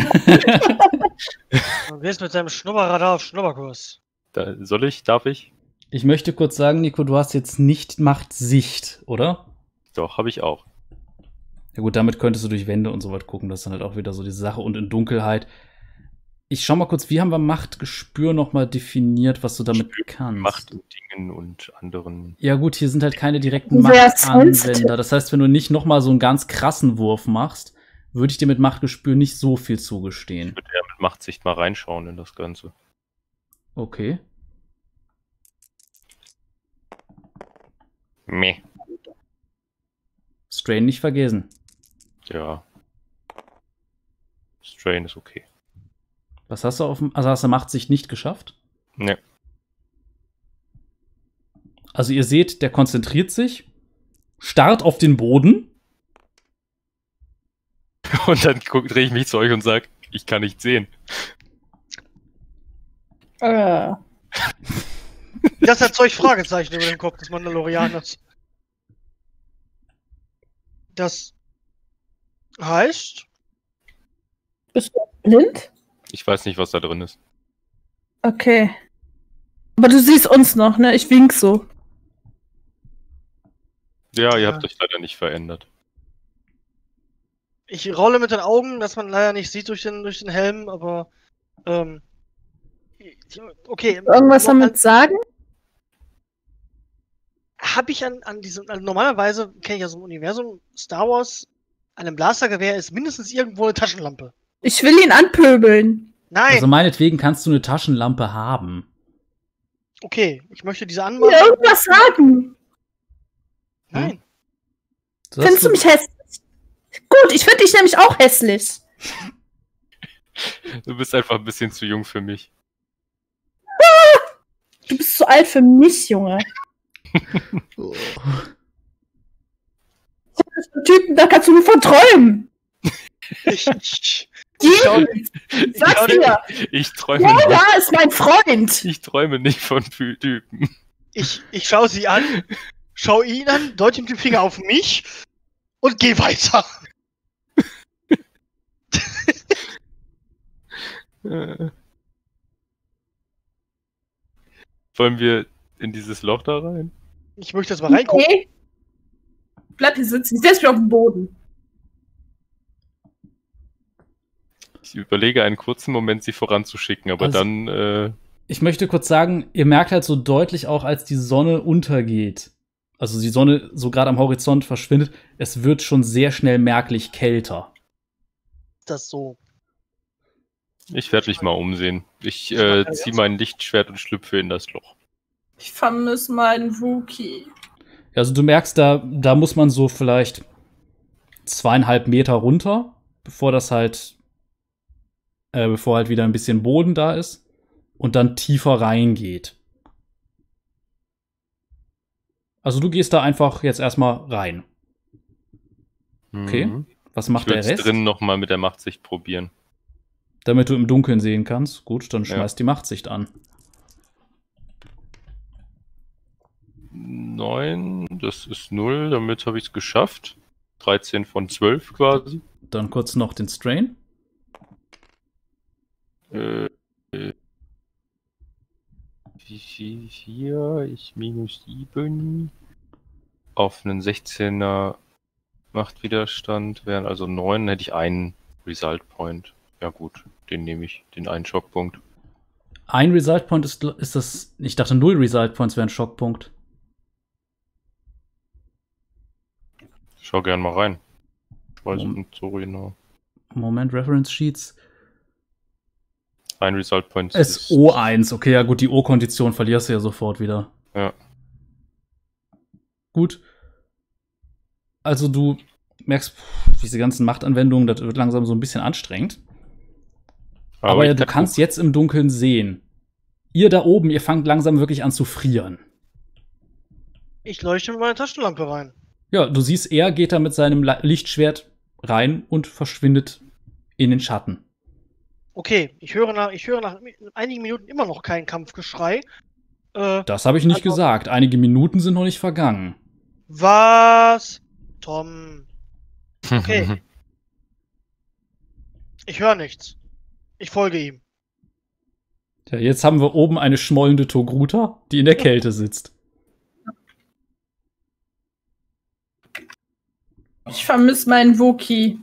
Du gehst mit deinem Schnupperradar auf Schnupperkurs. Darf ich? Ich möchte kurz sagen, Nico, du hast jetzt nicht Machtsicht, oder? Doch, habe ich auch. Ja gut, damit könntest du durch Wände und so weit gucken. Das ist dann halt auch wieder so diese Sache. Und in Dunkelheit. Ich schau mal kurz, wie haben wir Machtgespür nochmal definiert, was du damit kannst? Macht und Dingen und anderen. Ja gut, hier sind halt keine direkten Sehr Machtanwender. Das heißt, wenn du nicht nochmal so einen ganz krassen Wurf machst, würde ich dir mit Machtgespür nicht so viel zugestehen. Ich würde ja mit Machtsicht mal reinschauen in das Ganze. Okay. Meh. Strain nicht vergessen. Ja. Strain ist okay. Was hast du also hast du Machtsicht nicht geschafft? Ne. Also ihr seht, der konzentriert sich, starrt auf den Boden. Und dann drehe ich mich zu euch und sage, ich kann nicht sehen. Das erzeugt Fragezeichen über den Kopf des Mandalorianers. Das heißt, Bist du blind? Ich weiß nicht, was da drin ist. Okay. Aber du siehst uns noch, ne? Ich wink so. Ja, ihr habt euch leider nicht verändert. ich rolle mit den Augen, dass man leider nicht sieht durch den Helm, aber okay. Irgendwas damit sagen? Habe ich an diesem, also normalerweise kenne ich ja so ein Universum, Star Wars, an einem Blastergewehr ist mindestens irgendwo eine Taschenlampe. Ich will ihn anpöbeln. Nein! Also meinetwegen kannst du eine Taschenlampe haben. Okay, ich möchte diese Ich anmachen. will irgendwas sagen. Nein. Findest du mich hässlich? Gut, ich finde dich nämlich auch hässlich. Du bist einfach ein bisschen zu jung für mich. Du bist zu alt für mich, Junge. Typen, da kannst du nur von träumen. Sag's dir. Ich träume Ja, nicht. ja, ist mein Freund. Ich träume nicht von Typen. Ich schaue sie an, schau ihn an, deute mit dem Finger auf mich und geh weiter. Wollen wir in dieses Loch da rein? Ich möchte jetzt mal reingucken. Okay. Bleib hier sitzen, ich setz mich auf den Boden. Ich überlege einen kurzen Moment, sie voranzuschicken, aber Also- dann, Ich möchte kurz sagen, ihr merkt halt so deutlich auch, als die Sonne untergeht, also die Sonne so gerade am Horizont verschwindet, es wird schon sehr schnell merklich kälter. Das so. ich werde mich mal umsehen. Ich ziehe mein Lichtschwert und schlüpfe in das Loch. Ich vermisse meinen Wookie. Also du merkst, da muss man so vielleicht 2,5 Meter runter, bevor halt wieder ein bisschen Boden da ist und dann tiefer reingeht. Also du gehst da einfach jetzt erstmal rein. Okay. Mhm. Was macht Ich der würde Rest? drin nochmal mit der Machtsicht probieren. Damit du im Dunkeln sehen kannst. Gut, dann Ja. schmeißt die Machtsicht an. 9, das ist 0, damit habe ich es geschafft. 13 von 12 quasi. Dann kurz noch den Strain. Wie viel hier? Ich -7. Auf einen 16er Machtwiderstand wären also 9, hätte ich einen Result Point. Ja gut, den nehme ich, den einen Schockpunkt. Ein Result Point ist das. Ich dachte, 0 Result Points wären Schockpunkt. Schau gern mal rein. Ich weiß Moment. nicht so genau. Moment, Reference Sheets. Ein Result Point SO1. Okay, ja gut, die O-Kondition verlierst du ja sofort wieder. Ja. gut. Also du merkst, diese ganzen Machtanwendungen, das wird langsam so ein bisschen anstrengend. Aber ja, du kannst jetzt im Dunkeln sehen. Ihr da oben, ihr fangt langsam wirklich an zu frieren. Ich leuchte mit meiner Taschenlampe rein. Ja, du siehst, er geht da mit seinem Lichtschwert rein und verschwindet in den Schatten. Okay, ich höre nach einigen Minuten immer noch kein Kampfgeschrei. Das habe ich nicht gesagt. Einige Minuten sind noch nicht vergangen. Was? Tom. Okay. Ich höre nichts. Ich folge ihm. Ja, jetzt haben wir oben eine schmollende Togruta, die in der Kälte sitzt. Ich vermisse meinen Wookie.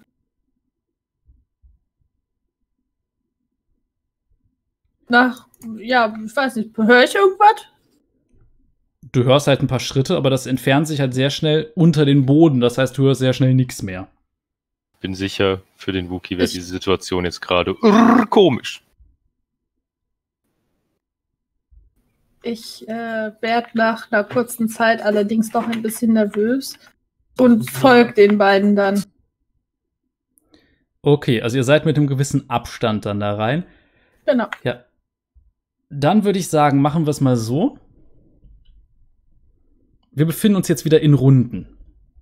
Ja, ich weiß nicht, höre ich irgendwas? Du hörst halt ein paar Schritte, aber das entfernt sich halt sehr schnell unter den Boden. Das heißt, du hörst sehr schnell nichts mehr. Bin sicher, für den Wookie wäre diese Situation jetzt gerade komisch. Ich werde nach einer kurzen Zeit allerdings doch ein bisschen nervös und folge den beiden dann. Okay, also ihr seid mit einem gewissen Abstand dann da rein. Genau. Ja. Dann würde ich sagen, machen wir es mal so. Wir befinden uns jetzt wieder in Runden.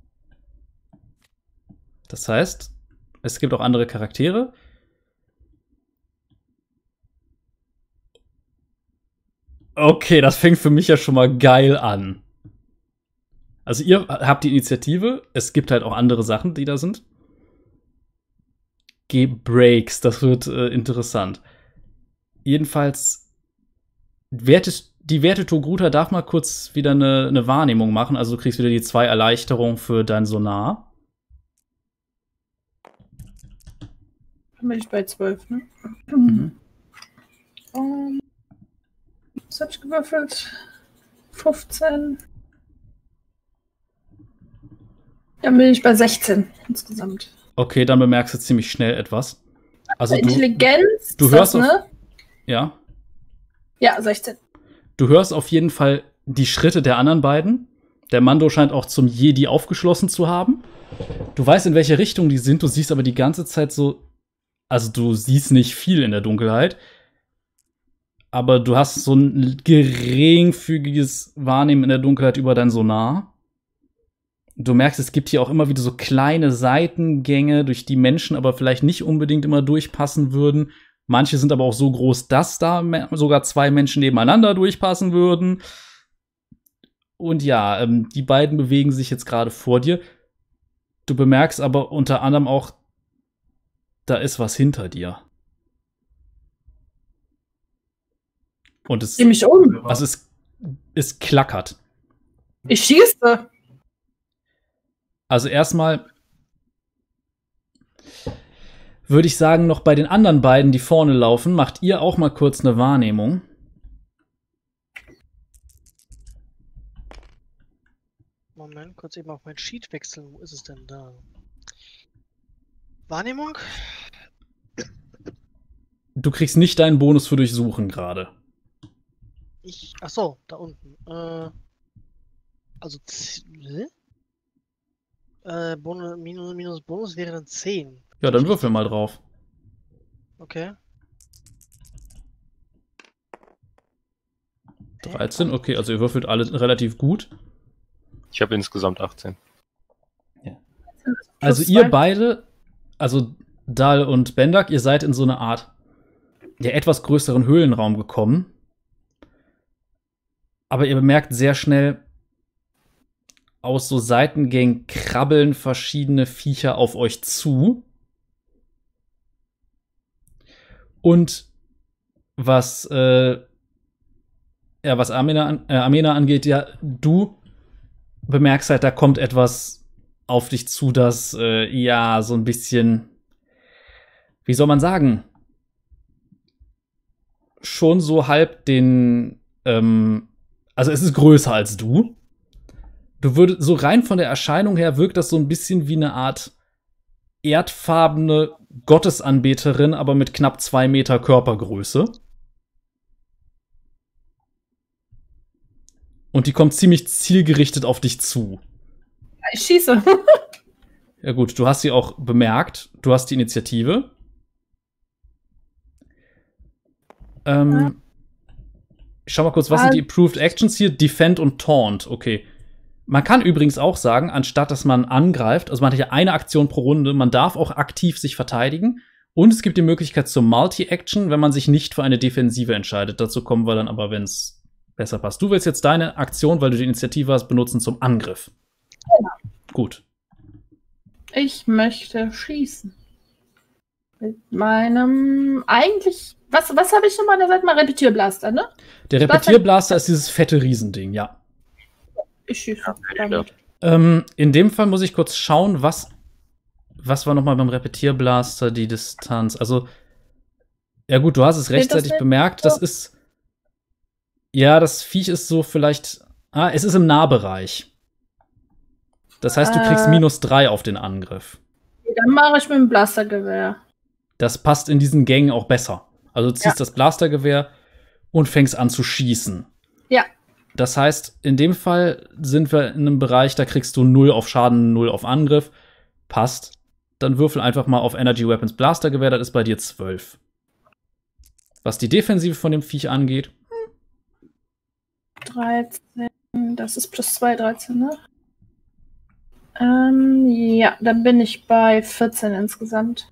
Das heißt, es gibt auch andere Charaktere. Okay, das fängt für mich ja schon mal geil an. Also ihr habt die Initiative. Es gibt halt auch andere Sachen, die da sind. Breaks, das wird interessant. Jedenfalls, die Werte Togruta darf mal kurz wieder eine Wahrnehmung machen. Also du kriegst wieder die 2 Erleichterungen für dein Sonar. Dann bin ich bei 12, ne? Mhm. Was hab ich gewürfelt? 15. Dann bin ich bei 16 insgesamt. Okay, dann bemerkst du ziemlich schnell etwas. Also Intelligenz, du hörst ne? Ja. Ja, 16. Du hörst auf jeden Fall die Schritte der anderen beiden. Der Mando scheint auch zum Jedi aufgeschlossen zu haben. Du weißt, in welche Richtung die sind. Du siehst aber die ganze Zeit so. Also, du siehst nicht viel in der Dunkelheit. Aber du hast so ein geringfügiges Wahrnehmen in der Dunkelheit über dein Sonar. Du merkst, es gibt hier auch immer wieder so kleine Seitengänge, durch die Menschen aber vielleicht nicht unbedingt immer durchpassen würden. Manche sind aber auch so groß, dass da sogar 2 Menschen nebeneinander durchpassen würden. Und ja, die beiden bewegen sich jetzt gerade vor dir. Du bemerkst aber unter anderem auch, da ist was hinter dir. Und es, mich um. also es klackert. Ich schieße. Also erstmal würde ich sagen, noch bei den anderen beiden, die vorne laufen, macht ihr auch mal kurz eine Wahrnehmung. Moment, kurz eben auf mein Sheet wechseln. Wo ist es denn da? Wahrnehmung? Du kriegst nicht deinen Bonus für Durchsuchen gerade. Ach so, da unten. Also minus Bonus wäre dann 10. Ja, dann würfel mal drauf. Okay. 13, okay, also ihr würfelt alle relativ gut. Ich habe insgesamt 18. Ja. Also ihr beide, also Dal und Bendak, ihr seid in so eine Art der etwas größeren Höhlenraum gekommen. Aber ihr bemerkt sehr schnell, aus so Seitengängen krabbeln verschiedene Viecher auf euch zu. Und was Amena angeht, ja, du bemerkst halt, da kommt etwas auf dich zu, das ja so ein bisschen, wie soll man sagen, schon so halb den, also es ist größer als du. Du würdest, so rein von der Erscheinung her wirkt das so ein bisschen wie eine Art erdfarbene Gottesanbeterin, aber mit knapp 2 Meter Körpergröße. Und die kommt ziemlich zielgerichtet auf dich zu. Ich schieße. Ja gut, du hast sie auch bemerkt. Du hast die Initiative. Ich schau mal kurz, was sind die Approved Actions hier? Defend und Taunt, okay. Man kann übrigens auch sagen, anstatt dass man angreift, also man hat ja eine Aktion pro Runde, man darf auch aktiv sich verteidigen. Und es gibt die Möglichkeit zur Multi-Action, wenn man sich nicht für eine Defensive entscheidet. Dazu kommen wir dann aber, wenn es besser passt. Du willst jetzt deine Aktion, weil du die Initiative hast, benutzen zum Angriff. Genau. Gut. Ich möchte schießen. Mit meinem eigentlich. Was habe ich nochmal an der Seite? Mal Repetierblaster, ne? Der Repetierblaster ist dieses fette Riesending, ja. Ich schieße damit. In dem Fall muss ich kurz schauen, was war nochmal beim Repetierblaster die Distanz? Also, ja gut, du hast es rechtzeitig bemerkt. Das ist. Ja, das Viech ist so vielleicht. Es ist im Nahbereich. Das heißt, du kriegst -3 auf den Angriff. Dann mache ich mit dem Blastergewehr. Das passt in diesen Gängen auch besser. Also du ziehst das Blastergewehr und fängst an zu schießen. Ja. Das heißt, in dem Fall sind wir in einem Bereich, da kriegst du 0 auf Schaden, 0 auf Angriff. Passt. Dann würfel einfach mal auf Energy Weapons Blastergewehr, das ist bei dir 12. Was die Defensive von dem Viech angeht. 13, das ist +2, 13, ne? Ja, dann bin ich bei 14 insgesamt.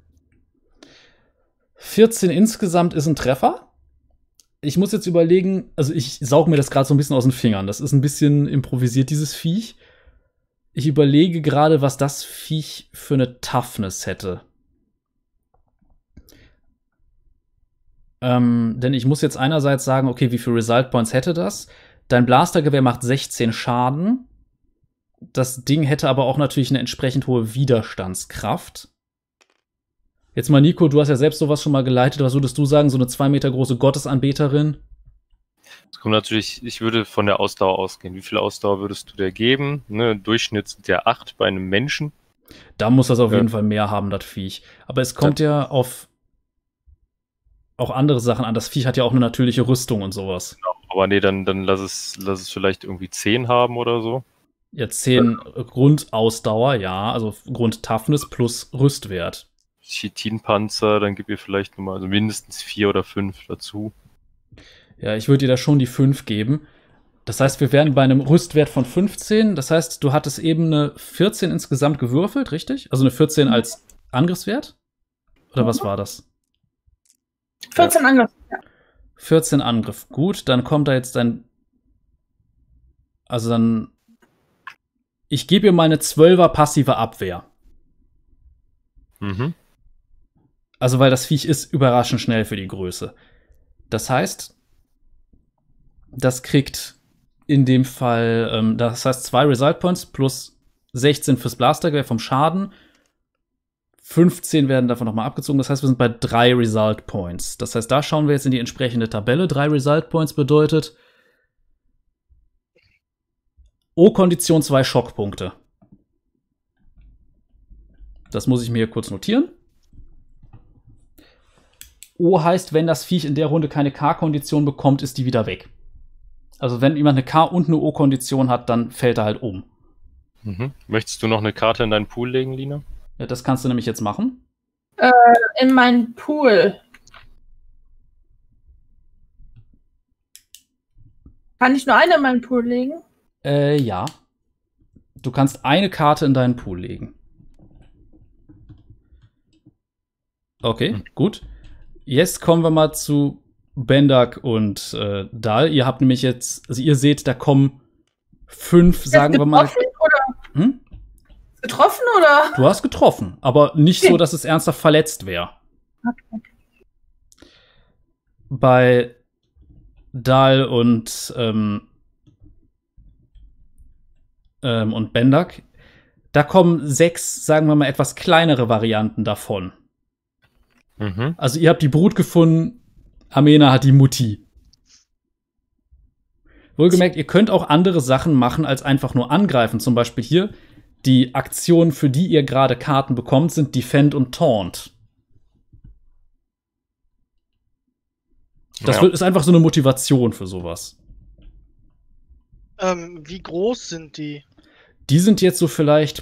14 insgesamt ist ein Treffer. Ich muss jetzt überlegen, also ich saug mir das gerade so ein bisschen aus den Fingern. Das ist ein bisschen improvisiert, dieses Viech. Ich überlege gerade, was das Viech für eine Toughness hätte. Denn ich muss jetzt einerseits sagen, okay, wie viele Result Points hätte das? Dein Blastergewehr macht 16 Schaden. Das Ding hätte aber auch natürlich eine entsprechend hohe Widerstandskraft. Jetzt mal, Nico, du hast ja selbst sowas schon mal geleitet. Was würdest du sagen, so eine 2 Meter große Gottesanbeterin? Es kommt natürlich, ich würde von der Ausdauer ausgehen. Wie viel Ausdauer würdest du dir geben? Ne, Durchschnitt sind ja 8 bei einem Menschen. Da muss das auf jeden Fall mehr haben, das Viech. Aber es kommt ja auf auch andere Sachen an. Das Viech hat ja auch eine natürliche Rüstung und sowas. Genau, aber nee, dann lass es vielleicht irgendwie 10 haben oder so. Ja, 10 Grundausdauer, ja, also Grund-Toughness plus Rüstwert. Chitinpanzer, dann gib ihr vielleicht nochmal, also mindestens 4 oder 5 dazu. Ja, ich würde dir da schon die 5 geben. Das heißt, wir wären bei einem Rüstwert von 15. Das heißt, du hattest eben eine 14 insgesamt gewürfelt, richtig? Also eine 14 als Angriffswert? Oder was war das? 14 Angriff. Ja. 14 Angriff. Gut, dann kommt da jetzt dein. Also dann. Ich gebe ihr mal eine 12er passive Abwehr. Mhm. Also, weil das Viech ist überraschend schnell für die Größe. Das heißt, das kriegt in dem Fall, das heißt 2 Result Points plus 16 fürs Blastergewehr vom Schaden. 15 werden davon nochmal abgezogen. Das heißt, wir sind bei 3 Result Points. Das heißt, da schauen wir jetzt in die entsprechende Tabelle. 3 Result Points bedeutet O-Kondition 2 Schockpunkte. Das muss ich mir hier kurz notieren. O heißt, wenn das Viech in der Runde keine K-Kondition bekommt, ist die wieder weg. Also wenn jemand eine K- und eine O-Kondition hat, dann fällt er halt um. Mhm. Möchtest du noch eine Karte in deinen Pool legen, Lina? Ja, das kannst du nämlich jetzt machen. In meinen Pool. Kann ich nur eine in meinen Pool legen? Ja. Du kannst eine Karte in deinen Pool legen. Okay, gut. Jetzt kommen wir mal zu Bendak und Dal. Ihr habt nämlich jetzt, also ihr seht, da kommen 5, sagen wir mal. Oder? Hm? Getroffen oder? Du hast getroffen, aber nicht so, dass es ernsthaft verletzt wäre. Okay. Bei Dal und Bendak, da kommen 6, sagen wir mal, etwas kleinere Varianten davon. Mhm. Also ihr habt die Brut gefunden, Amena hat die Mutti. Wohlgemerkt, ihr könnt auch andere Sachen machen, als einfach nur angreifen. Zum Beispiel hier, die Aktionen, für die ihr gerade Karten bekommt, sind Defend und Taunt. Das ist einfach so eine Motivation für sowas. Wie groß sind die? Die sind jetzt so vielleicht,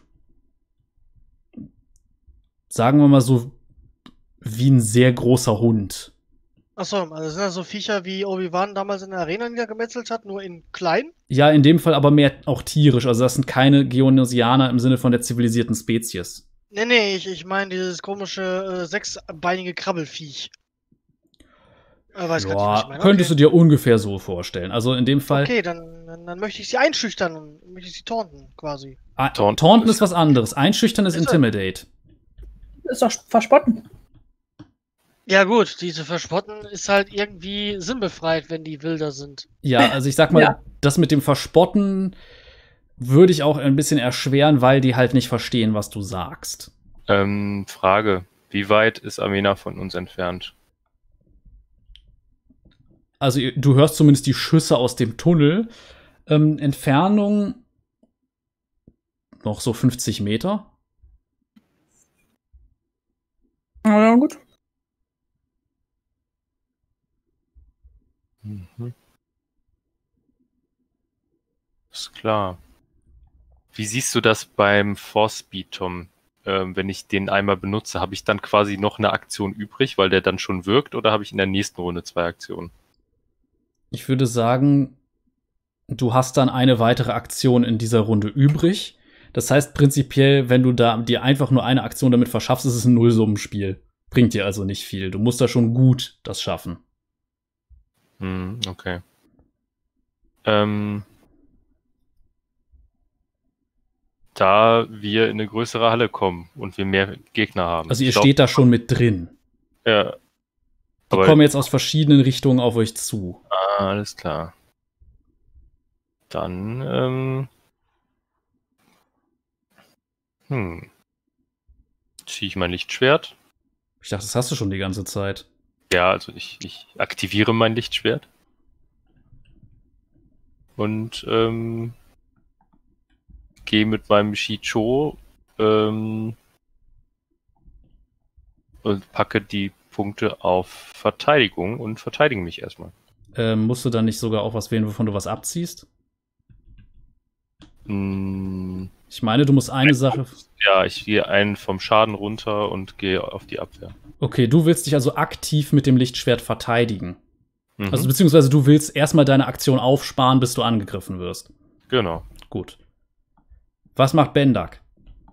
sagen wir mal so, wie ein sehr großer Hund. Achso, also sind das so Viecher, wie Obi-Wan damals in der Arena niedergemetzelt hat, nur in klein? Ja, in dem Fall aber mehr auch tierisch. Also das sind keine Geonosianer im Sinne von der zivilisierten Spezies. Nee, ich meine dieses komische, sechsbeinige Krabbelfiech. Weiß grad nicht, was ich meine. Könntest du dir ungefähr so vorstellen. Also in dem Fall. Okay, dann möchte ich sie einschüchtern und möchte ich sie taunten, quasi. Taunten ist was anderes. Einschüchtern ist Intimidate. Ist doch verspotten. Ja gut, diese Verspotten ist halt irgendwie sinnbefreit, wenn die wilder sind. Ja, also ich sag mal, Ja. das mit dem Verspotten würde ich auch ein bisschen erschweren, weil die halt nicht verstehen, was du sagst. Frage. Wie weit ist Amena von uns entfernt? Also du hörst zumindest die Schüsse aus dem Tunnel. Entfernung noch so 50 Meter. Ja, gut. Mhm. Ist klar. Wie siehst du das beim Force Speed, Tom? Wenn ich den einmal benutze, habe ich dann quasi noch eine Aktion übrig, weil der dann schon wirkt, oder habe ich in der nächsten Runde 2 Aktionen? Ich würde sagen, du hast dann eine weitere Aktion in dieser Runde übrig. Das heißt prinzipiell, wenn du da dir einfach nur eine Aktion damit verschaffst, ist es ein Nullsummenspiel. Bringt dir also nicht viel. Du musst da schon gut das schaffen. Okay. Da wir in eine größere Halle kommen und wir mehr Gegner haben. Also ihr steht da schon mit drin. Ja. Die kommen jetzt aus verschiedenen Richtungen auf euch zu. Alles klar. Dann, ziehe ich mein Lichtschwert. Ich dachte, das hast du schon die ganze Zeit. Ja, also ich aktiviere mein Lichtschwert. Und, gehe mit meinem Shicho, und packe die Punkte auf Verteidigung und verteidige mich erstmal. Musst du dann nicht sogar auch was wählen, wovon du was abziehst? Ich meine, du musst eine Sache. Ja, ich gehe einen vom Schaden runter und gehe auf die Abwehr. Okay, du willst dich also aktiv mit dem Lichtschwert verteidigen. Mhm. Also beziehungsweise du willst erstmal deine Aktion aufsparen, bis du angegriffen wirst. Genau. Gut. Was macht Bendak?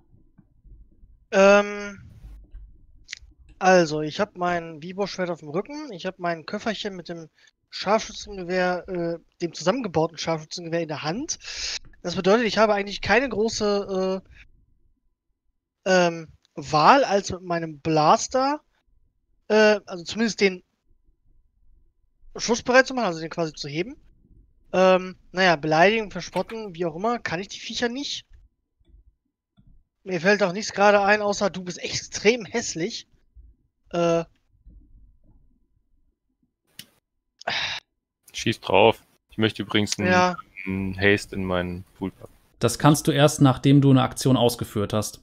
Also, ich habe mein Vibro-Schwert auf dem Rücken, ich habe mein Köfferchen mit dem Scharfschützengewehr, dem zusammengebauten Scharfschützengewehr in der Hand. Das bedeutet, ich habe eigentlich keine große Wahl, als mit meinem Blaster, also zumindest den Schuss bereit zu machen, also den quasi zu heben. Naja, beleidigen, verspotten, wie auch immer, kann ich die Viecher nicht. Mir fällt auch nichts gerade ein, außer du bist extrem hässlich. Schieß drauf. Ich möchte übrigens einen Haste in meinen Pool packen. Das kannst du erst, nachdem du eine Aktion ausgeführt hast.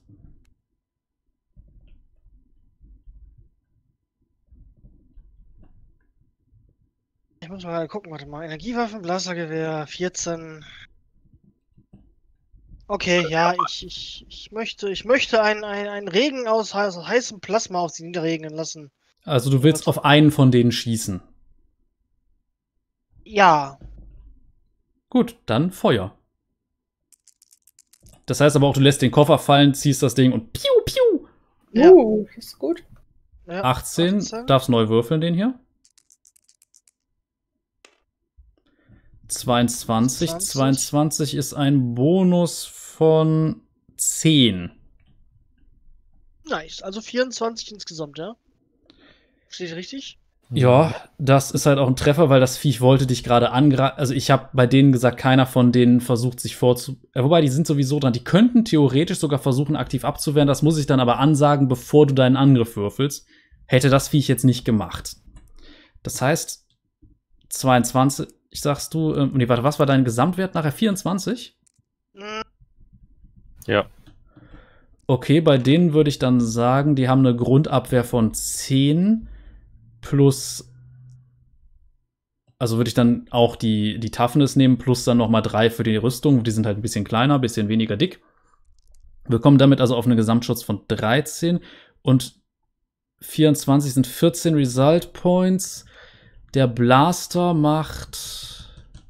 Ich muss mal gerade gucken, warte mal. Energiewaffen, Blastergewehr, 14. Okay, ja, ich möchte einen Regen aus heißem Plasma auf sie niederregnen lassen. Also du willst auf einen von denen schießen. Ja. Gut, dann Feuer. Das heißt aber auch, du lässt den Koffer fallen, ziehst das Ding und piu, piu. Ja. Ist gut. Ja, 18, darfst neu würfeln, den hier. 22. 22 ist ein Bonus von 10. Nice, also 24 insgesamt, ja? Steht richtig? Ja, das ist halt auch ein Treffer, weil das Viech wollte dich gerade angreifen. Also ich habe bei denen gesagt, keiner von denen versucht sich wobei, die sind sowieso dran. Die könnten theoretisch sogar versuchen, aktiv abzuwehren. Das muss ich dann aber ansagen, bevor du deinen Angriff würfelst. Hätte das Viech jetzt nicht gemacht. Das heißt, 22, sagst du, nee, warte, was war dein Gesamtwert nachher? 24? Ja. Okay, bei denen würde ich dann sagen, die haben eine Grundabwehr von 10 plus Also würde ich dann auch die Toughness nehmen, plus dann nochmal 3 für die Rüstung. Die sind halt ein bisschen kleiner, ein bisschen weniger dick. Wir kommen damit also auf einen Gesamtschutz von 13 und 24 sind 14 Result Points. Der Blaster macht.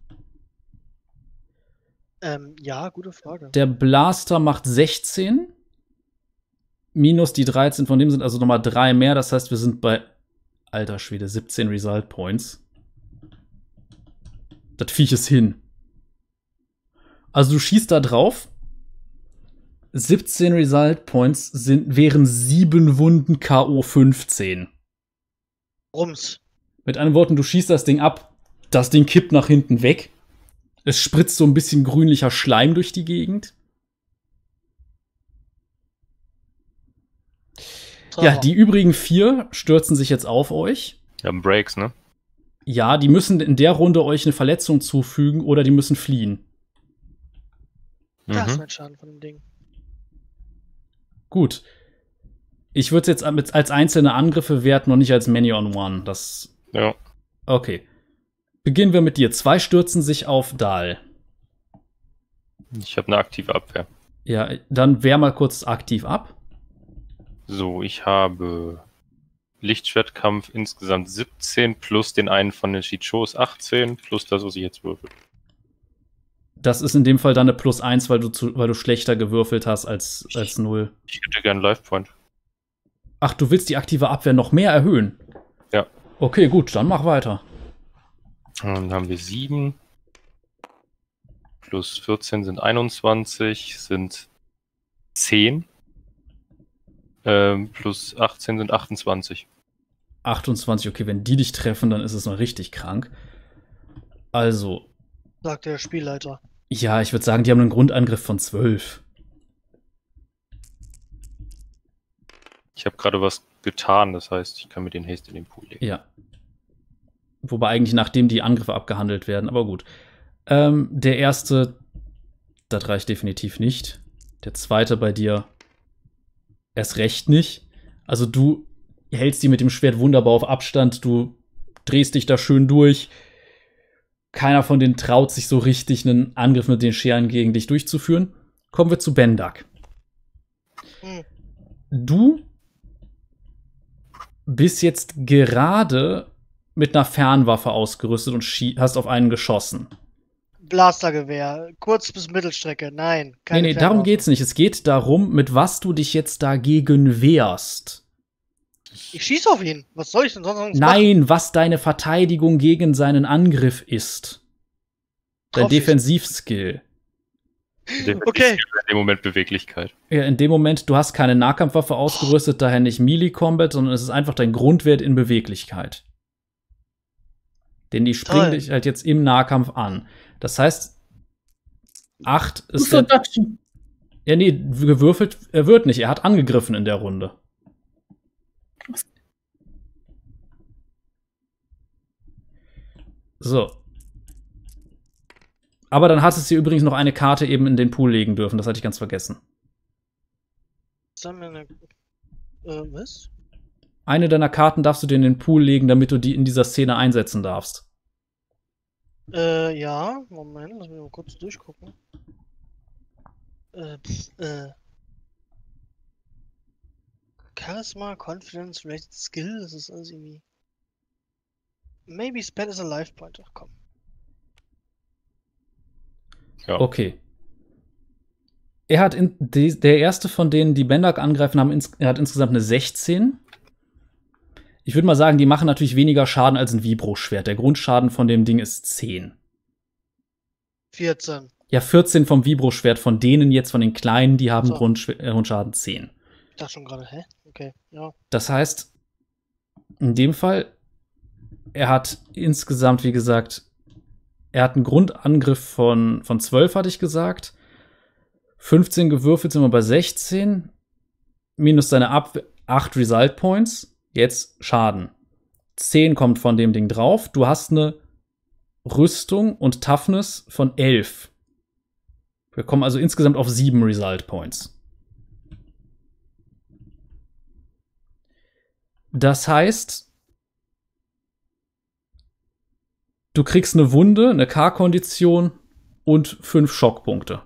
Ja, gute Frage. Der Blaster macht 16. Minus die 13 von dem sind also nochmal 3 mehr. Das heißt, wir sind bei, alter Schwede, 17 Result Points. Das Viech ist hin. Also du schießt da drauf. 17 Result Points wären 7 Wunden K.O. 15. Rums. Mit anderen Worten, du schießt das Ding ab. Das Ding kippt nach hinten weg. Es spritzt so ein bisschen grünlicher Schleim durch die Gegend. Ja, die übrigen 4 stürzen sich jetzt auf euch. Wir haben Breaks, ne? Ja, die müssen in der Runde euch eine Verletzung zufügen oder die müssen fliehen. Da ist mein Schaden von dem Ding. Gut. Ich würde es jetzt als einzelne Angriffe werten und nicht als Many on One. Das. Ja. Okay. Beginnen wir mit dir. 2 stürzen sich auf Dahl. Ich habe eine aktive Abwehr. Ja, dann wehr mal kurz aktiv ab. So, ich habe Lichtschwertkampf insgesamt 17 plus den einen von den Shichos 18 plus das, was ich jetzt würfel. Das ist in dem Fall dann eine +1, weil du schlechter gewürfelt hast als 0. Ich hätte gern Life Point. Ach, du willst die aktive Abwehr noch mehr erhöhen? Ja. Okay, gut, dann mach weiter. Und dann haben wir 7 plus 14 sind 21, sind 10. Plus 18 sind 28. 28, okay, wenn die dich treffen, dann ist es noch richtig krank. Also. Sagt der Spielleiter. Ja, ich würde sagen, die haben einen Grundangriff von 12. Ich habe gerade was getan, das heißt, ich kann mir den Haste in den Pool legen. Ja. Wobei eigentlich nachdem die Angriffe abgehandelt werden, aber gut. Der erste, das reicht definitiv nicht. Der zweite bei dir erst recht nicht. Also du hältst die mit dem Schwert wunderbar auf Abstand, du drehst dich da schön durch. Keiner von denen traut sich so richtig, einen Angriff mit den Scheren gegen dich durchzuführen. Kommen wir zu Bendak. Du bist jetzt gerade mit einer Fernwaffe ausgerüstet und hast auf einen geschossen. Blastergewehr, kurz bis Mittelstrecke, nein. Nee, darum geht's nicht. Es geht darum, mit was du dich jetzt dagegen wehrst. Ich schieße auf ihn. Was soll ich denn sonst Nein, machen? was deine Verteidigung gegen seinen Angriff ist. Dein Drauf ich. Defensivskill. Okay. In dem Moment Beweglichkeit. Ja, in dem Moment, du hast keine Nahkampfwaffe ausgerüstet, daher nicht Melee-Combat, sondern es ist einfach dein Grundwert in Beweglichkeit. Denn die springen dich halt jetzt im Nahkampf an. Das heißt, 8 ist der. Ja, nee, gewürfelt, er wird nicht. Er hat angegriffen in der Runde. So. Aber dann hattest du übrigens noch eine Karte eben in den Pool legen dürfen. Das hatte ich ganz vergessen. Was? Eine deiner Karten darfst du dir in den Pool legen, damit du die in dieser Szene einsetzen darfst. Ja, Moment, lass mich mal kurz durchgucken. Charisma, Confidence, Related Skill, das ist alles irgendwie. Maybe spend as a life point, ach komm. Ja. Okay. Er hat der erste von denen, die Bendak angreifen, er hat insgesamt eine 16. Ich würde mal sagen, die machen natürlich weniger Schaden als ein Vibro-Schwert. Der Grundschaden von dem Ding ist 10. 14. Ja, 14 vom Vibro-Schwert. Von denen jetzt, von den kleinen, die haben So. Grundschaden 10. Ich dachte schon gerade, hä? Okay, ja. Das heißt, in dem Fall, er hat insgesamt, wie gesagt, er hat einen Grundangriff von 12, hatte ich gesagt. 15 gewürfelt sind wir bei 16. Minus seine 8 Result Points. Jetzt Schaden. 10 kommt von dem Ding drauf. Du hast eine Rüstung und Toughness von 11. Wir kommen also insgesamt auf 7 Result Points. Das heißt, Du kriegst eine Wunde, eine K-Kondition und 5 Schockpunkte.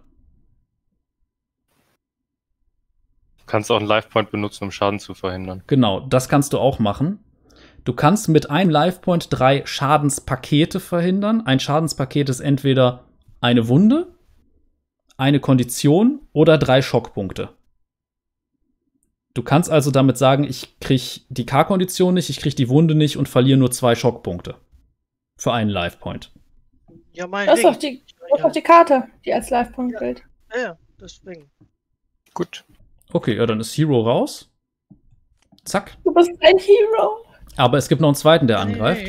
Du kannst auch einen Life-Point benutzen, um Schaden zu verhindern. Genau, das kannst du auch machen. Du kannst mit einem Life-Point 3 Schadenspakete verhindern. Ein Schadenspaket ist entweder eine Wunde, eine Kondition oder 3 Schockpunkte. Du kannst also damit sagen, ich krieg die K-Kondition nicht, ich krieg die Wunde nicht und verliere nur 2 Schockpunkte. Für einen Life-Point. Ja, Das ist doch die Karte, die als Live-Punkt gilt. Ja, deswegen. Gut. Okay, ja, dann ist Hero raus. Zack. Du bist ein Hero. Aber es gibt noch einen zweiten, der angreift.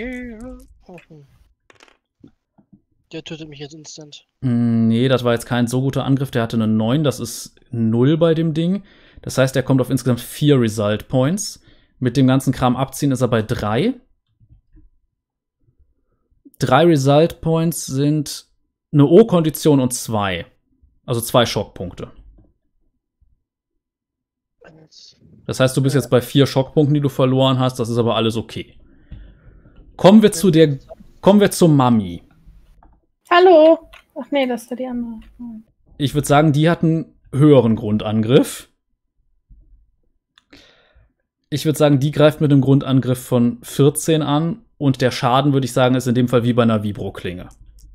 Der tötet mich jetzt instant. Nee, das war jetzt kein so guter Angriff. Der hatte eine 9, das ist 0 bei dem Ding. Das heißt, er kommt auf insgesamt 4 Result Points. Mit dem ganzen Kram abziehen ist er bei 3. 3 Result Points sind eine O-Kondition und 2. Also 2 Schockpunkte. Das heißt, du bist jetzt bei 4 Schockpunkten, die du verloren hast. Das ist aber alles okay. Kommen wir zur Mami. Hallo. Ach nee, das ist ja die andere. Ich würde sagen, die hat einen höheren Grundangriff. Ich würde sagen, die greift mit einem Grundangriff von 14 an. Und der Schaden, würde ich sagen, ist in dem Fall wie bei einer Vibro-Klinge.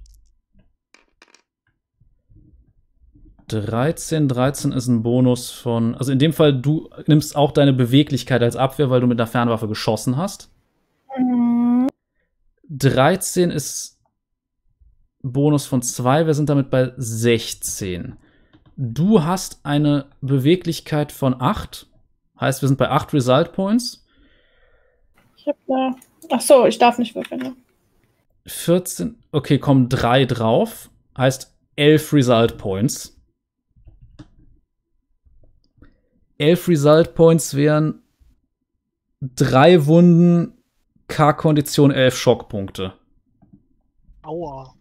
13 ist ein Bonus von... Also in dem Fall, du nimmst auch deine Beweglichkeit als Abwehr, weil du mit einer Fernwaffe geschossen hast. 13 ist Bonus von 2. Wir sind damit bei 16. Du hast eine Beweglichkeit von 8. Heißt, wir sind bei 8 Result Points. Ich hab da... Ach so, ich darf nicht würfeln. Ne? 14... Okay, kommen 3 drauf. Heißt 11 Result Points. 11 Result Points wären 3 Wunden, K-Kondition 11 Schockpunkte. Aua.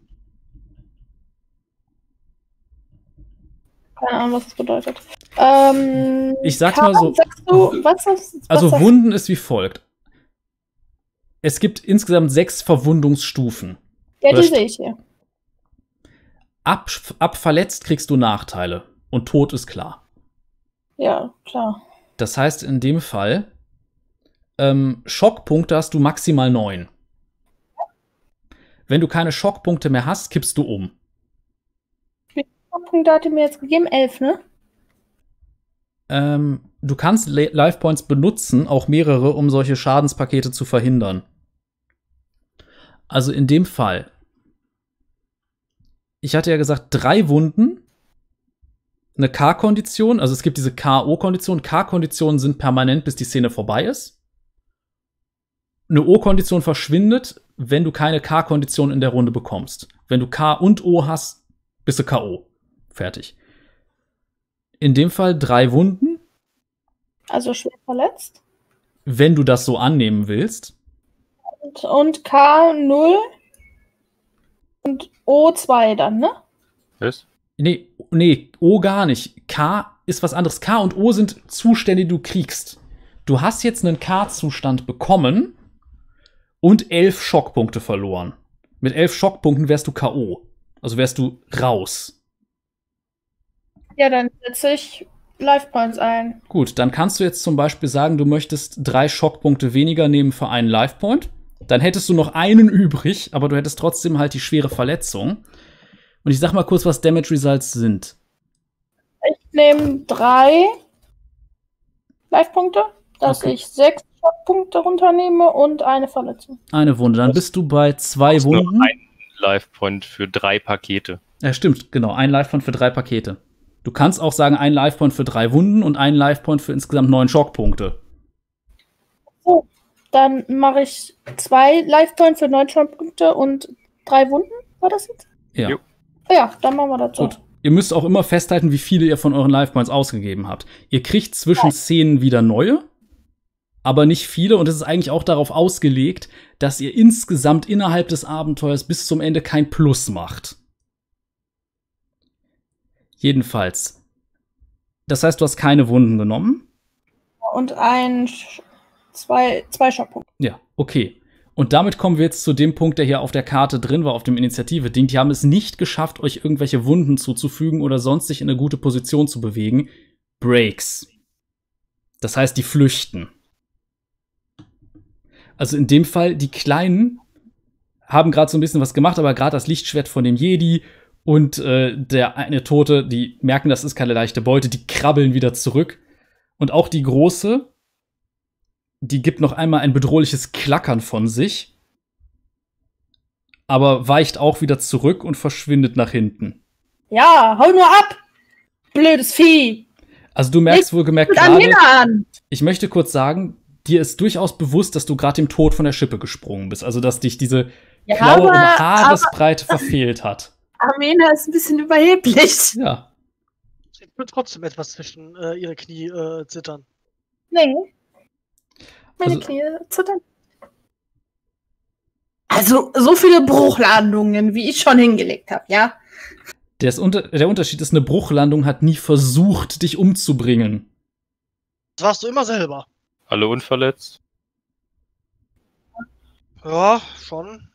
Keine Ahnung, was das bedeutet. Ich sag's mal so. Sagst du, was Also sagst Wunden ist wie folgt. Es gibt insgesamt 6 Verwundungsstufen. Ja, die sehe ich hier. Ab verletzt kriegst du Nachteile. Und tot ist klar. Ja, klar. Das heißt, in dem Fall, Schockpunkte hast du maximal 9. Wenn du keine Schockpunkte mehr hast, kippst du um. Wie viele Schockpunkte hat die mir jetzt gegeben? 11, ne? Du kannst Life Points benutzen, auch mehrere, um solche Schadenspakete zu verhindern. Also in dem Fall, ich hatte ja gesagt, 3 Wunden, eine K-Kondition, also es gibt diese K-O-Kondition. K-Konditionen sind permanent, bis die Szene vorbei ist. Eine O-Kondition verschwindet, wenn du keine K-Kondition in der Runde bekommst. Wenn du K und O hast, bist du K.O. Fertig. In dem Fall 3 Wunden. Also schwer verletzt. Wenn du das so annehmen willst. Und K0 und O2 dann, ne? Was? Nee, O gar nicht. K ist was anderes. K und O sind Zustände, die du kriegst. Du hast jetzt einen K-Zustand bekommen und 11 Schockpunkte verloren. Mit 11 Schockpunkten wärst du K.O. Also wärst du raus. Ja, dann setze ich Life Points ein. Gut, dann kannst du jetzt zum Beispiel sagen, du möchtest 3 Schockpunkte weniger nehmen für einen Life Point. Dann hättest du noch einen übrig, aber du hättest trotzdem halt die schwere Verletzung. Und ich sag mal kurz, was Damage Results sind. Ich nehme 3 Life-Punkte, dass Okay. ich 6 Schockpunkte runternehme und eine Verletzung. Eine Wunde. Dann bist du bei 2 Nur Wunden. ein Life-Point für 3 Pakete. Ja, stimmt, genau. Ein Life Point für 3 Pakete. Du kannst auch sagen, ein Life Point für 3 Wunden und ein Life Point für insgesamt 9 Schockpunkte. So, dann mache ich 2 Life-Points für 9 Schockpunkte und 3 Wunden. War das jetzt? Ja. Jo. Ja, dann machen wir das so. Gut. Ihr müsst auch immer festhalten, wie viele ihr von euren Life Points ausgegeben habt. Ihr kriegt zwischen Szenen wieder neue, aber nicht viele. Und es ist eigentlich auch darauf ausgelegt, dass ihr insgesamt innerhalb des Abenteuers bis zum Ende kein Plus macht. Jedenfalls. Das heißt, du hast keine Wunden genommen. Und zwei Schockpunkte. Ja, okay. Und damit kommen wir jetzt zu dem Punkt, der hier auf der Karte drin war, auf dem Initiative-Ding. Die haben es nicht geschafft, euch irgendwelche Wunden zuzufügen oder sonst sich in eine gute Position zu bewegen. Breaks. Das heißt, die flüchten. Also in dem Fall, die Kleinen haben gerade so ein bisschen was gemacht, aber gerade das Lichtschwert von dem Jedi und der eine Tote, die merken, das ist keine leichte Beute, die krabbeln wieder zurück. Und auch die Große, die gibt noch einmal ein bedrohliches Klackern von sich, aber weicht auch wieder zurück und verschwindet nach hinten. Ja, hau nur ab! Blödes Vieh! Also du merkst wohlgemerkt Mit gerade, Amina an! ich möchte kurz sagen, dir ist durchaus bewusst, dass du gerade dem Tod von der Schippe gesprungen bist. Also dass dich diese Ja, Klaue um Haaresbreite verfehlt hat. Amina ist ein bisschen überheblich. Ja. Ich würde trotzdem etwas zwischen ihre Knie zittern. Nee. Meine Also- Knie zittern. Also, so viele Bruchlandungen, wie ich schon hingelegt habe, ja? Der Unterschied ist, eine Bruchlandung hat nie versucht, dich umzubringen. Das warst du immer selber. Alle unverletzt? Ja, schon.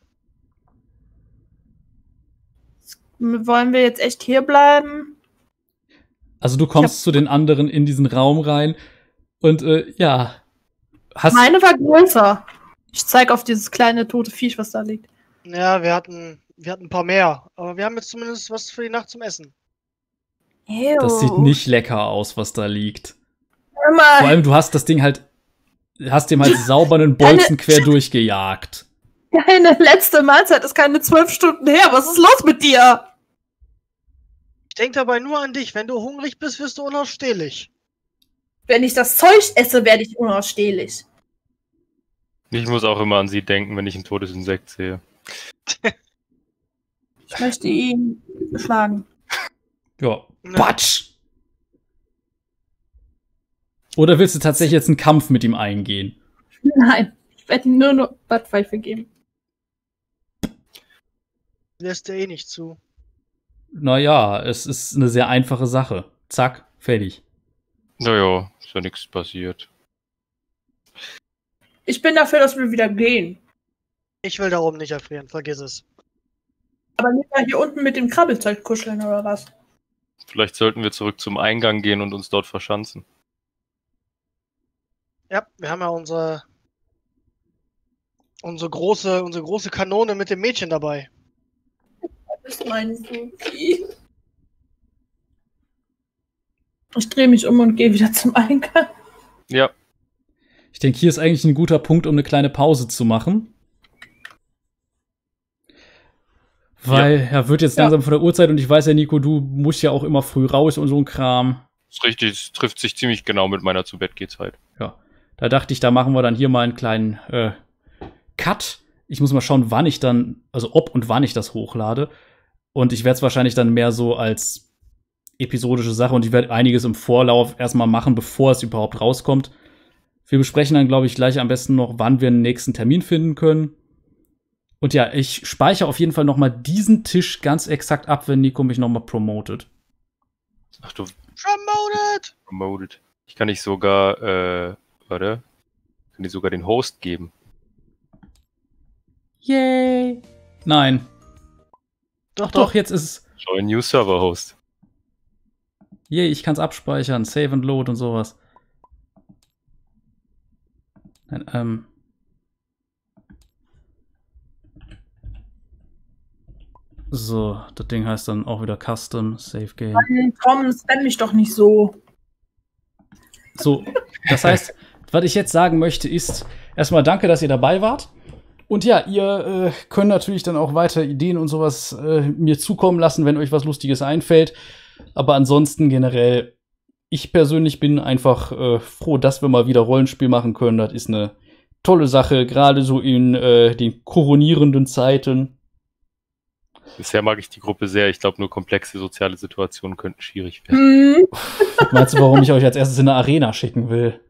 Wollen wir jetzt echt hier bleiben? Also du kommst zu den anderen in diesen Raum rein und ja. Meine war größer. Ich zeig auf dieses kleine tote Viech, was da liegt. Ja, wir hatten ein paar mehr. Aber wir haben jetzt zumindest was für die Nacht zum Essen. Das sieht nicht lecker aus, was da liegt. Hör mal. Vor allem, du hast das Ding halt, hast dem halt sauber einen Bolzen quer durchgejagt. Deine letzte Mahlzeit ist keine 12 Stunden her. Was ist los mit dir? Ich denke dabei nur an dich. Wenn du hungrig bist, wirst du unausstehlich. Wenn ich das Zeug esse, werde ich unausstehlich. Ich muss auch immer an sie denken, wenn ich ein totes Insekt sehe. Ich möchte ihn schlagen. Ja. Ja. Batsch! Oder willst du tatsächlich jetzt einen Kampf mit ihm eingehen? Nein, ich werde ihm nur eine Backpfeife geben. Lässt dir eh nicht zu. Naja, es ist eine sehr einfache Sache. Zack, fertig. Naja, ist ja nichts passiert. Ich bin dafür, dass wir wieder gehen. Ich will darum nicht erfrieren, vergiss es. Aber nicht mal hier unten mit dem Krabbelzeug kuscheln oder was? Vielleicht sollten wir zurück zum Eingang gehen und uns dort verschanzen. Ja, wir haben ja unsere große Kanone mit dem Mädchen dabei. Das ist mein Suki. Ich drehe mich um und gehe wieder zum Eingang. Ja, Ich denke, hier ist eigentlich ein guter Punkt, um eine kleine Pause zu machen. Weil er wird jetzt langsam von der Uhrzeit und ich weiß ja, Nico, du musst ja auch immer früh raus und so ein Kram. ist richtig. Es trifft sich ziemlich genau mit meiner Zu-Bett-Geh-Zeit. Ja, da dachte ich, da machen wir dann hier mal einen kleinen Cut. Ich muss mal schauen, wann ich dann, also ob und wann ich das hochlade. Und ich werde es wahrscheinlich dann mehr so als episodische Sache und ich werde einiges im Vorlauf erstmal machen, bevor es überhaupt rauskommt. Wir besprechen dann, glaube ich, gleich am besten noch, wann wir einen nächsten Termin finden können. Und ja, ich speichere auf jeden Fall noch mal diesen Tisch ganz exakt ab, wenn Nico mich noch mal promotet. Ach du, Promoted! Ich kann dich sogar, warte. Ich kann dir sogar den Host geben. Yay! Nein. Doch, jetzt ist es. Join New Server Host. Yay, ich kann es abspeichern, Save and Load und sowas. Nein, So, das Ding heißt dann auch wieder Custom Save Game. Komm, spam mich doch nicht so. So, das heißt, was ich jetzt sagen möchte, ist erstmal danke, dass ihr dabei wart. Und ja, ihr könnt natürlich dann auch weiter Ideen und sowas mir zukommen lassen, wenn euch was Lustiges einfällt. Aber ansonsten generell, ich persönlich bin einfach froh, dass wir mal wieder Rollenspiel machen können. Das ist eine tolle Sache, gerade so in den koronierenden Zeiten. Bisher mag ich die Gruppe sehr. Ich glaube, nur komplexe soziale Situationen könnten schwierig werden. Hm. Meinst du, warum ich euch als erstes in eine Arena schicken will?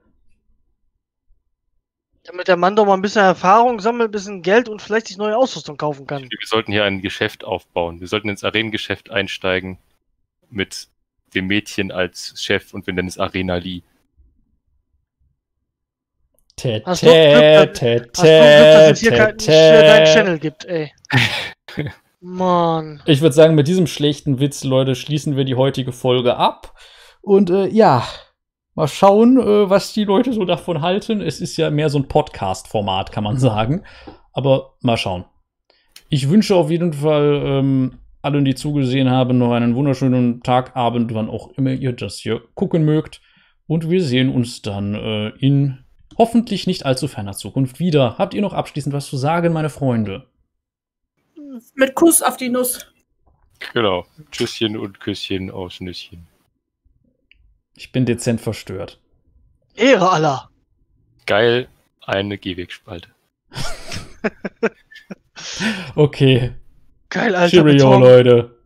Damit der Mann doch mal ein bisschen Erfahrung sammelt, ein bisschen Geld und vielleicht sich neue Ausrüstung kaufen kann. Wir sollten hier ein Geschäft aufbauen. Wir sollten ins Arenengeschäft einsteigen mit dem Mädchen als Chef und wir nennen es Arena Lee. Hast du Glück, dass es hier keinen für deinen Channel gibt, ey. Mann. Ich würde sagen, mit diesem schlechten Witz, Leute, schließen wir die heutige Folge ab. Und ja, mal schauen, was die Leute so davon halten. Es ist ja mehr so ein Podcast-Format, kann man sagen. Aber mal schauen. Ich wünsche auf jeden Fall allen, die zugesehen haben, noch einen wunderschönen Tag, Abend, wann auch immer ihr das hier gucken mögt. Und wir sehen uns dann in hoffentlich nicht allzu ferner Zukunft wieder. Habt ihr noch abschließend was zu sagen, meine Freunde? Mit Kuss auf die Nuss. Genau. Tschüsschen und Küsschen aus Nüsschen. Ich bin dezent verstört. Ehre Allah. Geil, eine Gehwegspalte. Okay. Geil, Alter. Cheerio, Beton. Leute.